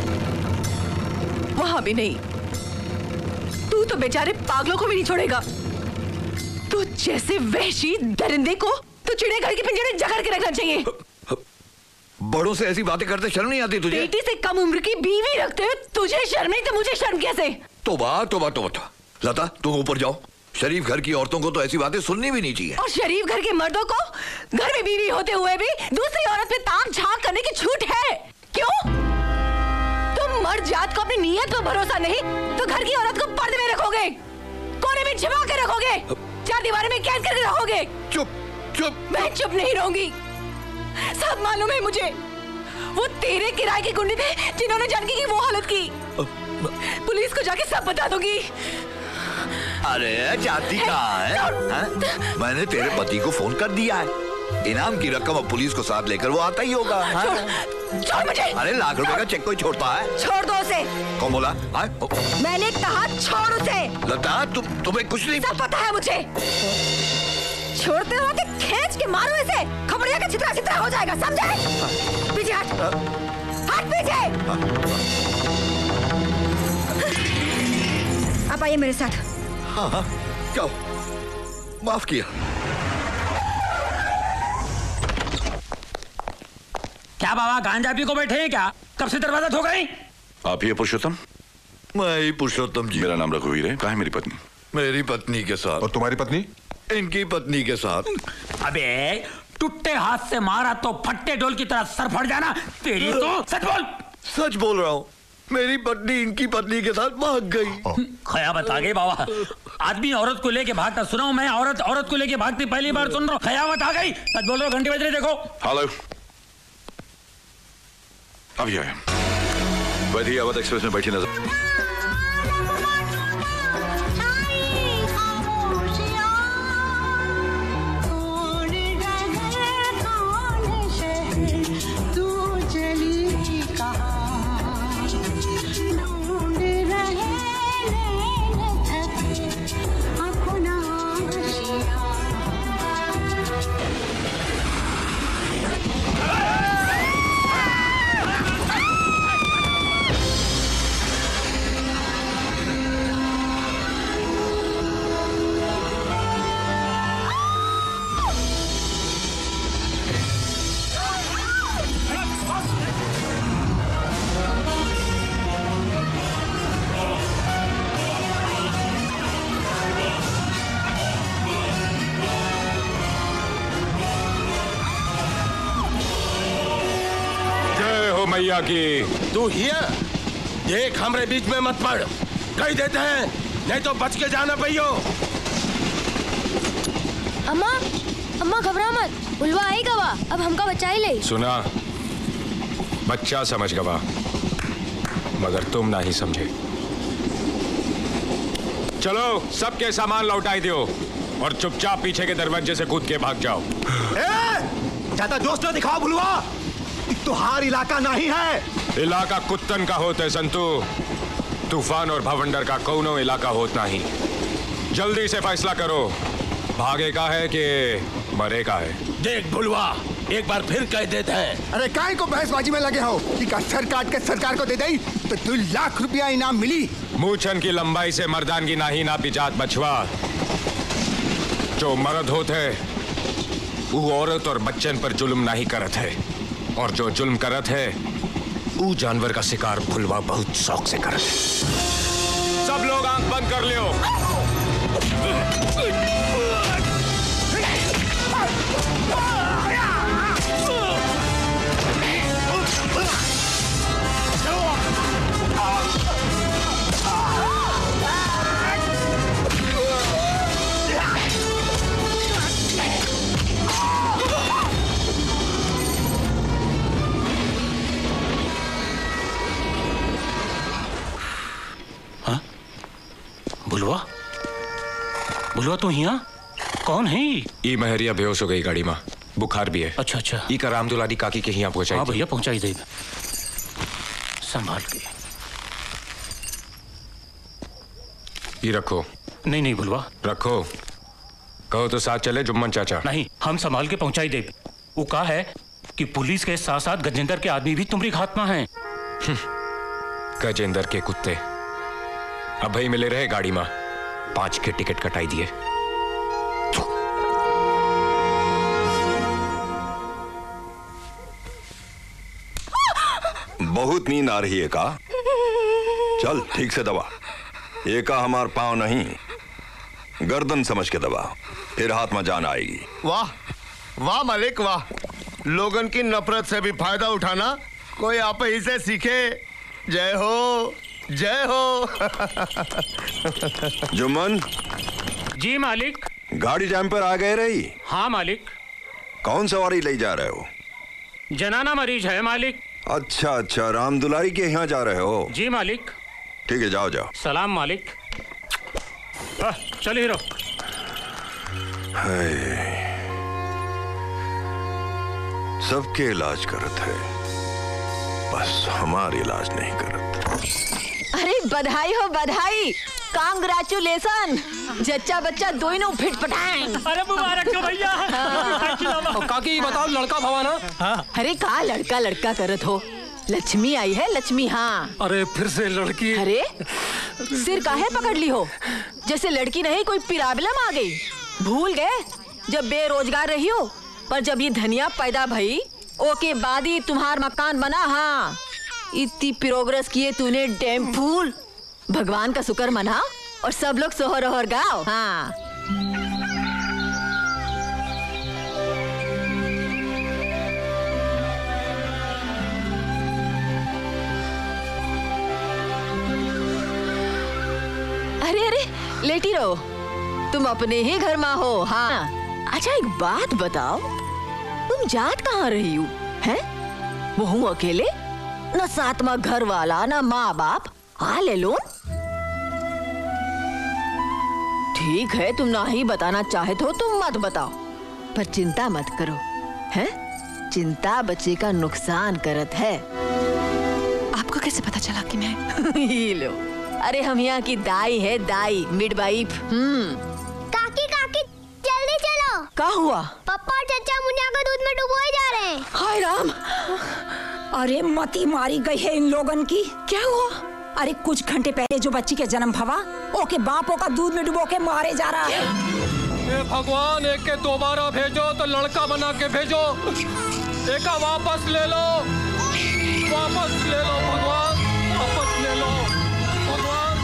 वहां भी नहीं। तू तो बेचारे पागलों को भी नहीं छोड़ेगा। तू जैसे वहशी दरिंदे को तो चिड़ियाघर के पिंजरे में जकड़ के रखना चाहिए। बड़ों से ऐसी बातें करते शर्म नहीं आती तुझे? बेटी से कम उम्र की बीवी रखते हुए तुझे शर्म नहीं तो मुझे शर्म कैसे? तौबा तौबा तौबा। लता तुम ऊपर जाओ। शरीफ घर की औरतों को तो ऐसी बातें सुननी भी नहीं चाहिए। और शरीफ घर के मर्दों को घर में बीवी होते हुए भी दूसरी औरत पे ताक झांक करने की छूट है। क्यों? तुम मर्द जात को अपनी नीयत पर भरोसा नहीं तो घर की औरत को पर्दे में रखोगे, कोने में छिपा के रखोगे? 4 दीवारों में कैद करके रखोगे? चुप चुप। मैं चुप नहीं रहूंगी। सब मालूम है मुझे। वो तेरे किराए के गुंडे थे जिन्होंने जानकी की वो हालत की। पुलिस को जाके सब बता दूंगी। अरे जाती कहाँ है? मैंने तेरे पति को फोन कर दिया है। इनाम की रकम अब पुलिस को साथ लेकर वो आता ही होगा। छोड़ मुझे। अरे लाख रुपए का चेक कोई छोड़ता है? छोड़ दो उसे। कौन बोला? मैंने कहा छोड़ उसे। लता तुम्हें कुछ नहीं सब पता है मुझे। छोड़ते हो कि खींच के मारो इसे। खबरिया का चित्रा चित्रा हो जाएगा, समझे? पीछे हट। हट पीछे। आप आइए मेरे साथ। हाँ हाँ क्या? माफ किया। क्या बाबा गांजा पी को बैठे हैं क्या? कब से दरवाजा ठोक रहे हैं? आप ही है पुरुषोत्तम? मैं ही पुरुषोत्तम जी। मेरा नाम रघुवीर है। कहाँ है मेरी पत्नी? मेरी पत्नी के साथ। और तुम्हारी पत्नी? इनकी पत्नी के साथ। अबे टूटे हाथ से मारा तो फट्टे ढोल की तरह सर फट जाना। तेरी तो सच बोल। सच बोल रहा हूँ। मेरी पत्नी इनकी पत्नी के साथ भाग गई। खयाबत आ गई बाबा। आदमी औरत को लेके भागता सुना हूं मैं। औरत को लेके भागती पहली बार सुन रहा हूँ। खयाबत आ गई। सच बोल रहा हूँ। घंटे बज रहे देखो। हेलो। अभी आया। वैदिही अवध एक्सप्रेस में बैठी नजर। मैया की। तू हियर देख, हमरे बीच में मत पड़। कही देते हैं नहीं तो बच के जाना भैया। अम्मा अम्मा घबरा मत, बुलवा आई गवा। अब हमका बचा ही ले। सुना, बच्चा समझ गवा मगर तुम ना ही समझे। चलो सबके सामान लौटाई दो और चुपचाप पीछे के दरवाजे से कूद के भाग जाओ। ज्यादा जोश न दिखाओ बुलवा। तुहार इलाका नहीं है। इलाका कुत्तन का होता है संतू। तूफान और भवंडर का कौनो इलाका होत नहीं। जल्दी से फैसला करो, भागेगा है कि मरेगा है। देख बुलवा, एक बार फिर कह देते हैं। अरे काहे को बहसबाजी में लगे हो कि सर काट के सरकार को दे दई तो 2 लाख रुपया इनाम मिली। मूछन की लंबाई से मर्दानगी नाही ना पिजात बछवा। जो मर्द होते वो औरत और बच्चन पर जुल्म नहीं करत है, और जो जुल्म करत है वो जानवर का शिकार भुलवा बहुत शौक से करत है। सब लोग आंख बंद कर लियो। बुलवा बुलवा तो हिया कौन है? ई महरिया बेहोश हो गई गाड़ी में, बुखार भी है। अच्छा अच्छा। ई का रामदुलारी काकी के यहाँ पहुंचाई। हाँ भैया पहुंचाई दे। संभाल के। ये रखो। नहीं नहीं बुलवा रखो। कहो तो साथ चले जुम्मन चाचा। नहीं, हम संभाल के पहुंचाई दे। वो कहा है कि पुलिस के साथ साथ गजेंद्र के आदमी भी तुम्हारी घात में हैं। गजेंद्र के कुत्ते अब भाई मिले रहे गाड़ी में। 5 के टिकट कटाई दिए। बहुत नींद आ रही है का? चल ठीक से दबा। एका हमार पाँव नहीं, गर्दन समझ के दबा, फिर हाथ में जान आएगी। वाह वाह मालिक वाह। लोगन की नफरत से भी फायदा उठाना कोई आप ही से सीखे। जय हो जय हो। जुम्मन जी मालिक। गाड़ी टाइम पर आ गए रही? हाँ मालिक। कौन सवारी ले जा रहे हो? जनाना मरीज है मालिक। अच्छा अच्छा, राम दुलारी के यहाँ जा रहे हो? जी मालिक। ठीक है, जाओ जाओ। सलाम मालिक। चल हीरो। सबके इलाज करत है, बस हमारे इलाज नहीं करत। अरे बधाई हो बधाई, कांग्रेचुलेशन। जच्चा बच्चा दोनों फिट पटाएं। अरे मुबारक हो भैया। काकी बताओ, लड़का भवाना? हाँ। अरे का लड़का लड़का करत हो, लक्ष्मी आई है लक्ष्मी। हाँ। अरे फिर से लड़की? अरे सिर काहे पकड़ ली हो, जैसे लड़की नहीं कोई प्रॉब्लम आ गई। भूल गए जब बेरोजगार रही हो, पर जब ये धनिया पैदा भई ओके बाद ही तुम्हार मकान बना। हाँ, इतनी प्रोग्रेस किए तूने डैम फूल। भगवान का शुक्र मना और सब लोग सोहर ओहर गाओ। हाँ। अरे अरे लेटी रहो, तुम अपने ही घर में हो। हाँ। अच्छा एक बात बताओ, तुम जात कहाँ रही हो? हैं? वो हूँ अकेले, न साथ में घर वाला न माँ बाप। हाँ ले लो। ठीक है, तुम ना ही बताना चाहते हो तुम मत बताओ, पर चिंता मत करो। हैं? चिंता बच्चे का नुकसान करत है। आपको कैसे पता चला कि मैं? ही लो। अरे हम यहाँ की दाई है, दाई मिडवाइफ। काकी काकी जल्दी चलो। क्या हुआ? पापा और चचा मुनिया को दूध में डुबोए जा रहे हैं। हाय राम। अरे मती मारी गई है इन लोगन की। क्या हुआ? अरे कुछ घंटे पहले जो बच्ची के जन्म भवा, ओके बापों का दूध में डुबो के मारे जा रहा है। भगवान, एक के दोबारा भेजो तो लड़का बना के भेजो, एक वापस ले लो, वापस ले लो भगवान, वापस ले लो भगवान।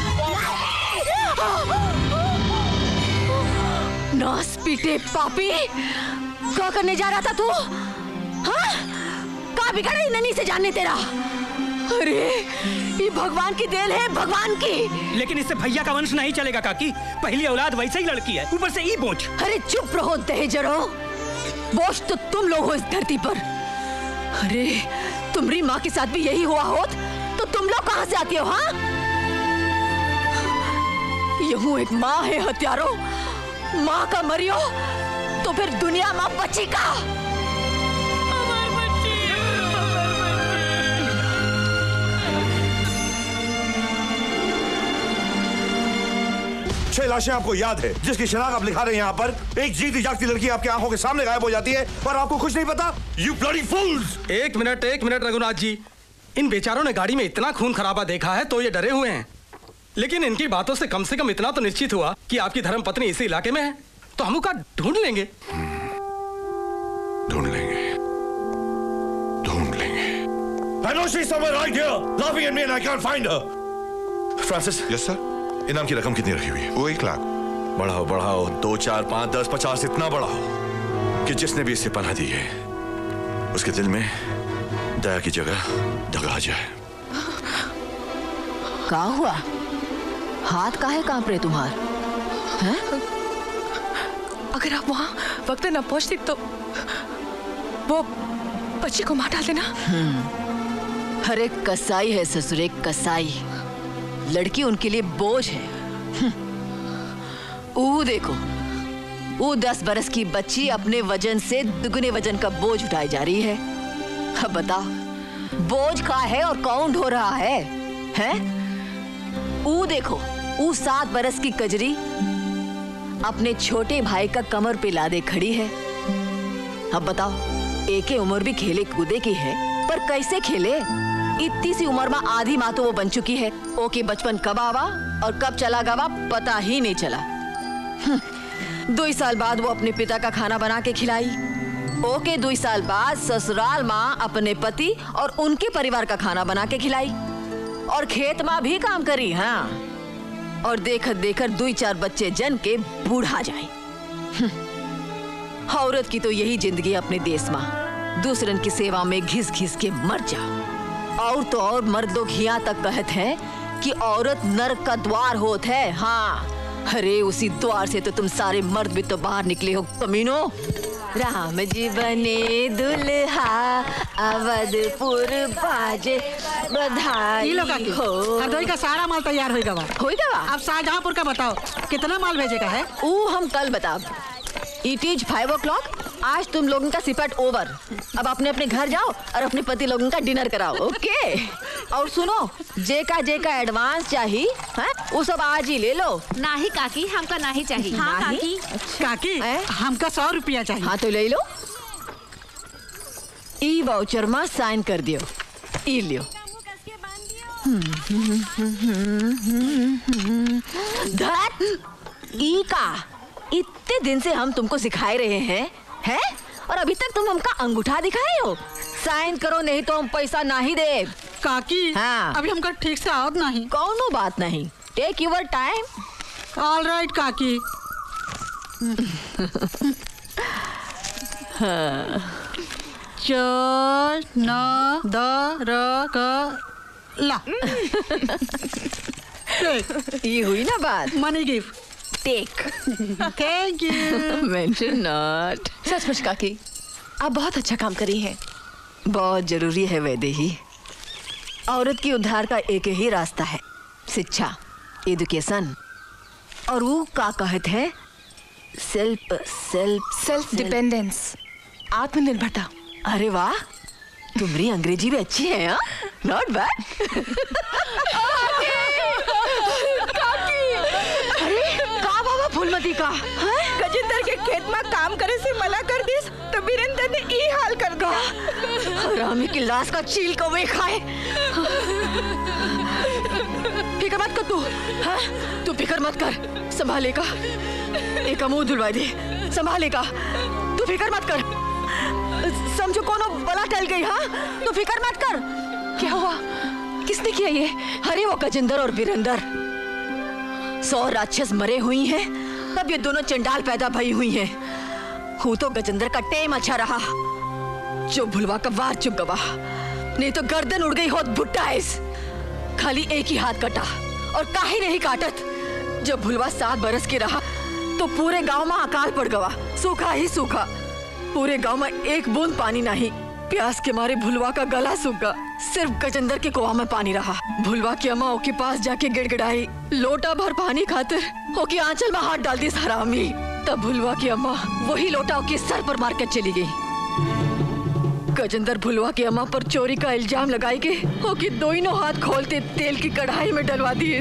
नास पीटे पापी, क्या करने जा रहा था तू? हाँ? क्या बिगड़ा ननी से जानने तेरा? अरे ये भगवान की देन है, भगवान की। लेकिन इससे भैया का वंश नहीं चलेगा काकी, पहली औलाद वैसे ही लड़की है, ऊपर से ई बोझ। अरे चुप रहो दहेजरो, बोझ तो तुम लोग हो इस धरती पर। अरे तुम्हारी माँ के साथ भी यही हुआ होत तो तुम लोग कहाँ से आती हो? हाँ, यहूं एक माँ है हत्यारो, माँ का मरियो तो फिर दुनिया माँ बची का। 6 लाशें आपको याद है, जिसकी शनाख्त आप लिखा रहे हैं यहाँ पर। एक जीती जागती लड़की आपकी आंखों के सामने गायब हो जाती है और आपको कुछ नहीं पता। You bloody fools! एक मिनट रघुनाथ जी, इन बेचारों ने गाड़ी में इतना खून खराबा देखा है तो ये डरे हुए हैं, लेकिन इनकी बातों से कम इतना तो निश्चित हुआ कि आपकी धर्म पत्नी इसी इलाके में है, तो हम उसका ढूंढ लेंगे। I know she's somewhere right here, laughing at me and I can't find her. Francis? Yes sir. इनाम की रकम कितनी रखी हुई है? वो 1 लाख। बढ़ाओ 2, 4, 5, 10, 50 इतना बढ़ाओ कि जिसने भी इसे पनाह दी है उसके दिल में दया की जगह दगा आ जाए। क्या हुआ? हाथ काहे कांप रहे तुम्हार? हैं? अगर आप वहाँ वक्त न पहुँचती तो वो बच्ची को मार डाल देना। हर एक कसाई है ससुर, एक कसाई। लड़की उनके लिए बोझ है। वो देखो, वो 10 बरस की बच्ची अपने वजन से दुगने वजन का बोझ उठाई जा रही है। अब बताओ बोझ का है और कौन ढो रहा है? हैं? वो देखो, वो 7 बरस की कजरी अपने छोटे भाई का कमर पे लादे खड़ी है। अब बताओ, एक ही उम्र भी खेले कूदे की है, पर कैसे खेले? इतनी सी उम्र में आधी माँ तो वो बन चुकी है। ओके बचपन कब आवा और कब चला गवा पता ही नहीं चला। 2 साल बाद वो अपने पिता का खाना बना के खिलाई। ओके 2 साल बाद ससुराल माँ अपने पति और उनके परिवार का खाना बना के खिलाई और खेत माँ भी काम करी। हाँ, और देखत देखत 2-4 बच्चे जन के बूढ़ा जाए। औरत की तो यही जिंदगी अपने देश में, दूसरन की सेवा में घिस घिस के मर जाओ। और तो और मर्द लोग यहाँ तक कहते हैं कि औरत नरक का द्वार होत है। हाँ, अरे उसी द्वार से तो तुम सारे मर्द भी तो बाहर निकले हो कमीनो। राम जी बने दुल्हा अवधपुर बाजे बधाई हो। हरदोई का सारा माल तैयार होगा। अब शाहजहांपुर का बताओ कितना माल भेजेगा है? वो हम कल बताओ। It is 5 o'clock। आज तुम लोगों का सिफाट ओवर। अब अपने अपने घर जाओ और अपने पति लोगों का डिनर कराओ। ओके। और सुनो, जे का एडवांस चाहिए है वो सब आज ही ले लो। नहीं काकी, हमका नहीं चाहिए। हाँ काकी। काकी हमका 100 रुपया चाहिए। हाँ तो ले लो। ई वाउचर में साइन कर दियो। ई लियो। धत ई का इतने दिन से हम तुमको सिखाए रहे हैं और अभी तक तुम हमका अंगूठा दिखाए हो। साइन करो नहीं तो हम पैसा नहीं दे। काकी हाँ अभी हमका ठीक से आवत नहीं। कौनो बात नहीं, take your time. All right काकी। च न द र क ला। ये हुई ना बात। Money gift take. Thank you. Mention not. सचमुच काकी आप बहुत अच्छा काम करी हैं। बहुत जरूरी है वैदेही। औरत की उद्धार का एक ही रास्ता है, शिक्षा, एजुकेशन। और वो का कहते हैं सेल्फ डिपेंडेंस, आत्मनिर्भरता। अरे वाह, तुम्हारी अंग्रेजी भी अच्छी है। Not bad. अरे का बाबा फूलमती का गजेंद्र के खेत में काम करे से मना कर दिस तो वीरेंद्र ने ई हाल कर दिया। रामी की लाश का चील को वे खाए। फिक्र मत कर तू। हाँ? तू फिक्र मत कर, संभालेगा। एक मुंह धुलवा दे, संभालेगा। तू फिक्र मत कर। समझो कोनो बला टल गई। हाँ तू फिक्र मत कर। क्या हुआ? किसने किया ये? अरे वो गजेंद्र और वीरेंद्र 100 राक्षस मरे हुई हैं, तब ये दोनों चंडाल पैदा भई हुई हैं। हूँ तो गजेंद्र का टेम अच्छा रहा, जो भुलवा का वार चुप गवा, नहीं तो गर्दन उड़ गई होत भुट्टा इस। खाली एक ही हाथ कटा और काहे नहीं काटत। जब भुलवा 7 बरस के रहा तो पूरे गांव में अकाल पड़ गवा, सूखा ही सूखा। पूरे गांव में एक बूंद पानी नहीं। प्यास के मारे भुलवा का गला सूख गया। सिर्फ गजेंद्र के कुआं में पानी रहा। भुलवा की अम्मा ओके पास जाके गिड़गिड़ाई, लोटा भर पानी खातिर ओके आंचल में हाथ डाल दी हरामी। तब भुलवा की अम्मा वही लोटा ओके सर पर मार कर चली गई। गजेंद्र भुलवा की अम्मा पर चोरी का इल्जाम लगाई के ओके दोनों हाथ खोलते तेल की कढ़ाई में डलवा दी।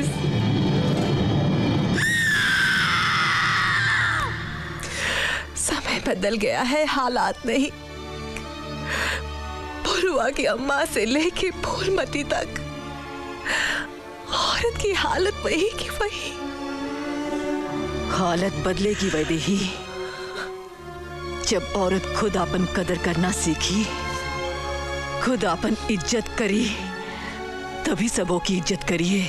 समय बदल गया है, हालात नहीं। भुलवा की अम्मा से लेके फूलमती तक औरत की हालत वही की वही। हालत बदलेगी वैदेही, जब औरत खुद अपन कदर करना सीखी, खुद अपन इज्जत करी, तभी सबों की इज्जत करिए।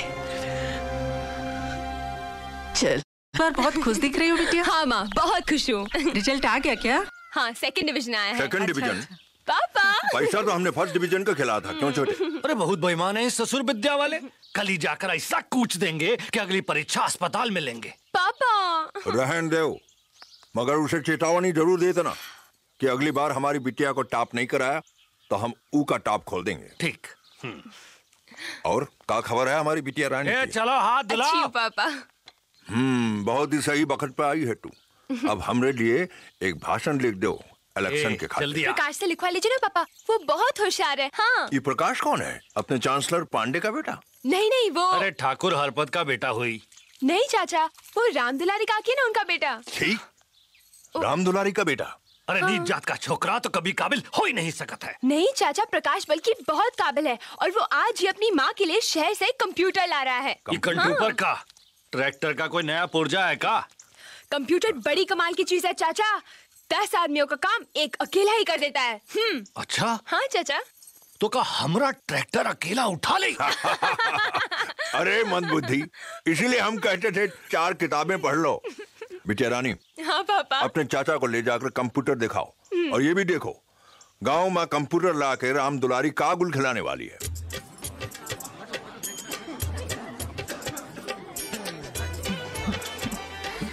चल। पर बहुत खुश दिख रही हो बिटिया। हाँ माँ, बहुत खुश हूँ। रिजल्ट आ गया क्या? हाँ, 2nd डिवीजन आया है। Second division? पापा पैसा तो हमने 1st डिवीजन का खिलाया था, क्यों छोटे? अरे बहुत बेईमान है ससुर विद्या वाले। कल ही जाकर ऐसा कूच देंगे कि अगली परीक्षा अस्पताल में लेंगे। पापा रहन दो, मगर उसे चेतावनी जरूर दे देना कि अगली बार हमारी बिटिया को टॉप नहीं कराया तो हम ऊ का टॉप खोल देंगे। ठीक। और क्या खबर है हमारी बिटिया रानी की? चलो हाथ दिलाओ। अच्छी पापा। बहुत ही सही वक्त पे आई है तू। अब हमरे लिए एक भाषण लिख दो इलेक्शन के खातिर। प्रकाश से लिखवा लीजिए ना पापा, वो बहुत होशियार है। हाँ। ये प्रकाश कौन है? अपने चांसलर पांडे का बेटा? नहीं नहीं, वो अरे ठाकुर हरपत का बेटा हुई। नहीं चाचा, वो राम दुलारी काकी है ना, उनका बेटा। ठीक, राम दुलारी का बेटा। अरे नीच जात का छोकरा तो कभी काबिल हो ही नहीं सकता है। नहीं चाचा, प्रकाश बल्कि बहुत काबिल है और वो आज ही अपनी माँ के लिए शहर से कंप्यूटर ला रहा है। कंप्यूटर का? ट्रैक्टर का कोई नया पुर्जा है का? कंप्यूटर बड़ी कमाल की चीज है चाचा। 10 आदमियों का काम एक अकेला ही कर देता है। अच्छा? हाँ चाचा। तो का हमरा ट्रैक्टर अकेला उठा ले? अरे मंदबुद्धि, इसीलिए हम कहते थे 4 किताबें पढ़ लो। बिटिया रानी, हाँ पापा। अपने चाचा को ले जाकर कंप्यूटर दिखाओ और ये भी देखो गांव में कंप्यूटर लाके राम दुलारी का गुल खिलाने वाली है।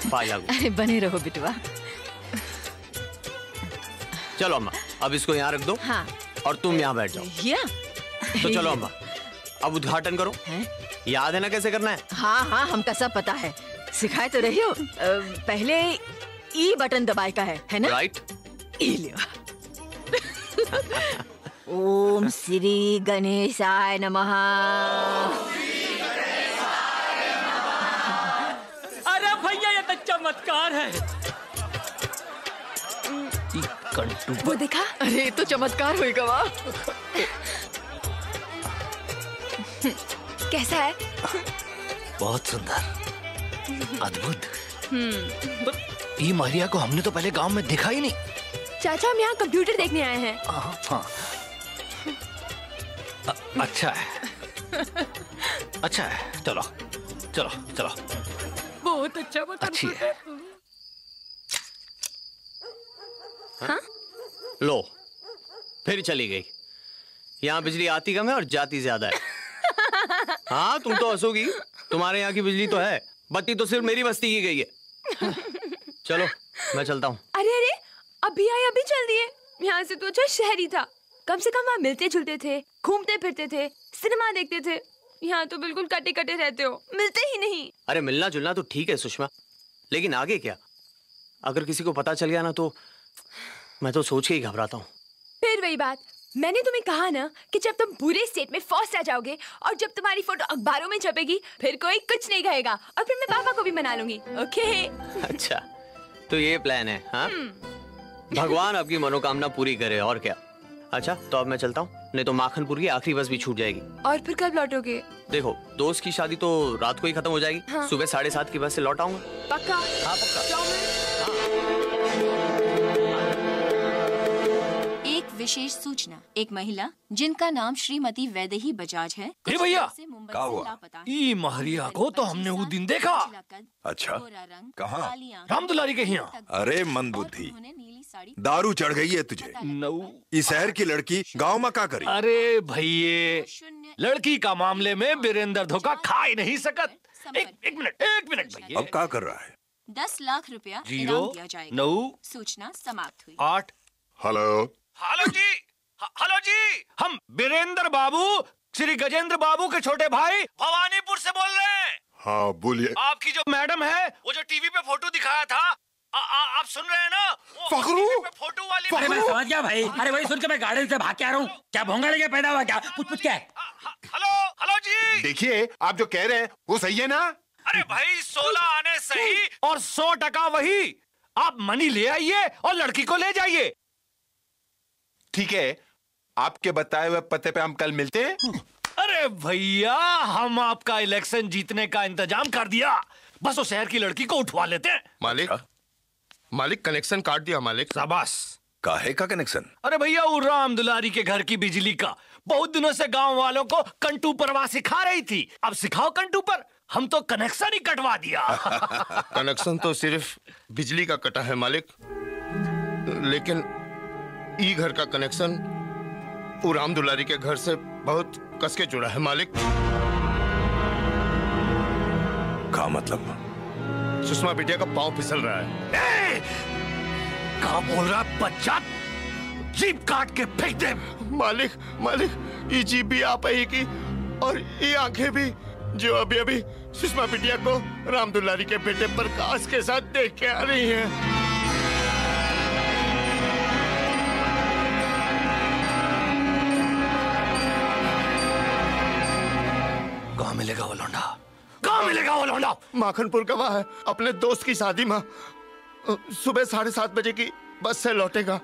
पाए लागू। अरे बने रहो बिटवा। चलो अम्मा, अब इसको यहाँ रख दो। हाँ। और तुम यहाँ बैठ जाओ। तो चलो अम्मा, अब उद्घाटन करो। याद है ना कैसे करना है? हाँ हाँ, हमका सब पता है, सिखाए तो रही हो। पहले ई बटन दबाए का है ना? राइट। ई लियो। ओम श्री गणेशाय नमः। अरे भैया ये तो चमत्कार है। वो देखा? अरे तो चमत्कार होएगा वाह। कैसा है? बहुत सुंदर, अद्भुत। ये मारिया को हमने तो पहले गांव में देखा ही नहीं। चाचा, हम यहाँ कंप्यूटर देखने आए हैं। हाँ। अच्छा है, अच्छा है। चलो चलो चलो। बहुत अच्छा बटन। अच्छी है। हाँ? लो, फिर चली गई। यहाँ बिजली आती कम है और जाती ज्यादा है। हाँ, तुम तो हंसोगी, तुम्हारे यहाँ की बिजली तो है, बत्ती तो सिर्फ मेरी बस्ती की गई है। चलो मैं चलता हूँ। अरे अरे, अभी आए अभी चल दिए। यहाँ से तो अच्छा शहरी था, कम से कम वहाँ मिलते जुलते थे, घूमते फिरते थे, सिनेमा देखते थे। यहाँ तो बिल्कुल कटे कटे रहते हो, मिलते ही नहीं। अरे मिलना जुलना तो ठीक है सुषमा, लेकिन आगे क्या? अगर किसी को पता चल गया ना तो मैं तो सोच के ही घबराता हूँ। फिर वही बात, मैंने तुम्हें कहा ना कि जब तुम पूरे स्टेट में फर्स्ट आ जाओगे और जब तुम्हारी फोटो अखबारों में छपेगी, फिर कोई कुछ नहीं कहेगा और फिर मैं पापा को भी मना लूंगी। ओके? अच्छा, तो ये प्लान है? हाँ, भगवान आपकी मनोकामना पूरी करे, और क्या। अच्छा, तो अब मैं चलता हूँ, नहीं तो माखनपुर की आखिरी बस भी छूट जाएगी। और फिर कब लौटोगे? देखो, दोस्त की शादी तो रात को ही खत्म हो जाएगी। हाँ। सुबह 7:30 की बस से लौट आऊंगा। पक्का? हाँ पक्का। एक विशेष सूचना, एक महिला जिनका नाम श्रीमती वैदेही बजाज है, अरे भैया, से मुंबई क्या से हुआ? लापता है। ये महरिया को तो हमने वो दिन देखा। अच्छा, कहाँ? रामदुलारी के यहाँ। अरे मंदबुद्धि, दारू चढ़ गई है तुझे। इस शहर की लड़की गांव में क्या करी? अरे भैये, लड़की का मामले में वीरेंद्र धोखा खा ही नहीं सकत। एक मिनट भैया। अब क्या कर रहा है? 10 लाख रुपया 0 इनाम दिया जाएगा। 9 सूचना समाप्त हुई। 8। हेलो हेलो जी, हम वीरेंद्र बाबू, श्री गजेंद्र बाबू के छोटे भाई भवानीपुर से बोल रहे हैं। हाँ बोलिए। आपकी जो मैडम है, वो जो टीवी पे फोटो दिखाया था, आप सुन रहे हैं ना? फखरू, फोटो वाली। अरे मैं समझ गया भाई। अरे वही सुन के मैं गार्डन से भाग के आ रहा हूँ। क्या भोंगड़े के पैदा हुआ क्या? पूछ क्या है? हेलो जी, देखिए आप जो कह रहे हैं वो सही है ना? अरे भाई 16 आने सही और 100% वही। आप मनी ले आइए और लड़की को ले जाइए। ठीक है, आपके बताए हुए पते पे हम कल मिलते हैं। अरे भैया, हम आपका इलेक्शन जीतने का इंतजाम कर दिया, बस वो शहर की लड़की को उठवा लेते हैं। मालिक कनेक्शन काट दिया मालिक। शाबाश। काहे का कनेक्शन? अरे भैया, वो राम दुलारी के घर की बिजली का। बहुत दिनों से गांव वालों को कंटू परवा सिखा रही थी, अब सिखाओ कंटू पर। हम तो कनेक्शन ही कटवा दिया। कनेक्शन तो सिर्फ बिजली का कटा है मालिक, लेकिन ई घर का कनेक्शन वो राम दुलारी के घर से बहुत कसके जुड़ा है मालिक। क्या मतलब? सुषमा बिटिया का पांव फिसल रहा है। क्या बोल रहा है बच्चा? जीप काट के फेंक दे। मालिक, ये जीप भी आप ही की और ये आंखें भी, जो अभी अभी सुषमा बिटिया को राम दुलारी के बेटे प्रकाश के साथ देख के आ रही हैं। कहाँ मिलेगा वो लौंडा? कहाँ मिलेगा वो लौंडा? माखनपुर गवाह है, अपने दोस्त की शादी में सुबह 7:30 बजे की बस से लौटेगा।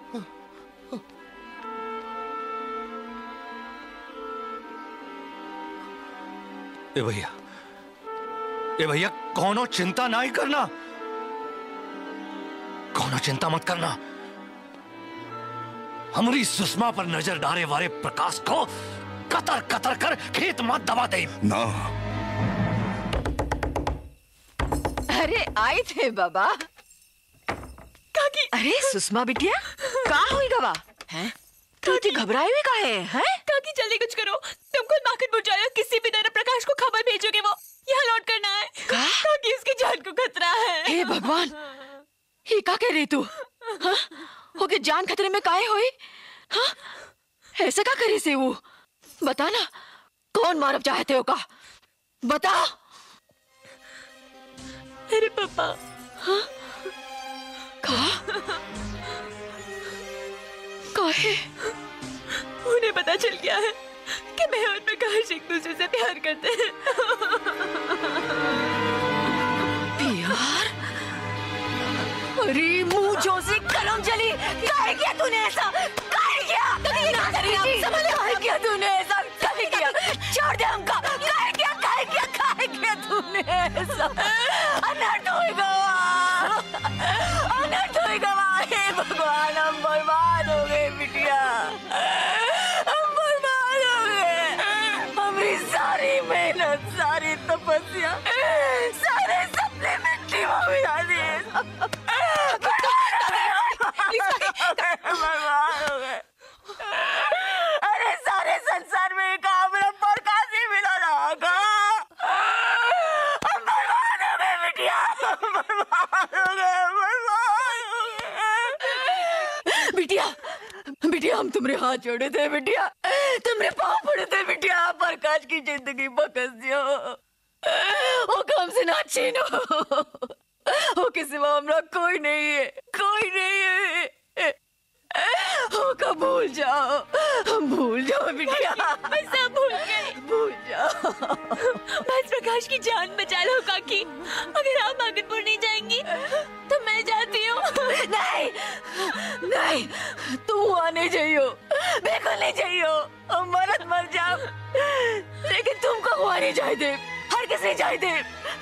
ए भैया, कौनो चिंता नहीं करना, कौनो चिंता मत करना। हमारी सुषमा पर नजर डाले वाले प्रकाश को कतर कतर कर खेत मत दबा दे ना। अरे आए थे बाबा। काकी। अरे सुषमा बिटिया, का हुई गवा? हैं? तू इतनी घबराई हुई काहे हैं? काकी जल्दी कुछ करो, तुम खुद माखनपुर जाओ, किसी भी तरह प्रकाश को खबर भेजोगे, वो यहाँ लौट करना है। काकी, उसकी जान को खतरा है। हे भगवान, ही का कह रही तू? हाँ? होके जान खतरे में काहे होई? हाँ? ऐसा का करी से वो? बता ना, कौन मारब चाहते हो का? बता। अरे पापा। हाँ? काहे? उन्हें पता चल गया है कि मैं और प्रकाश एक दूसरे से प्यार करते हैं। प्यार? अरे मुंह जो से कलम चली, काहे किया तूने ऐसा? काहे किया? काहे किया तूने ऐसा? काहे किया? छोड़ दे हमका। काहे किया? काहे किया? काहे किया तूने ऐसा? अनर्थ होएगा, अनर्थ होएगा। हे भगवान, हम बर्बाद हो गए बिटिया, हम बर्बाद हो गए। हमारी सारी मेहनत, सारी तपस्या, सारे सपने मिट्टी में मिला दिए। बर्बाद हो गए। अरे सारे संसार में एक हमरा प्रकाश ही मिला रहा। हम बर्बाद हो गए बिटिया, बर्बाद हो गए, बर्बाद हो गए। बिटिया, बिटिया हम तुम्हारे हाथ जोड़े थे बिटिया, तुम्हारे पाँव पड़े थे बिटिया। प्रकाश की जिंदगी बकस दियो, वो काम से ना छीनो। वो के सिवा हमरा कोई नहीं है, कोई नहीं है। कब भूल जाओ, भूल जाओ बिटिया, मैं सब भूल गई। भूल जाओ। बस प्रकाश की जान बचा लो काकी। अगर आप मागनपुर नहीं जाएंगी तो मैं जाती हूँ। नहीं, नहीं, तू आने चाहिए, बिल्कुल नहीं चाहिए। हम मर जाओ, लेकिन तुमको हुआ नहीं चाहिए, हर किसी चाहिए।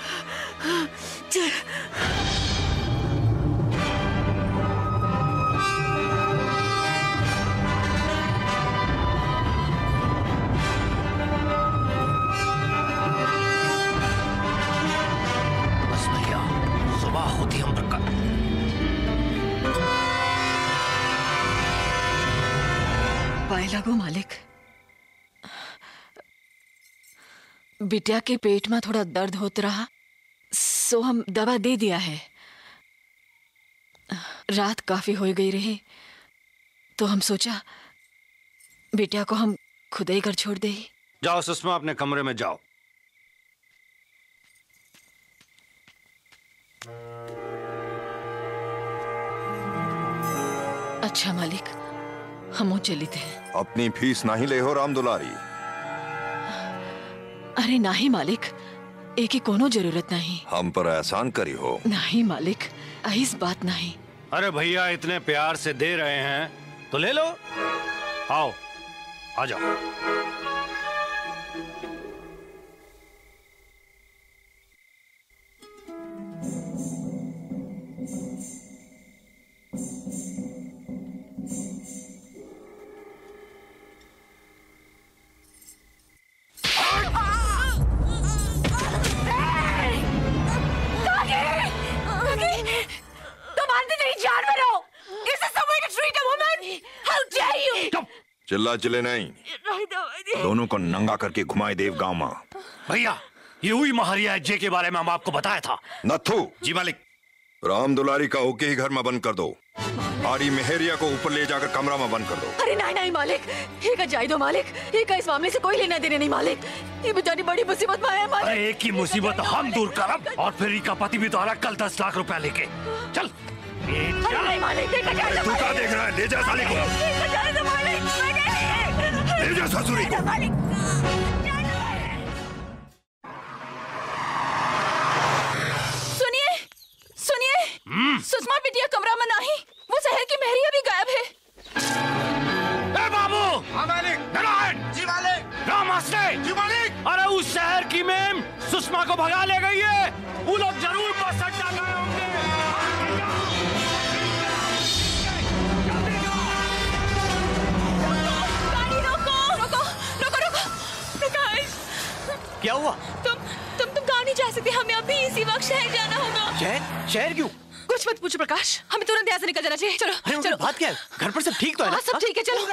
बस भैया, सुबह होती हम प्रकाश। पाए लगो मालिक, बिटिया के पेट में थोड़ा दर्द होता रहा, सो हम दवा दे दिया है। रात काफी हो गई रही, तो हम सोचा बिटिया को हम खुद ही घर छोड़ दे। जाओ सुषमा, अपने कमरे में जाओ। अच्छा मालिक, हम चली थे। अपनी फीस नहीं ले हो राम दुलारी? अरे नहीं मालिक, एक ही कोनो जरूरत नहीं। हम पर एहसान करी हो। नहीं मालिक, इस बात नहीं। अरे भैया इतने प्यार से दे रहे हैं तो ले लो। आओ, आ जाओ। चिल्ला चिल्ले नहीं, दोनों को नंगा करके घुमाए देव गांव में। भैया ये हुई महारिया जे के बारे में हम आपको बताया था। नथु। जी मालिक। राम दुलारी का होके ही घर में बंद कर दो। आड़ी मेहरिया को ऊपर ले जाकर कमरा में बंद कर दो। अरे नहीं नहीं मालिक, ये का जाए दो मालिक, ये का इस मामले से कोई लेना देना नहीं मालिक। ये बेचारी बड़ी मुसीबत में है मालिक। अरे एक ही मुसीबत हम दूर करब और फिर का पति भी तो आ रहा कल 10 लाख रुपया लेके। चल। अरे नहीं मालिक, ये का जाए दो। तू क्या देख रहा है? ले जा साले को। ये का जाए दो मालिक। ले जा ससुरी को। सुनिए, सुनिए, सुषमा बिटिया कमरा में नहीं, वो शहर की मेहरिया भी गायब है। ए बाबू। हाँ मालिक। नारायण। जी मालिक। नमस्ते। जी मालिक। अरे उस शहर की मेम सुषमा को भगा ले गई है। वो लोग जरूर बस अड्डा गए होंगे। गाड़ी रोको, रोको, रोको, रोको। प्रकाश। क्या हुआ? तुम कहाँ नहीं जा सकते, हमें अभी इसी वक्त शहर जाना होगा। शहर? शहर क्यों? कुछ मत पूछो प्रकाश, हमें तुरंत यहाँ से निकल जाना चाहिए। चलो चलो। बात क्या है? घर पर सब ठीक तो है ना? हाँ सब ठीक है, चलो।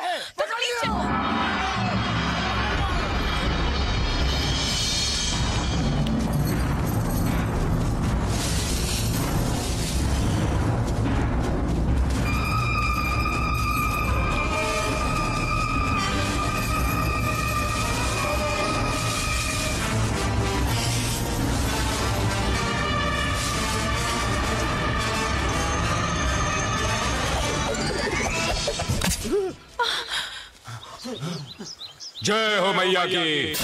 जय हो मैया की।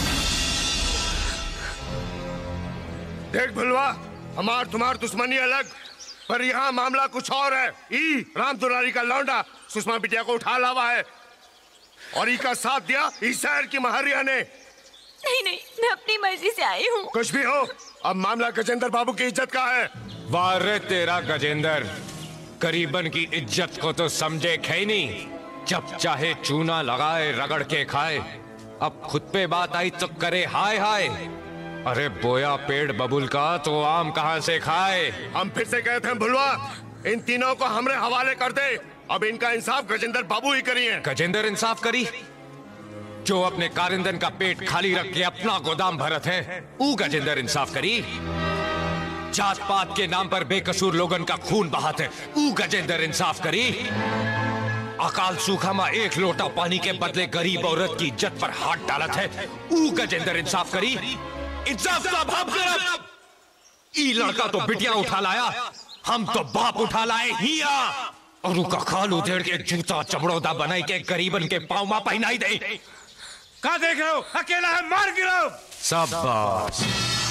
देख भुलवा, हमार तुम्हार दुश्मनी अलग, पर यहाँ मामला कुछ और है। ई राम दुलारी का लौंडा सुषमा बिटिया को उठा लावा है और ई का साथ दिया इस शहर की महारिया ने। नहीं नहीं, मैं अपनी मर्जी से आई हूँ। कुछ भी हो, अब मामला गजेंद्र बाबू की इज्जत का है। वाह रे तेरा गजेंद्र, गरीबन की इज्जत को तो समझे खैनी, जब चाहे चूना लगाए रगड़ के खाए। अब खुद पे बात आई तो करे हाय हाय। अरे बोया पेड़ बबुल का तो आम कहां से खाए। हम फिर से कहते हैं भुलवा, इन तीनों को हमरे हवाले कर दे। अब इनका इंसाफ गजेंद्र बाबू ही करिए। गजेंद्र इंसाफ करी? जो अपने कारिंदन का पेट खाली रख के अपना गोदाम भरत है, ऊ गजेंद्र इंसाफ करी? जात पात के नाम पर बेकसूर लोगन का खून बहाते, ऊ गजेंद्र इंसाफ करी? अकाल सूखा में एक लोटा पानी के बदले गरीब औरत की इज्जत पर हाथ डालत है, ऊ गजेंद्र इंसाफ करी? इंसाफ का भाव करब। ई लड़का तो बिटिया उठा लाया, हम तो बाप उठा लाए हिया, और उनका खाल उधेड़ के जूता चमड़ौदा बनाई के गरीबन के पांव में पहनाई दे। क्या देख रहे हो? अकेला है, मार गिराओ। शाबाश।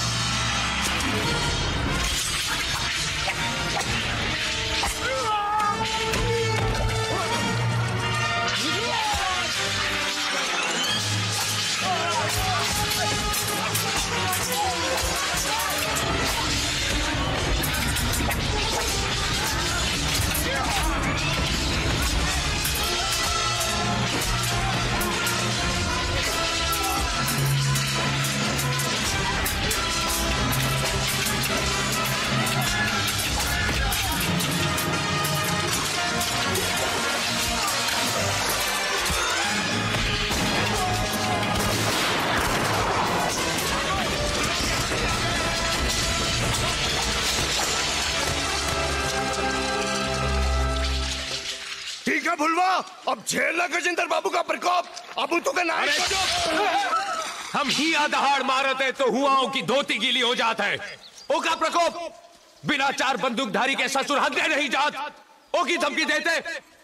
भुलवा, अब झेलना गजेंद्र बाबू का प्रकोप। अब तो का नाम हम ही आदहाड़ मारते तो हुआओं की धोती गीली हो जाता है। ओ का प्रकोप बिना चार बंदूकधारी के ससुर हक नहीं जात। ओ की धमकी देते।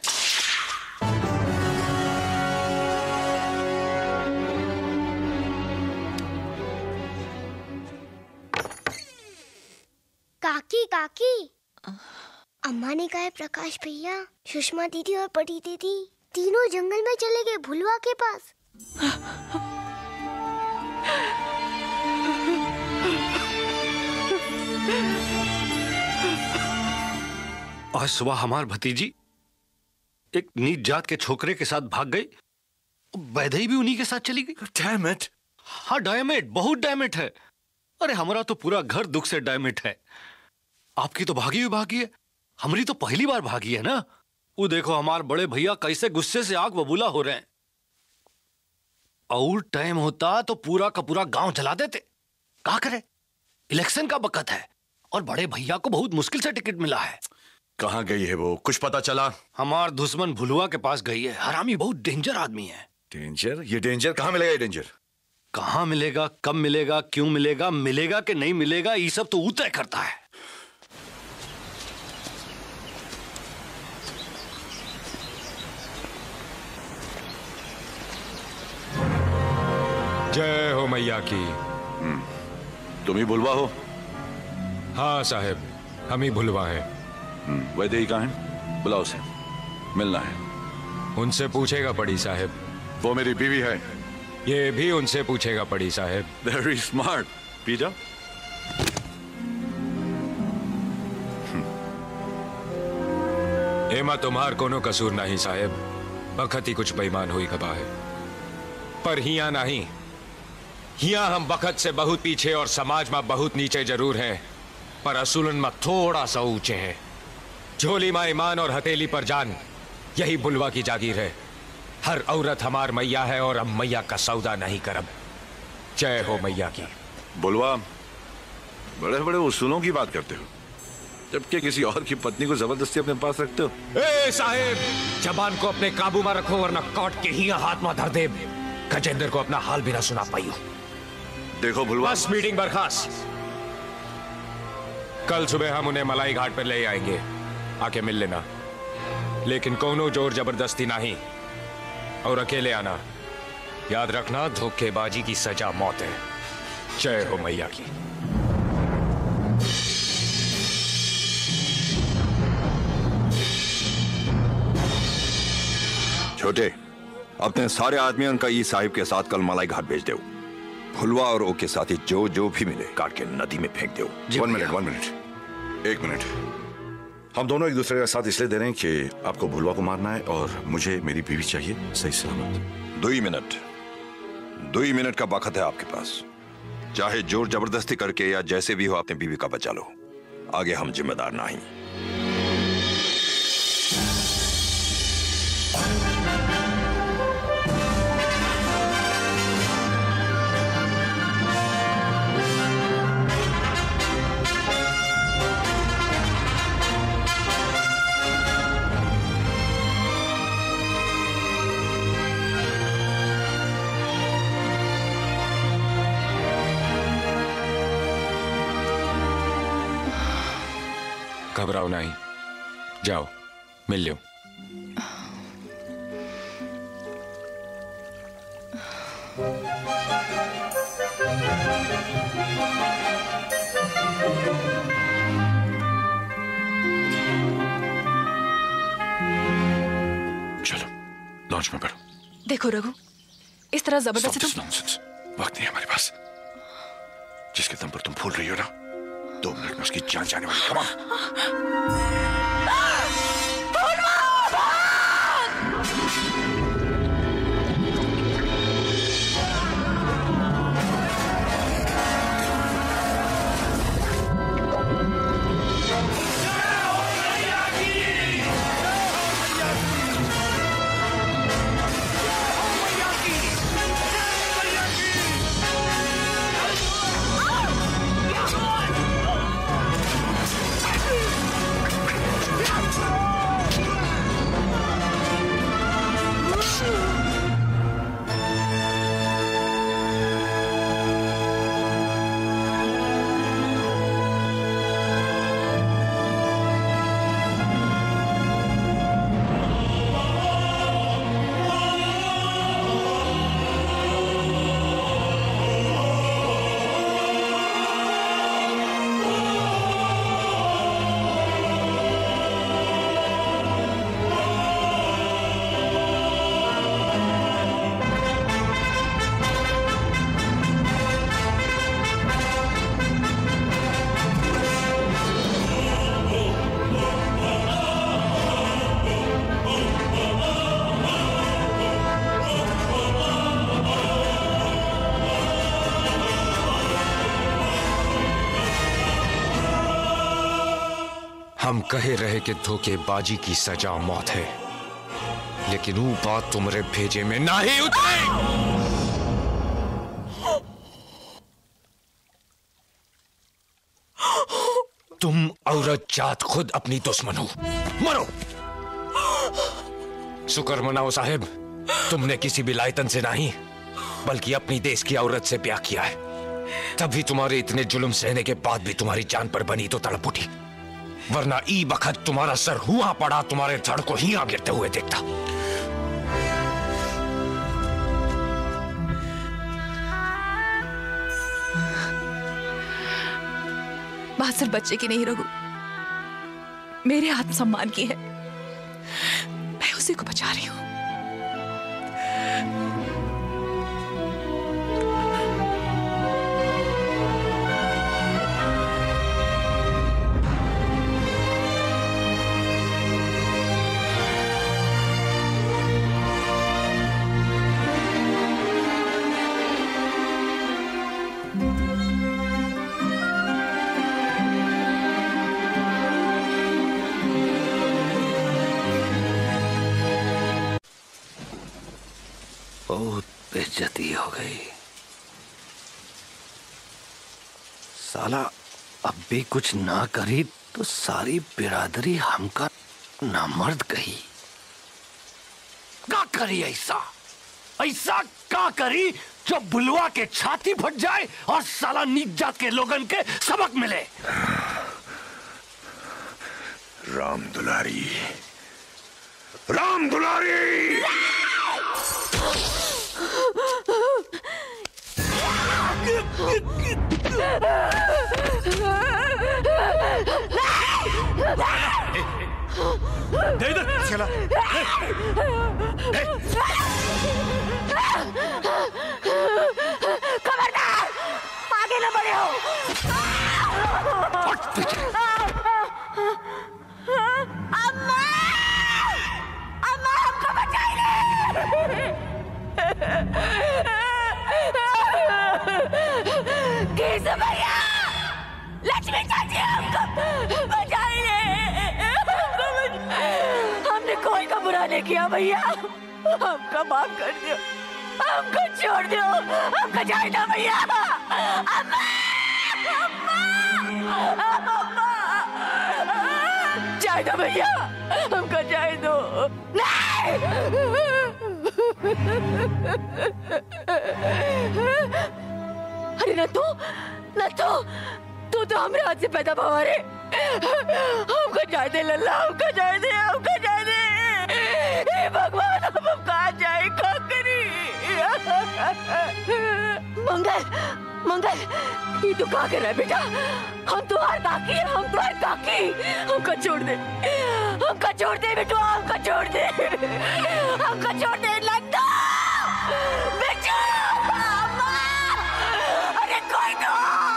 काकी काकी, अम्मा ने कहा है प्रकाश भैया, सुषमा दीदी और बड़ी दीदी तीनों जंगल में चले गए भुलवा के पास। आज सुबह हमार भतीजी एक नीच जात के छोकरे के साथ भाग गई, वैदेही भी उन्हीं के साथ चली गई। Damn it. हाँ डैमेट, बहुत डैमेट है। अरे हमारा तो पूरा घर दुख से डैमेट है। आपकी तो भागी हुई भागी है, हमारी तो पहली बार भागी है ना। वो देखो हमार बड़े भैया कैसे गुस्से से आग बबूला हो रहे हैं। और टाइम होता तो पूरा का पूरा गांव जला देते। क्या करे, इलेक्शन का वक्त है और बड़े भैया को बहुत मुश्किल से टिकट मिला है। कहाँ गई है वो, कुछ पता चला? हमार दुश्मन भुलवा के पास गई है। हरामी बहुत डेंजर आदमी है। डेंजर? ये डेंजर कहाँ मिलेगा? ये डेंजर कहाँ मिलेगा, कब मिलेगा, क्यों मिलेगा, मिलेगा कि नहीं मिलेगा, ये सब तो वो तय करता है। जय हो मैया की। तुम ही भुलवा हो? हाँ साहेब, हम ही भुलवा हैं। वैदेही कहाँ है? बुलाओ उसे, मिलना है। उनसे पूछेगा पड़ी साहेब। वो मेरी बीवी है। ये भी उनसे पूछेगा पड़ी साहेब। Very smart. पीजा। एमा तुम्हार कोनो कसूर नहीं साहेब, बखत ही कुछ बेईमान हुई खबा है। पर हिया नहीं, हिया हम बखत से बहुत पीछे और समाज में बहुत नीचे जरूर हैं, पर असूलन में थोड़ा सा ऊंचे हैं। झोली में ईमान और हथेली पर जान, यही बुलवा की जागीर है। हर औरत हमार मैया है और हम मैया का सौदा नहीं करब। जय हो मैया की। बुलवा, बड़े बड़े उसूलों की बात करते हो, जबकि किसी और की पत्नी को जबरदस्ती अपने पास रखते हो। ए साहेब, जबान को अपने काबू में रखो वरना काट के हिया हाथ में धर दे। गजेंद्र को अपना हाल भी ना सुना पाई हो। देखो भुलवा, बस मीटिंग बर्खास्त। कल सुबह हम उन्हें मलाई घाट पर ले आएंगे, आके मिल लेना। लेकिन कोनो जोर जबरदस्ती नहीं और अकेले आना। याद रखना, धोखेबाजी की सजा मौत है। जय हो मैया की। छोटे, अपने सारे आदमियों का ई साहिब के साथ कल मलाई घाट भेज दो। फुलवा और ओ के साथी जो जो भी मिले काट के नदी में फेंक दो। 1 मिनट, 1 मिनट। हम दोनों एक दूसरे का साथ इसलिए दे रहे हैं कि आपको भुलवा को मारना है और मुझे मेरी बीवी चाहिए सही सलामत। 2 मिनट का वक्त है आपके पास। चाहे जोर जबरदस्ती करके या जैसे भी हो अपनी बीवी का बचा लो। आगे हम जिम्मेदार नहीं। घबराओ नहीं, जाओ मिल लो। चलो लॉन्च में बैठो। देखो रघु, इस तरह जबरदस्ती तुम नॉनसेंस, वक्त नहीं है हमारे पास। जिसके दम पर तुम फूल रही हो ना, 2 मिनट में उसकी जान जाने वाली। Come on. हम कहे रहे कि धोखेबाजी की सजा मौत है, लेकिन वो बात तुम्हारे भेजे में ना ही उतरी। तुम औरत जात खुद अपनी दुश्मन हो। मरो। शुक्र मनाओ साहिब, तुमने किसी भी लायतन से नहीं बल्कि अपनी देश की औरत से ब्याह किया है। तभी तुम्हारे इतने जुल्म सहने के बाद भी तुम्हारी जान पर बनी तो तड़प उठी, वरना ई बखत तुम्हारा सर हुआ पड़ा तुम्हारे धड़ को ही आ गिरते हुए देखता। बात सिर्फ बच्चे की नहीं रघु, मेरे आत्मसम्मान की है। मैं उसी को बचा रही हूं। बहुत बेइज्जती हो गई। साला अब भी कुछ ना करी तो सारी बिरादरी हमका नामर्द कही। का करी ऐसा ऐसा का करी जो बुलवा के छाती फट जाए और साला नीच जात के लोगन के सबक मिले। राम दुलारी, राम दुलारी। दे इधर चला। खबरदार, आगे न बढ़े हो। अम्मा, अम्मा हमको बचाइए। किस भैया, लक्ष्मी चाची हमको बचाइए। हमने कोई का बुरा नहीं किया भैया, हमको माफ कर दो, हमको छोड़ दो, हमको जाए दो भैया। अम्मा, अम्मा, अम्मा, जाए दो भैया, हमको जाए दो। नहीं, अरे न तू तो हमारे हाथ से पैदा भवा रे। हमको जाए दे लल्ला, हमको जाए दे, हमको जाए दे। हे भगवान, हम कहाँ जाए, कहाँ करी। मंगल, मंगल, ये तू कहाँ कर रहा है बेटा? हम तुम्हारे काकी हैं, हम तुम्हारे काकी। हमको छोड़ दे, हमको छोड़ दे बेटू, हमको छोड़ दे, हमको छोड़ दे लड्डू, बेटू, अम्मा, अरे कोई तो।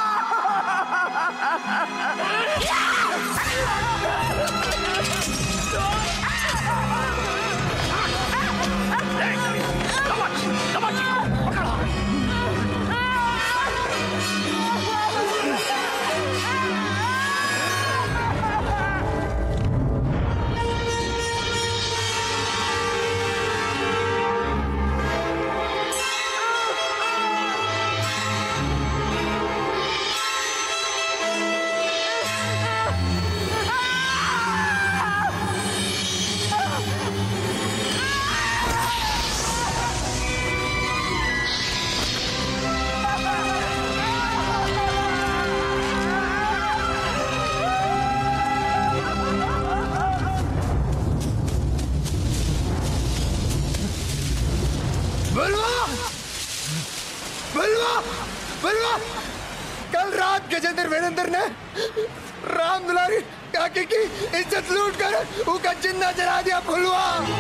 कल रात गजेंद्र वीरेंद्र ने राम दुलारी काकी की इज्जत लूट कर उसका जिंदा जला दिया फुलवा।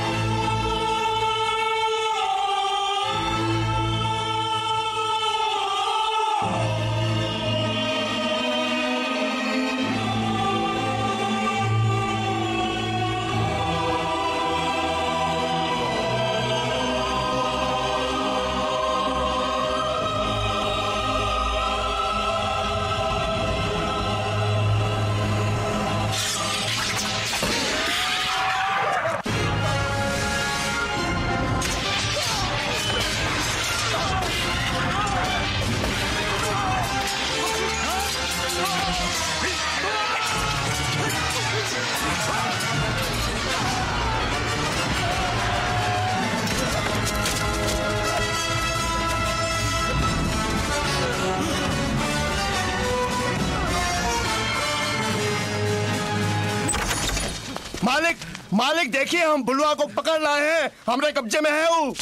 मालिक, मालिक देखिए, हम बुलवा को पकड़ लाए हैं, हमारे कब्जे में है वो।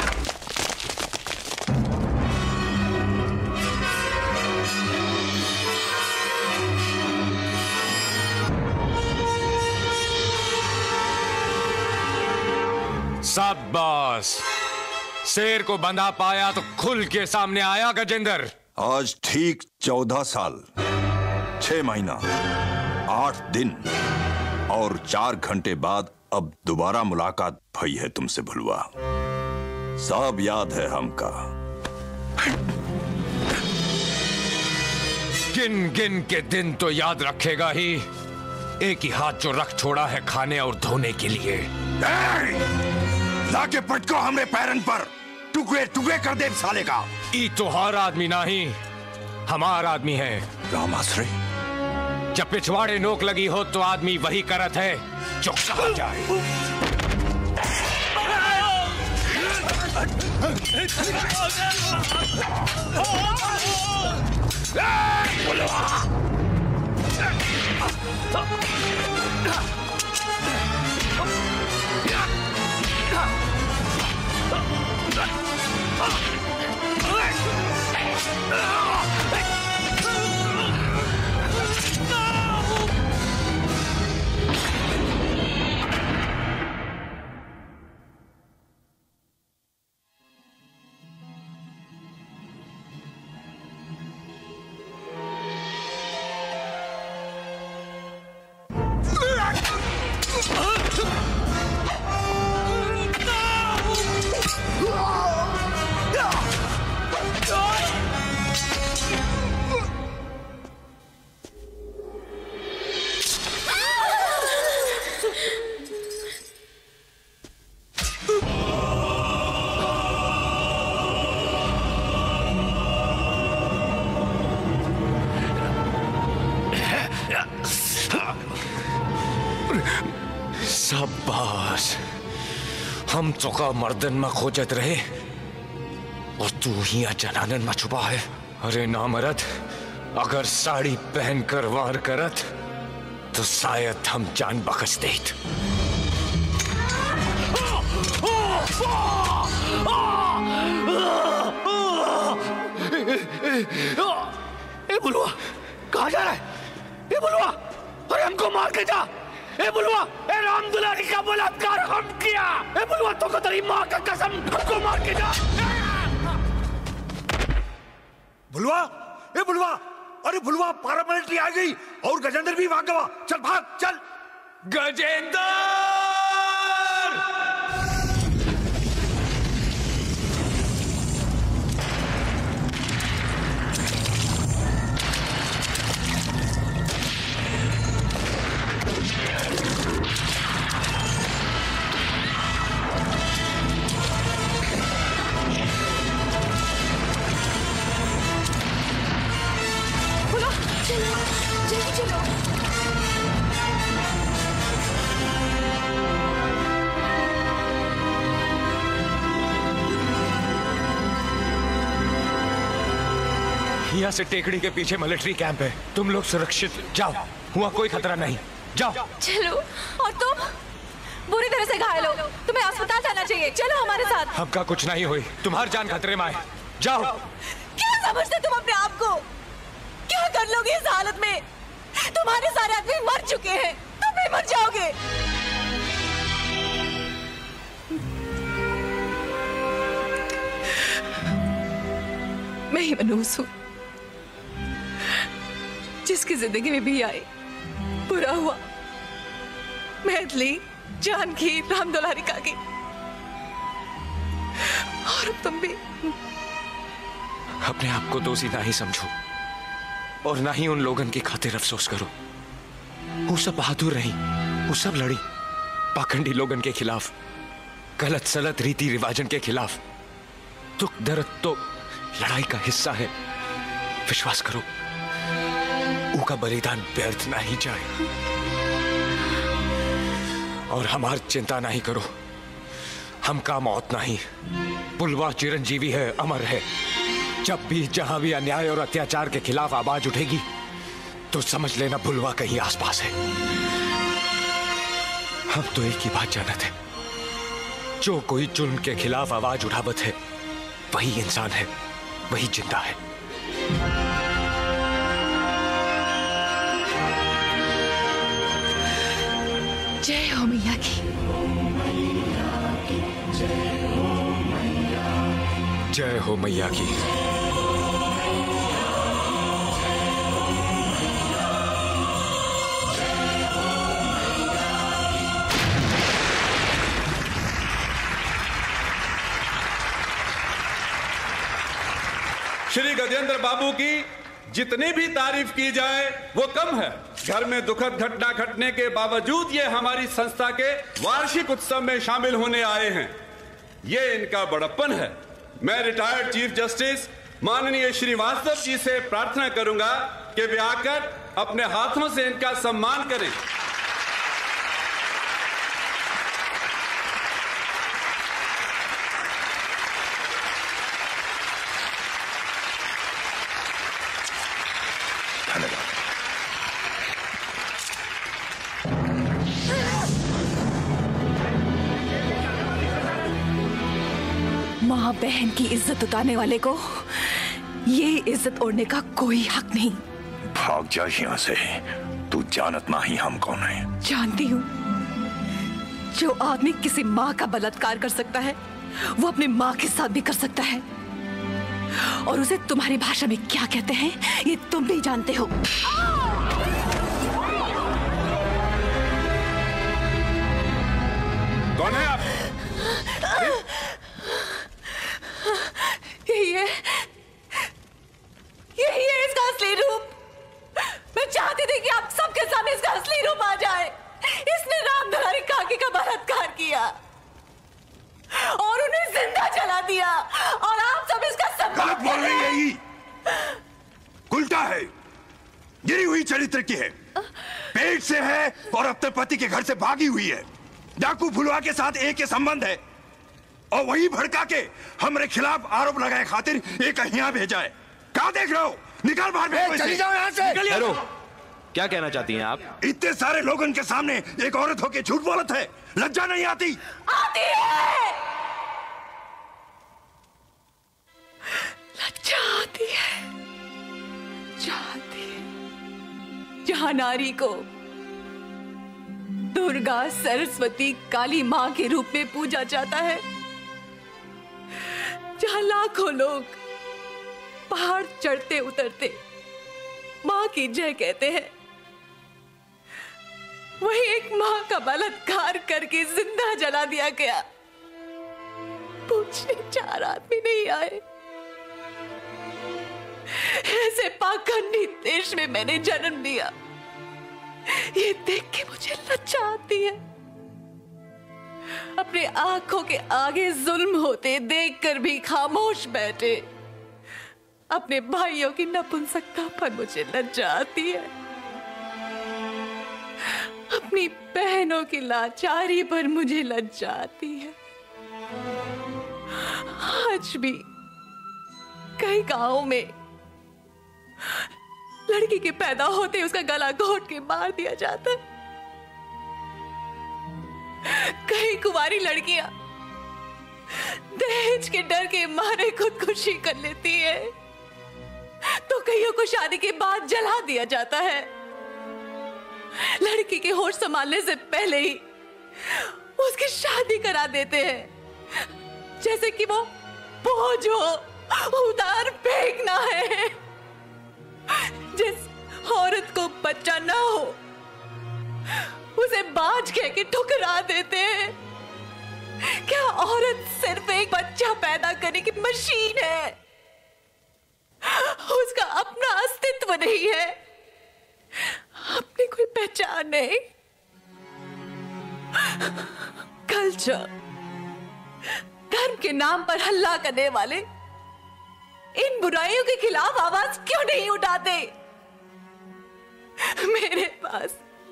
शाबाश, शेर को बंधा पाया तो खुल के सामने आया गजेंद्र। आज ठीक 14 साल 6 महीना 8 दिन और 4 घंटे बाद अब दोबारा मुलाकात भई है तुमसे भुलवा। सब याद है हमका। गिन गिन के दिन तो याद रखेगा ही, एक ही हाथ जो रख छोड़ा है खाने और धोने के लिए। लाके पटको हमरे पैरन पर, टुकड़े टुकड़े कर दे साले का। ई तो हर आदमी नहीं, हमारा आदमी है। रामाश्री, जब पिछवाड़े नोक लगी हो तो आदमी वही करत है जो कहा जाए। शाबाश, हम चौका मर्दन में खोजत रहे और तू ही जनानन में छुपा है। अरे नामर्द, अगर साड़ी पहनकर वार करत तो शायद हम जान बख्श देत। ए बुलवा, कहाँ जा रहा है? ए बुलवा, अरे हमको मार के जा। ए बुलवा, ए राम दुलारी का बलात्कार हम किया। ए बुलवा, तो को तेरी माँ का कसम, हमको मार के जा। बुलवा, ए बुलवा, अरे बुलवा, पैरामिलिट्री आ गई और गजेंद्र भी भाग गया। चल भाग, चल। गजेंद्र! यहाँ से टेकड़ी के पीछे मिलिट्री कैंप है, तुम लोग सुरक्षित जाओ, हुआ कोई खतरा नहीं, जाओ। चलो। और तुम बुरी तरह से घायल हो, तुम्हें अस्पताल जाना चाहिए, चलो हमारे साथ। हमका कुछ नहीं हुई, तुम्हारी जान खतरे में है, जाओ। क्या समझते तुम अपने आप को? क्या कर लोगे इस हालत में? तुम्हारे सारे आदमी मर चुके हैं, तुम भी मर जाओगे। मैं ही मनहूस हूँ जिसकी जिंदगी में भी आई, बुरा हुआ। मैथिली, जानकी, राम दुलारी काकी, और तुम भी। अपने आप को दोषी ना ही समझो और ना ही उन लोगों की खातिर अफसोस करो। वो सब बहादुर रही, वो सब लड़ी पाखंडी लोगों के खिलाफ, गलत सलत रीति रिवाजन के खिलाफ। दुख दर्द तो लड़ाई का हिस्सा है, विश्वास करो, उनका बलिदान व्यर्थ ना ही जाए। और हमारी चिंता नहीं करो, हमका मौत नहीं, बुलवा चिरंजीवी है, अमर है। जब भी जहां भी अन्याय और अत्याचार के खिलाफ आवाज उठेगी तो समझ लेना बुलवा कहीं आसपास है। हम तो एक ही बात जानते हैं, जो कोई जुल्म के खिलाफ आवाज उठावत है वही इंसान है, वही जिंदा है। जय हो मैया की। जय हो मैया की। श्री गजेंद्र बाबू की जितनी भी तारीफ की जाए वो कम है। घर में दुखद घटना घटने के बावजूद ये हमारी संस्था के वार्षिक उत्सव में शामिल होने आए हैं, ये इनका बड़प्पन है। मैं रिटायर्ड चीफ जस्टिस माननीय श्रीवास्तव जी से प्रार्थना करूंगा कि वे आकर अपने हाथों से इनका सम्मान करें। माँ बहन की इज्जत उतारने वाले को ये इज्जत ओढ़ने का कोई हक नहीं। भाग जा यहाँ से, तू जानत नहीं हम कौन है। जानती हूँ, जो आदमी किसी माँ का बलात्कार कर सकता है वो अपनी माँ के साथ भी कर सकता है, और उसे तुम्हारी भाषा में क्या कहते हैं ये तुम भी जानते हो। कौन है आप? यही है इसका असली रूप। मैं चाहती थी कि आप सबके सामने इसका असली रूप आ जाए। इसने राम दुलारी काकी का बलात्कार किया और उन्हें जिंदा जला दिया, और आप सब इसका सम्मान गलत बोल रही है। ये उल्टा है, गिरी हुई चरित्र की है, पेट से है और अपने पति के घर से भागी हुई है। डाकू फुलवा के साथ एक के संबंध है और वही भड़का के हमारे खिलाफ आरोप लगाए खातिर एक यहाँ भेजा है। कहाँ देख रहे हो? निकाल बाहर भेजो। चली जाओ यहाँ से। हेलो, क्या कहना चाहती हैं आप? इतने सारे लोगों के सामने एक औरत होके झूठ बोलत है, लज्जा नहीं आती? आती है, लज्जा आती है। जहां नारी को दुर्गा, सरस्वती, काली मां के रूप में पूजा जाता है, जहां लाखों लोग पहाड़ चढ़ते उतरते मां की जय कहते हैं, वही एक मां का बलात्कार करके जिंदा जला दिया गया। पूछने 4 आदमी नहीं आए। ऐसे पाखंडी देश में मैंने जन्म लिया। ये देख के मुझे लज्जा आती है। अपने आंखों के आगे जुल्म होते देखकर भी खामोश बैठे अपने भाइयों की नपुंसकता पर मुझे लज्जा आती है। अपनी बहनों की लाचारी पर मुझे लज्जा आती है। आज भी कई गांवों में लड़की के पैदा होते उसका गला घोट के मार दिया जाता है। कई कुंवारी लड़कियां दहेज के डर के मारे खुदकुशी कर लेती है, तो कईयों को शादी के बाद जला दिया जाता है। लड़की के होश संभालने से पहले ही उसकी शादी करा देते हैं, जैसे कि वो बोझ हो, उतार फेंकना है। जिस औरत को बच्चा ना हो उसे बाज कह के ठुकरा देते हैं। क्या औरत सिर्फ एक बच्चा पैदा करने की मशीन है? उसका अपना अस्तित्व नहीं है, अपनी कोई पहचान नहीं। कल्चर, धर्म के नाम पर हल्ला करने वाले इन बुराइयों के खिलाफ आवाज क्यों नहीं उठाते? मेरे पास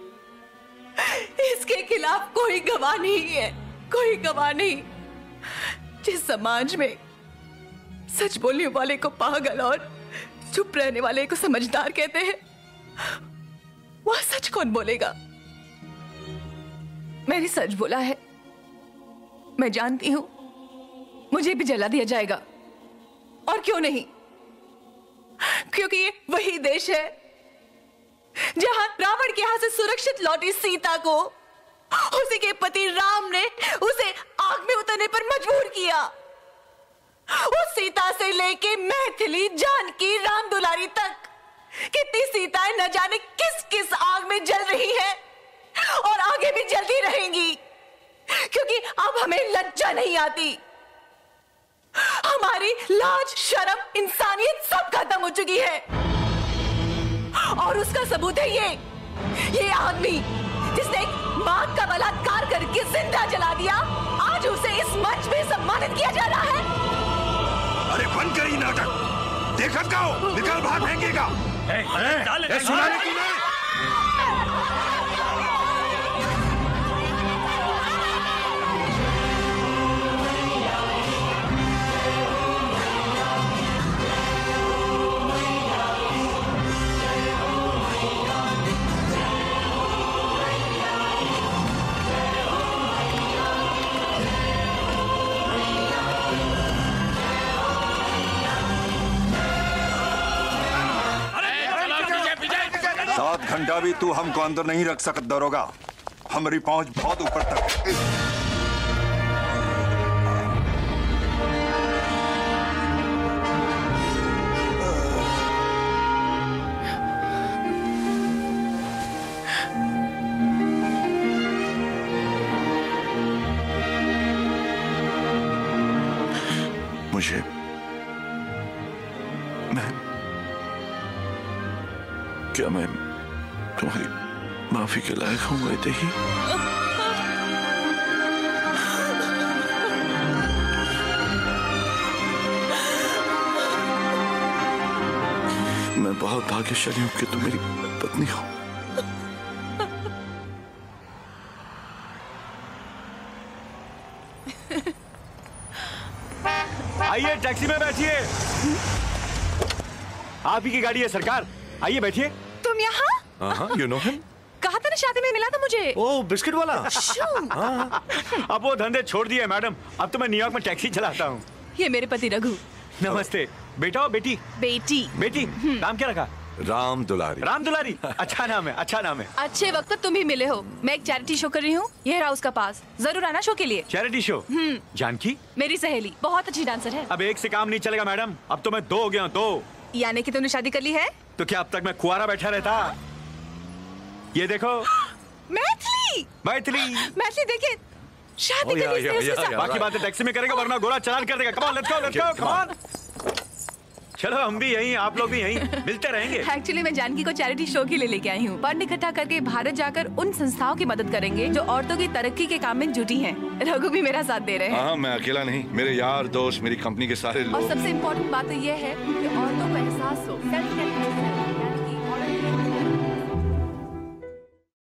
इसके खिलाफ कोई गवाह नहीं है, कोई गवाह नहीं। जिस समाज में सच बोलने वाले को पागल और चुप रहने वाले को समझदार कहते हैं, वह सच कौन बोलेगा? मैंने सच बोला है। मैं जानती हूं मुझे भी जला दिया जाएगा, और क्यों नहीं, क्योंकि ये वही देश है जहां रावण के हाथ से सुरक्षित लौटी सीता को उसी के पति राम ने उसे आग में उतरने पर मजबूर किया। उस सीता से लेके मैथिली, जानकी, राम दुलारी तक कितनी सीताएं न जाने किस किस आग में जल रही हैं और आगे भी जलती रहेंगी, क्योंकि अब हमें लज्जा नहीं आती। हमारी लाज, शर्म, इंसानियत सब खत्म हो चुकी है। और उसका सबूत है ये आदमी जिसने एक मां का बलात्कार करके जिंदा जला दिया। आज उसे इस मंच में सम्मानित किया जा रहा है। अरे बंद करी नाटक, देखत का हो, निकल बाहर फेंकेगा। सुनाने की नहीं। घंटा भी तू हमको अंदर नहीं रख सकत दरोगा। हमारी पहुंच बहुत ऊपर तक है। मुझे क्या मैं तुम्हारी माफी के लायक हूं वैदेही? मैं बहुत भाग्यशाली हूं कि तुम मेरी पत्नी हो। आइए टैक्सी में बैठिए। आप ही की गाड़ी है सरकार, आइए बैठिए। तुम यहाँ? You know him? कहा था ना शादी में मिला था मुझे। ओ बिस्किट वाला। शू। अब वो धंधे छोड़ दिए मैडम, अब तो मैं न्यूयॉर्क में टैक्सी चलाता हूँ। ये मेरे पति रघु। नमस्ते। बेटा और बेटी? बेटी। बेटी, नाम क्या रखा? राम दुलारी। राम दुलारी, अच्छा नाम है, अच्छा नाम है। अच्छे वक्त पर तुम ही मिले हो। मैं एक चैरिटी शो कर रही हूँ, ये रहा उसका पास। जरूर आना शो के लिए। Charity show? जानकी? मेरी सहेली, बहुत अच्छी डांसर है। अब एक से काम नहीं चलेगा मैडम, अब तो मैं 2 हो गया हूँ, 2। यानी कि तुमने शादी कर ली है? तो क्या अब तक मैं कुआरा बैठा रहता? ये देखो। मैथिली। मैथिली। मैथिली देखिए, शादी कर ली। बाकी बातें टैक्सी में करेगा वरना गोरा चालान कर देगा। Come on, let's go, let's go, come on. चलो हम भी यहीं, आप लोग भी यहीं, मिलते रहेंगे। एक्चुअली मैं जानकी को चैरिटी शो के लिए लेके आई हूँ। फंड इकट्ठा करके भारत जाकर उन संस्थाओं की मदद करेंगे जो औरतों की तरक्की के काम में जुटी हैं। रघु भी मेरा साथ दे रहे हैं। हाँ, मैं अकेला नहीं, मेरे यार दोस्त, मेरी कंपनी के सारे लोग। और सबसे इम्पोर्टेंट बात तो ये है कि औरतों को एहसास हो, सेल्फ